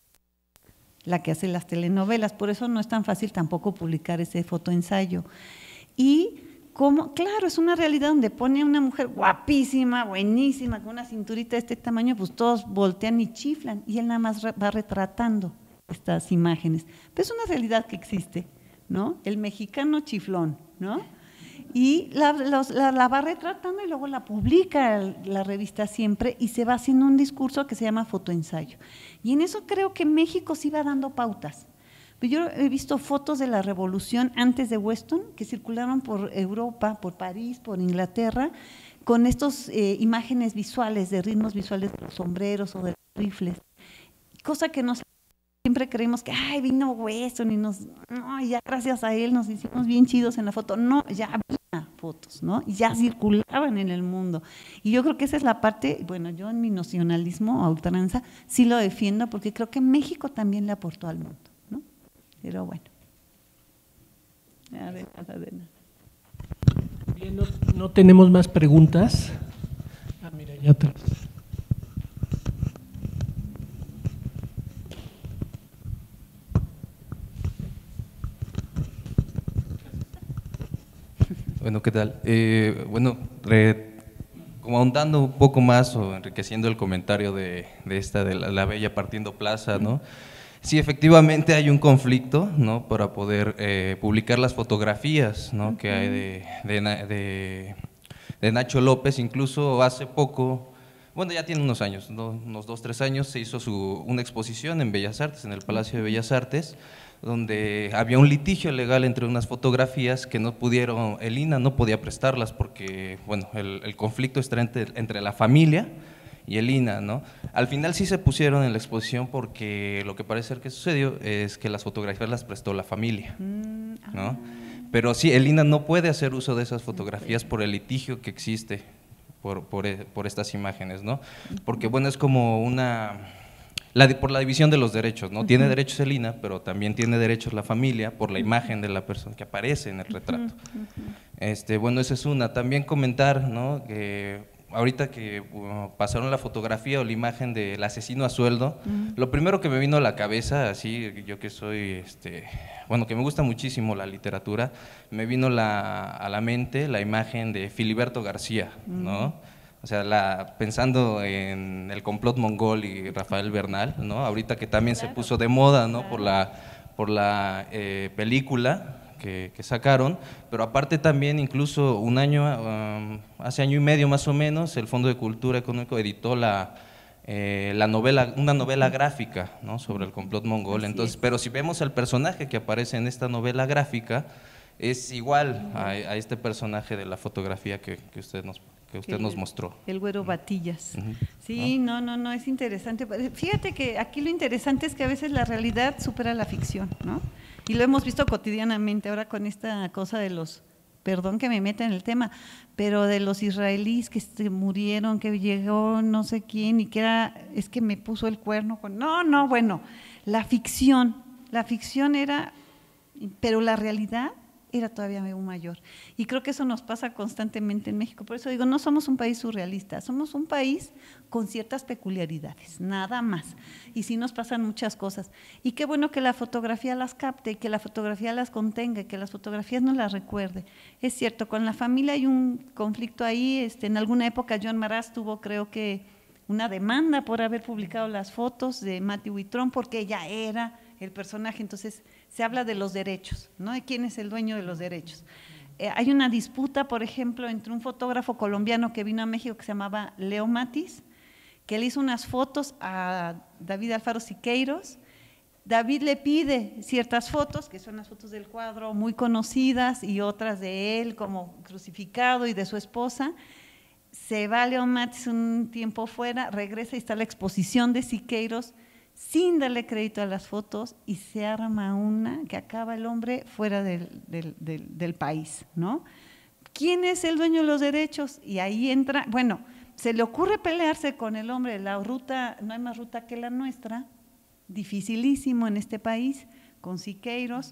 la que hace las telenovelas, por eso no es tan fácil tampoco publicar ese fotoensayo. Y como, claro, es una realidad donde pone a una mujer guapísima, buenísima, con una cinturita de este tamaño, pues todos voltean y chiflan, y él nada más va retratando estas imágenes. Pero es una realidad que existe, ¿no? El mexicano chiflón, ¿no? Y la, los, la, la va retratando y luego la publica la revista Siempre y se va haciendo un discurso que se llama fotoensayo. Y en eso creo que México sí va dando pautas. Yo he visto fotos de la revolución antes de Weston que circularon por Europa, por París, por Inglaterra, con estas eh, imágenes visuales, de ritmos visuales de los sombreros o de los rifles, cosa que nos siempre creemos que ay vino Weston y nos no, ya gracias a él nos hicimos bien chidos en la foto. No, ya había fotos, ¿no? Y ya circulaban en el mundo. Y yo creo que esa es la parte, bueno, yo en mi nacionalismo a ultranza sí lo defiendo porque creo que México también le aportó al mundo, ¿no? Pero bueno. De nada, de nada. Bien, no, no tenemos más preguntas. Ah, mira, ya atrás. Bueno, ¿qué tal? Eh, bueno, re, como ahondando un poco más o enriqueciendo el comentario de, de esta, de la, la Bella Partiendo Plaza, ¿no? Sí, efectivamente hay un conflicto, ¿no? Para poder eh, publicar las fotografías, ¿no? Uh-huh. Que hay de, de, de, de Nacho López, incluso hace poco, bueno, ya tiene unos años, ¿no? Unos dos, tres años, se hizo su, una exposición en Bellas Artes, en el Palacio de Bellas Artes, donde había un litigio legal entre unas fotografías que no pudieron, el I N A no podía prestarlas porque, bueno, el, el conflicto está entre, entre la familia y el I N A, ¿no? Al final sí se pusieron en la exposición porque lo que parece ser que sucedió es que las fotografías las prestó la familia, ¿no? Pero sí, el I N A no puede hacer uso de esas fotografías por el litigio que existe por, por, por estas imágenes, ¿no? Porque, bueno, es como una… La, por la división de los derechos, ¿no? Uh-huh. Tiene derechos el I N A, pero también tiene derechos la familia por la imagen de la persona que aparece en el retrato. Uh-huh. Uh-huh. Este, bueno, esa es una. También comentar, ¿no? Que ahorita que uh, pasaron la fotografía o la imagen del asesino a sueldo, uh-huh. lo primero que me vino a la cabeza, así yo que soy, este, bueno, que me gusta muchísimo la literatura, me vino la, a la mente la imagen de Filiberto García, uh-huh. ¿no? O sea, la, pensando en el complot mongol y Rafael Bernal, ¿no? Ahorita que también claro. se puso de moda, ¿no? Claro. Por la, por la eh, película que, que sacaron, pero aparte también incluso un año, um, hace año y medio más o menos, el Fondo de Cultura Económico editó la, eh, la novela, una novela gráfica, ¿no? Sobre el complot mongol. Así Entonces, es. Pero si vemos al personaje que aparece en esta novela gráfica, es igual a, a este personaje de la fotografía que, que usted nos que usted el, nos mostró. El güero Batillas. Uh-huh. Sí, no, no, no, es interesante. Fíjate que aquí lo interesante es que a veces la realidad supera la ficción, ¿no? Y lo hemos visto cotidianamente ahora con esta cosa de los, perdón que me meta en el tema, pero de los israelíes que se murieron, que llegó no sé quién y que era, es que me puso el cuerno con, no, no, bueno, la ficción, la ficción era, pero la realidad era todavía aún mayor. Y creo que eso nos pasa constantemente en México. Por eso digo, no somos un país surrealista, somos un país con ciertas peculiaridades, nada más. Y sí nos pasan muchas cosas. Y qué bueno que la fotografía las capte, que la fotografía las contenga, que las fotografías nos las recuerde. Es cierto, con la familia hay un conflicto ahí. Este, en alguna época Joan Marás tuvo, creo que, una demanda por haber publicado las fotos de Mati Huitrón, porque ella era el personaje. Entonces se habla de los derechos, ¿no? De quién es el dueño de los derechos. Eh, hay una disputa, por ejemplo, entre un fotógrafo colombiano que vino a México que se llamaba Leo Matis, que le hizo unas fotos a David Alfaro Siqueiros. David le pide ciertas fotos, que son las fotos del cuadro muy conocidas, y otras de él como crucificado y de su esposa. Se va Leo Matis un tiempo fuera, regresa y está la exposición de Siqueiros, sin darle crédito a las fotos, y se arma una que acaba el hombre fuera del, del, del, del país, ¿no? ¿Quién es el dueño de los derechos? Y ahí entra, bueno, se le ocurre pelearse con el hombre, la ruta, no hay más ruta que la nuestra, dificilísimo en este país, con Siqueiros,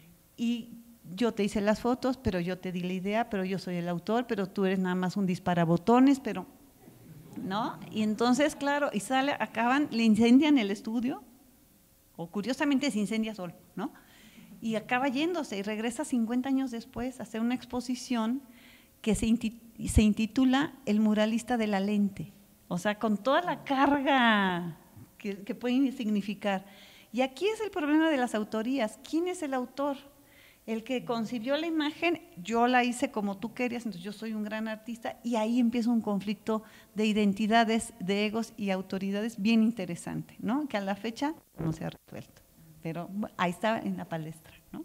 y yo te hice las fotos, pero yo te di la idea, pero yo soy el autor, pero tú eres nada más un disparabotones, pero… ¿no? Y entonces, claro, y sale, acaban, le incendian el estudio, o curiosamente se incendia solo, ¿no? Y acaba yéndose y regresa cincuenta años después a hacer una exposición que se, se intitula El muralista de la lente, o sea, con toda la carga que, que puede significar. Y aquí es el problema de las autorías. ¿Quién es el autor? El que concibió la imagen, yo la hice como tú querías, entonces yo soy un gran artista, y ahí empieza un conflicto de identidades, de egos y autoridades bien interesante, ¿no? Que a la fecha no se ha resuelto, pero ahí está en la palestra, ¿no?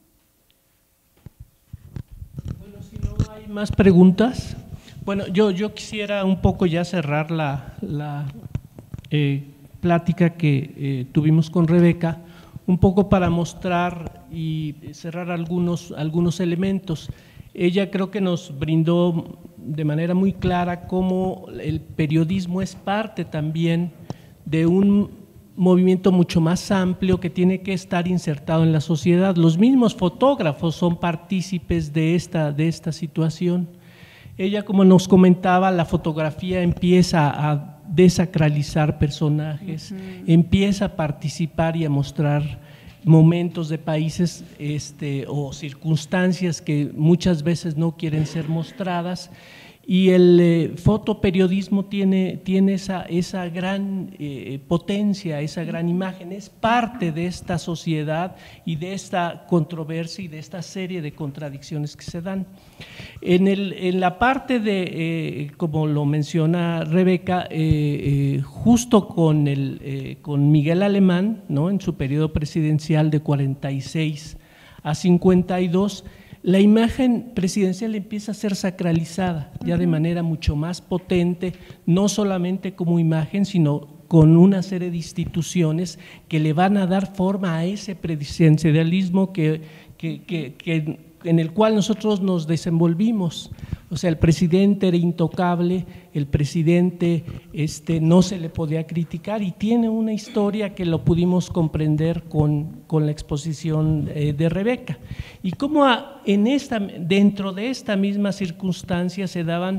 Bueno, si no hay más preguntas, bueno, yo, yo quisiera un poco ya cerrar la, la eh, plática que eh, tuvimos con Rebeca, un poco para mostrar y cerrar algunos, algunos elementos. Ella creo que nos brindó de manera muy clara cómo el periodismo es parte también de un movimiento mucho más amplio que tiene que estar insertado en la sociedad. Los mismos fotógrafos son partícipes de esta, de esta situación. Ella, como nos comentaba, la fotografía empieza a desacralizar personajes, uh-huh. empieza a participar y a mostrar momentos de países este, o circunstancias que muchas veces no quieren ser mostradas, y el eh, fotoperiodismo tiene, tiene esa, esa gran eh, potencia, esa gran imagen, es parte de esta sociedad y de esta controversia y de esta serie de contradicciones que se dan. En, el, en la parte de, eh, como lo menciona Rebeca, eh, eh, justo con, el, eh, con Miguel Alemán, ¿no? En su periodo presidencial de cuarenta y seis a cincuenta y dos, la imagen presidencial empieza a ser sacralizada ya de manera mucho más potente, no solamente como imagen, sino con una serie de instituciones que le van a dar forma a ese presidencialismo que, que, que, que, en el cual nosotros nos desenvolvimos. O sea, el presidente era intocable, el presidente este, no se le podía criticar, y tiene una historia que lo pudimos comprender con, con la exposición eh, de Rebeca. Y cómo a, en esta, dentro de esta misma circunstancia se daban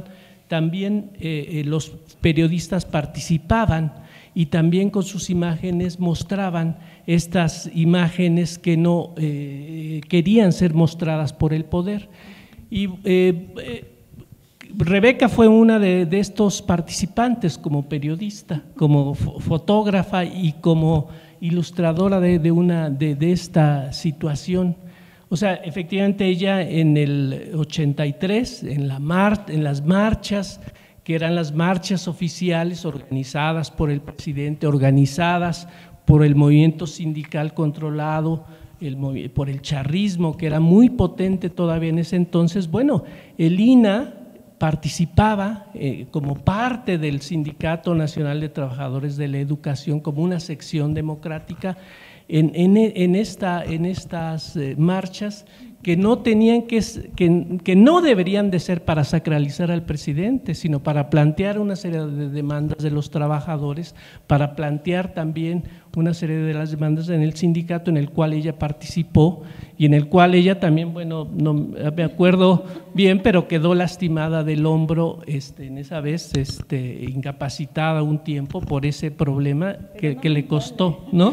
también eh, eh, los periodistas participaban y también con sus imágenes mostraban estas imágenes que no eh, querían ser mostradas por el poder. Y eh, eh, Rebeca fue una de, de estos participantes como periodista, como fotógrafa y como ilustradora de, de, una, de, de esta situación. O sea, efectivamente ella en el ochenta y tres, en, la mar, en las marchas, que eran las marchas oficiales organizadas por el presidente, organizadas por el movimiento sindical controlado, el, por el charrismo, que era muy potente todavía en ese entonces. Bueno, el I N A participaba eh, como parte del Sindicato Nacional de Trabajadores de la Educación, como una sección democrática en, en, en, esta, en estas eh, marchas que no tenían que, que, que no deberían de ser para sacralizar al presidente, sino para plantear una serie de demandas de los trabajadores, para plantear también una serie de las demandas en el sindicato en el cual ella participó y en el cual ella también, bueno, no me acuerdo bien, pero quedó lastimada del hombro este, en esa vez, este, incapacitada un tiempo por ese problema que, que le costó, ¿no?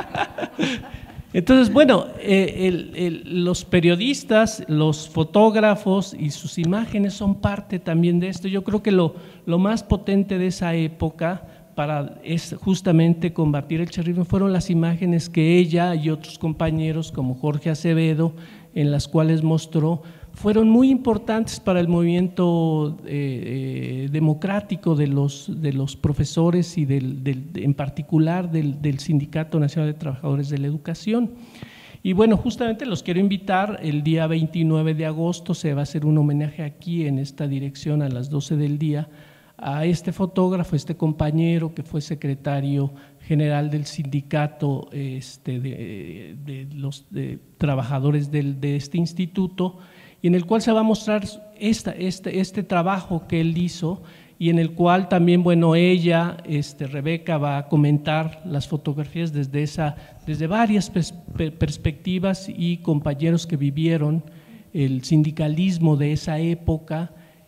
Entonces, bueno, eh, el, el, los periodistas, los fotógrafos y sus imágenes son parte también de esto. Yo creo que lo, lo más potente de esa época para es justamente combatir el charrismo fueron las imágenes que ella y otros compañeros como Jorge Acevedo, en las cuales mostró, fueron muy importantes para el movimiento eh, eh, democrático de los, de los profesores y del, del, en particular del, del Sindicato Nacional de Trabajadores de la Educación. Y bueno, justamente los quiero invitar, el día veintinueve de agosto se va a hacer un homenaje aquí en esta dirección a las doce del día a este fotógrafo, este compañero que fue secretario general del sindicato este, de, de los de trabajadores del, de este instituto, y en el cual se va a mostrar esta, este, este trabajo que él hizo y en el cual también, bueno, ella, este, Rebeca, va a comentar las fotografías desde, esa, desde varias pers perspectivas y compañeros que vivieron el sindicalismo de esa época,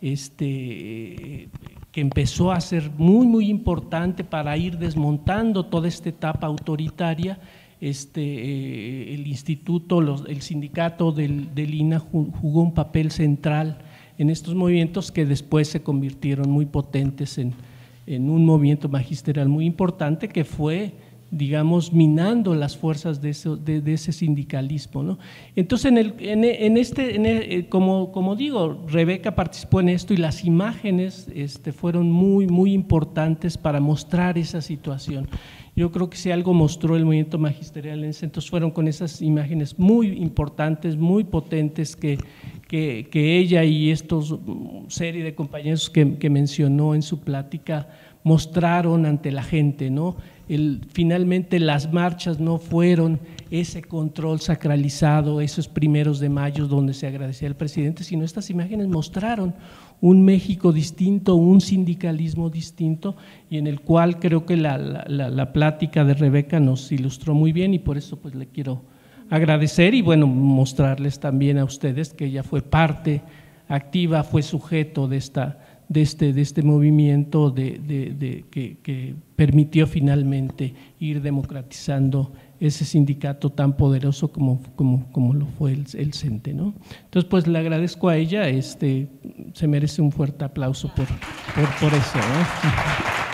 este, que empezó a ser muy, muy importante para ir desmontando toda esta etapa autoritaria. Este, eh, el instituto, los, el sindicato del, del I N A jugó un papel central en estos movimientos que después se convirtieron muy potentes en, en un movimiento magisterial muy importante que fue, digamos, minando las fuerzas de, eso, de, de ese sindicalismo, ¿no? Entonces, en, el, en, en este, en el, como, como digo, Rebeca participó en esto y las imágenes este, fueron muy, muy importantes para mostrar esa situación. Yo creo que si algo mostró el movimiento magisterial en ese entonces fueron con esas imágenes muy importantes, muy potentes que, que, que ella y estos serie de compañeros que, que mencionó en su plática mostraron ante la gente, ¿no? El, finalmente las marchas no fueron ese control sacralizado, esos primeros de mayo donde se agradecía al presidente, sino estas imágenes mostraron un México distinto, un sindicalismo distinto y en el cual creo que la, la, la plática de Rebeca nos ilustró muy bien y por eso pues le quiero agradecer y bueno, mostrarles también a ustedes que ella fue parte activa, fue sujeto de esta de este, de este movimiento de, de, de, que, que permitió finalmente ir democratizando ese sindicato tan poderoso como, como, como lo fue el, el CENTE, ¿no? Entonces, pues le agradezco a ella, este, se merece un fuerte aplauso por, por, por eso, ¿no?